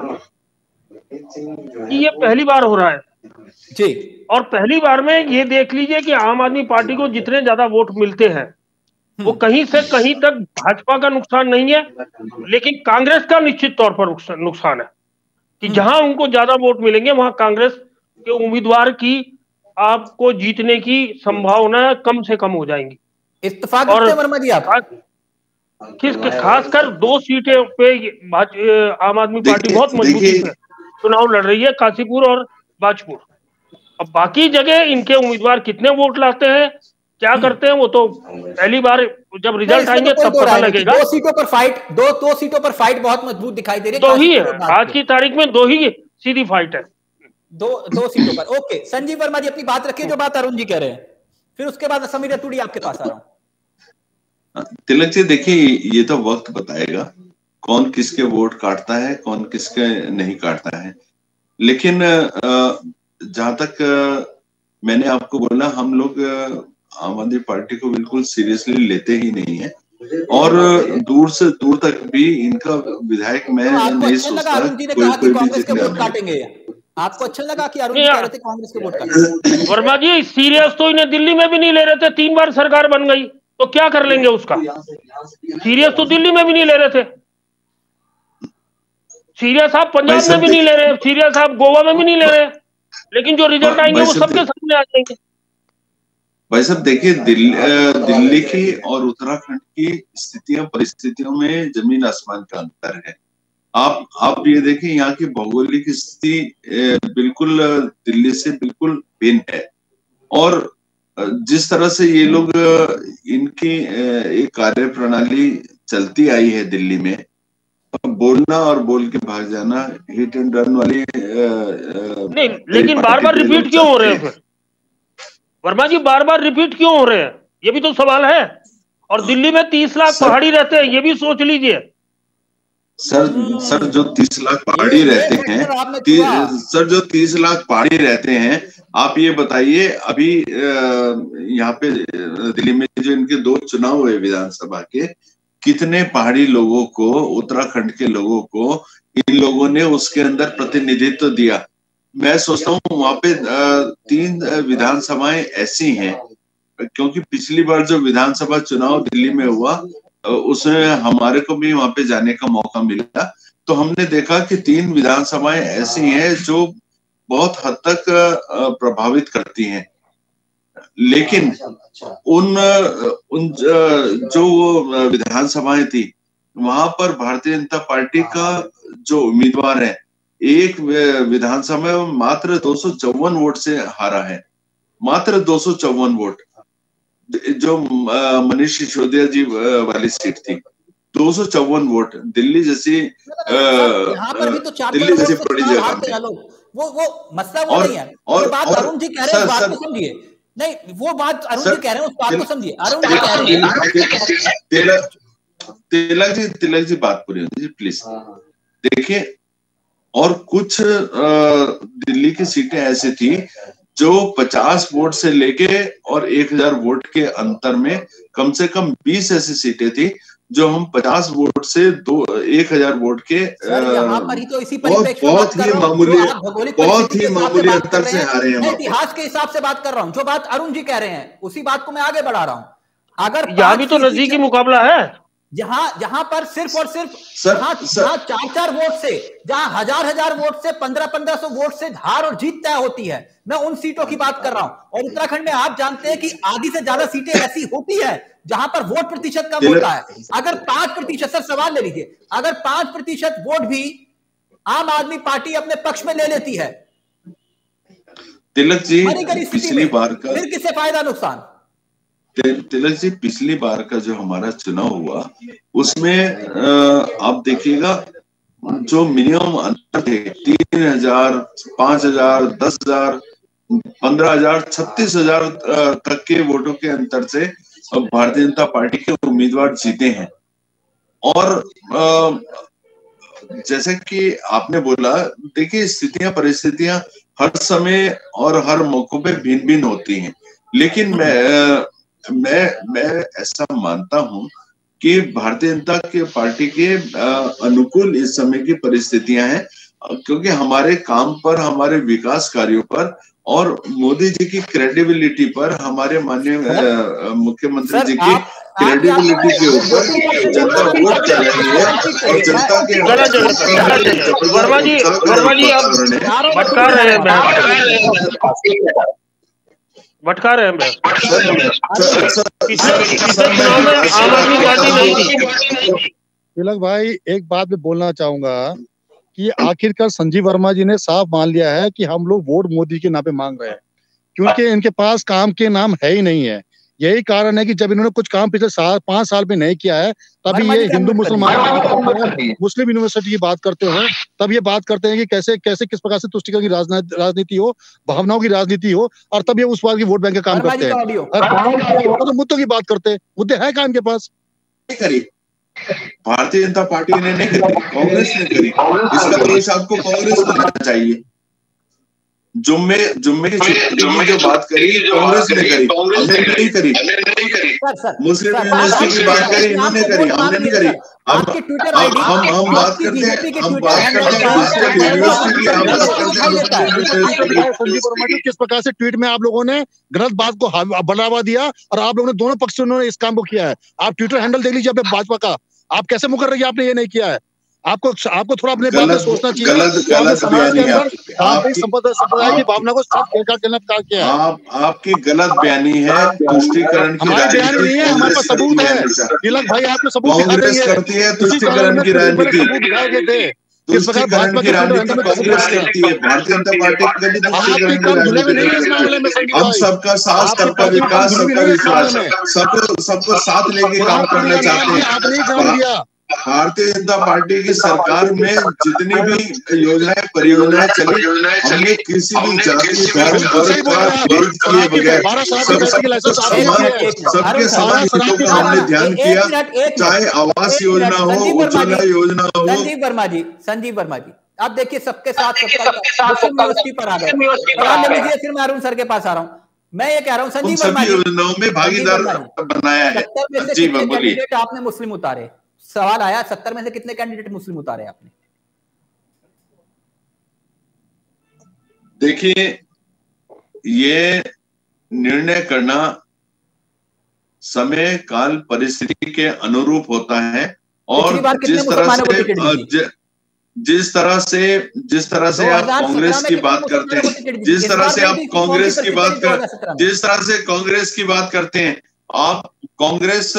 कि ये पहली बार हो रहा है जी, और पहली बार में ये देख लीजिए कि आम आदमी पार्टी को जितने ज्यादा वोट मिलते हैं वो कहीं से कहीं तक भाजपा का नुकसान नहीं है, लेकिन कांग्रेस का निश्चित तौर पर नुकसान है कि जहां उनको ज्यादा वोट मिलेंगे वहां कांग्रेस के उम्मीदवार की आपको जीतने की संभावना कम से कम हो जाएंगी। इत्तेफाक और वर्मा जी आप किस खासकर दो सीटें पे आम आदमी पार्टी बहुत मजबूती से चुनाव लड़ रही है, काशीपुर और बाजपुर। अब बाकी जगह इनके उम्मीदवार कितने वोट लाते हैं, क्या करते हैं, वो तो पहली बार जब रिजल्ट आएंगे तब पता लगेगा। दो सीटों पर फाइट दो दो सीटों पर फाइट बहुत मजबूत दिखाई दे रही है। दो ही है आज की तारीख में, दो ही सीधी फाइट है, दो दो सीटों पर। ओके, संजीव वर्मा जी अपनी बात रखिए, जो बात अरुण जी कह रहे हैं, फिर उसके बाद समीर रतूड़ी आपके पास आ रहा हूं। तिलक जी देखिए, ये तो वक्त बताएगा कौन किसके वोट काटता है, कौन किसके नहीं काटता है, लेकिन जहां तक मैंने आपको बोला, हम लोग आम आदमी पार्टी को बिल्कुल सीरियसली लेते ही नहीं है, और दूर से दूर तक भी इनका विधायक मैं तो नहीं अच्छा सोचता अरुण जी ने कहा कि कांग्रेस के वोट काटेंगे, आपको अच्छा लगा कि अरुण जी कह रहे थे कांग्रेस के वोट काटेंगे? वर्मा जी सीरियस तो इन्हें दिल्ली में भी नहीं ले रहे थे, तीन बार सरकार बन गई तो क्या कर लेंगे उसका, सीरियस तो दिल्ली में भी नहीं ले रहे थे, सीरियस आप पंजाब में भी नहीं ले रहे, सीरियस आप गोवा में भी नहीं ले रहे, लेकिन जो रिजल्ट आएंगे वो सबके सामने आ जाएंगे। भाई साहब देखिए, दिल्ली दिल्ली की और उत्तराखंड की स्थितियां परिस्थितियों में जमीन आसमान का अंतर है। आप आप ये देखिए, यहाँ की भौगोलिक स्थिति बिल्कुल दिल्ली से बिल्कुल भिन्न है, और जिस तरह से ये लोग इनकी एक कार्य प्रणाली चलती आई है दिल्ली में, बोलना और बोल के भाग जाना हिट एंड रन वाली आ, आ, नहीं, लेकिन बार बार रिपीट क्यों हो रहे हैं फिर वर्मा जी? बार बार रिपीट क्यों हो रहे हैं, ये भी तो सवाल है। और दिल्ली में तीस लाख पहाड़ी रहते हैं, ये भी सोच लीजिए। सर सर जो तीस लाख पहाड़ी रहते हैं ती, सर जो तीस लाख पहाड़ी रहते हैं, आप ये बताइए अभी यहाँ पे दिल्ली में जो इनके दो चुनाव हुए विधानसभा के, कितने पहाड़ी लोगों को, उत्तराखंड के लोगों को इन लोगों ने उसके अंदर प्रतिनिधित्व दिया। मैं सोचता हूँ वहां पे तीन विधानसभाएं ऐसी हैं, क्योंकि पिछली बार जो विधानसभा चुनाव दिल्ली में हुआ उसमें हमारे को भी वहां पे जाने का मौका मिला, तो हमने देखा कि तीन विधानसभाएं ऐसी हैं जो बहुत हद तक प्रभावित करती हैं। लेकिन उन उन जो विधानसभाएं थी वहां पर भारतीय जनता पार्टी का जो उम्मीदवार है एक विधानसभा में मात्र दो सौ चौवन वोट से हारा है, मात्र दो सौ चौवन वोट, जो मनीष सिसोदिया जी वाली सीट थी, दो सौ चौवन वोट। दिल्ली जैसी दिल्ली जैसी बड़ी जगह में वो वो मसला वो नहीं है। और बात अरुण जी कह रहे हैं, बात को समझिए। नहीं, वो बात अरुण जी कह रहे हैं, उस बात को समझिए। अरुण जी कह रहे हैं, तिलक तिलक जी तिलक जी बात पूरी होती जी प्लीज। देखिए, और कुछ दिल्ली की सीटें ऐसी थी जो पचास वोट से लेके और एक हज़ार वोट के अंतर में कम से कम बीस ऐसी सीटें थी जो हम पचास वोट से दो एक हज़ार वोट के यहाँ पर ही तो इसी बहुत बहुत ही मामूली बहुत ही मामूली अंतर से हारे हैं। इतिहास के हिसाब से बात कर रहा हूँ, जो बात अरुण जी कह रहे हैं उसी बात को मैं आगे बढ़ा रहा हूँ। अगर यहाँ भी तो नजदीकी मुकाबला है, जहां जहां पर सिर्फ और सिर्फ जहां जहां चार चार वोट से, जहां हजार हजार वोट से, पंद्रह पंद्रह सौ वोट से हार और जीत तय होती है, मैं उन सीटों की बात कर रहा हूं। और उत्तराखंड में आप जानते हैं कि आधी से ज्यादा सीटें ऐसी होती है जहां पर वोट प्रतिशत कम होता है। अगर पांच प्रतिशत सर सवाल ले लीजिए, अगर पांच प्रतिशत वोट भी आम आदमी पार्टी अपने पक्ष में ले लेती है तिलक जी, पिछली बार का फिर किससे फायदा नुकसान? तिलक जी, पिछली बार का जो हमारा चुनाव हुआ उसमें आप देखिएगा जो मिनिमम अंतर थे, तीन हजार पांच हजार दस हजार पंद्रह हजार छत्तीस हजार तक के वोटों के अंतर से भारतीय जनता पार्टी के उम्मीदवार जीते हैं। और जैसे कि आपने बोला, देखिए स्थितियां परिस्थितियां हर समय और हर मौकों पे भिन्न भिन्न होती हैं, लेकिन मैं मैं मैं ऐसा मानता हूं कि भारतीय जनता के पार्टी के अनुकूल इस समय की परिस्थितियां हैं, क्योंकि हमारे काम पर, हमारे विकास कार्यों पर और मोदी जी की क्रेडिबिलिटी पर, हमारे माननीय मुख्यमंत्री जी की क्रेडिबिलिटी के ऊपर जनता वोट कर रही है। और जनता के वर्मा जी वर्मा जी आप भटका रहे हैं भटका रहे हैं तिलक भाई, एक बात मैं बोलना चाहूंगा कि आखिरकार संजीव वर्मा जी ने साफ मान लिया है कि हम लोग वोट मोदी के नाम पे मांग रहे हैं, क्योंकि इनके पास काम के नाम है ही नहीं है। यही कारण है कि जब इन्होंने कुछ काम पिछले साल पांच साल में नहीं किया है, तभी ये हिंदू मुसलमान मुस्लिम यूनिवर्सिटी की बात करते हैं, तब ये बात करते हैं कि कैसे कैसे किस प्रकार से तुष्टिकरण की राजनीति हो, भावनाओं की राजनीति हो, और तब ये उस बात की वोट बैंक का काम करते हैं। तो मुद्दों की बात करते हैं, मुद्दे है क्या इनके पास? करी भारतीय जनता पार्टी ने नहीं करी, कांग्रेस ने करी। इसका दोष आपको कांग्रेस को देना चाहिए। जुम्मे जुम्मे की जुम्मे जो बात करी कांग्रेस ने करी, हमने नहीं करी। मुस्लिम यूनिवर्सिटी की बात करी, इन्होंने करी, हमने नहीं करी। हम हम हम बात करते हैं हम बात करते हैं डिजिटल यूनिवर्सिटी की, हम बात करते हैं किस प्रकार से ट्वीट में आप लोगों ने गलत बात को बढ़ावा दिया, और आप लोगों ने दोनों पक्ष से उन्होंने इस काम को किया है। आप ट्विटर हैंडल देख लीजिए अपने भाजपा का, आप कैसे मुकर रही है, आपने ये नहीं किया है। आपको आपको थोड़ा अपने बारे में सोचना चाहिए। गलत गलत संप्रदाय की भावना को किया है। आप आपकी गलत बयानी है, तुष्टिकरण की राजनीति नहीं है, हमारे पास सबूत है। तिलक भाई आपको सबूत कांग्रेस करती है तुष्टिकरण की राजनीति, तुष्टिकरण की राजनीति कांग्रेस करती है। भारतीय जनता पार्टी कभी तुष्टिकरण की राजनीति। हम सबका साथ, सबका विकास, सबका विश्वास, सबको सबको साथ लेके काम करना चाहते हैं। भारतीय जनता पार्टी की सरकार में जितनी भी योजनाएं परियोजनाएं चली, हमने किसी भी जाति धर्म वर्ग का भेद किए बगैर सब सबके समान हितों का हमने ध्यान किया, चाहे आवास योजना हो, उज्ज्वला योजना हो। संजीव वर्मा जी, संजीव वर्मा जी, आप देखिए सबके साथ मुस्लिम यूनिवर्सिटी पर आ गए। फिर मैं अरुण सर के पास आ रहा हूँ। मैं ये कह रहा हूँ संजीव वर्मा जी, योजनाओं में भागीदार बनाया है। जी बोलिए। आपने मुस्लिम उतारे, सवाल आया सत्तर में से कितने कैंडिडेट मुस्लिम उतारे आपने? देखिए, ये निर्णय करना समय काल परिस्थिति के अनुरूप होता है और जिस तरह से जिस तरह से जिस तरह से आप कांग्रेस की बात करते हैं, जिस तरह से आप कांग्रेस की बात कर जिस तरह से कांग्रेस की बात करते हैं, आप कांग्रेस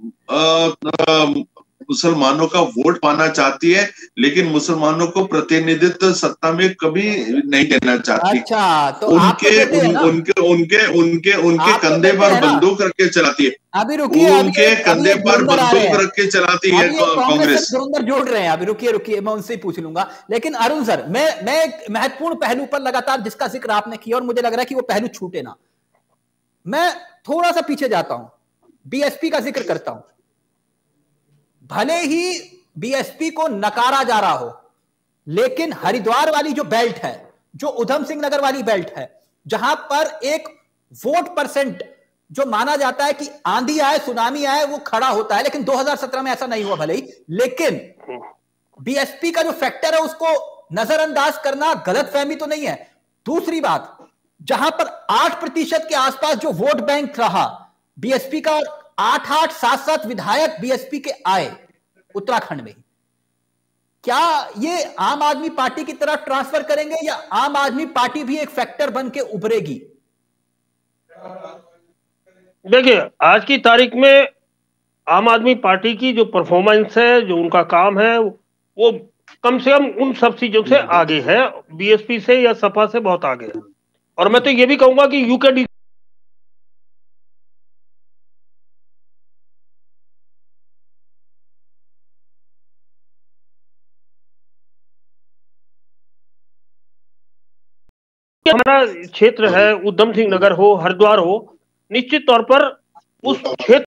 मुसलमानों का वोट पाना चाहती है, लेकिन मुसलमानों को प्रतिनिधित्व सत्ता में कभी नहीं देना चाहती। अच्छा, तो उनके तो उन, उनके उनके उनके उनके कंधे पर बंदूक रख के चलाती है। अभी रुकिए, उनके कंधे पर बंदूक रख के चलाती है कांग्रेस। धुरंधर जोड़ रहे हैं। अभी रुकिए रुकिए मैं उनसे पूछ लूंगा। लेकिन अरुण सर, मैं मैं एक महत्वपूर्ण पहलू पर लगातार जिसका जिक्र आपने किया और मुझे लग रहा है कि वो पहलू छूटे ना, मैं थोड़ा सा पीछे जाता हूं, बीएसपी का जिक्र करता हूं। भले ही बीएसपी को नकारा जा रहा हो, लेकिन हरिद्वार वाली जो बेल्ट है, जो उधम सिंह नगर वाली बेल्ट है, जहां पर एक वोट परसेंट जो माना जाता है कि आंधी आए सुनामी आए वो खड़ा होता है, लेकिन दो हज़ार सत्रह में ऐसा नहीं हुआ भले ही, लेकिन बीएसपी का जो फैक्टर है उसको नजरअंदाज करना गलतफहमी तो नहीं है। दूसरी बात, जहां पर आठ प्रतिशत के आसपास जो वोट बैंक रहा बीएसपी का, आठ आठ सात सात विधायक बीएसपी के आए उत्तराखंड में, क्या ये आम आदमी पार्टी की तरफ ट्रांसफर करेंगे या आम आदमी पार्टी भी एक फैक्टर बन के उभरेगी? देखिए, आज की तारीख में आम आदमी पार्टी की जो परफॉर्मेंस है, जो उनका काम है, वो कम से कम उन सब चीजों से आगे है, बीएसपी से या सपा से बहुत आगे है। और मैं तो ये भी कहूंगा कि यूके हमारा क्षेत्र है, उधम सिंह नगर हो, हरिद्वार हो, निश्चित तौर पर उस क्षेत्र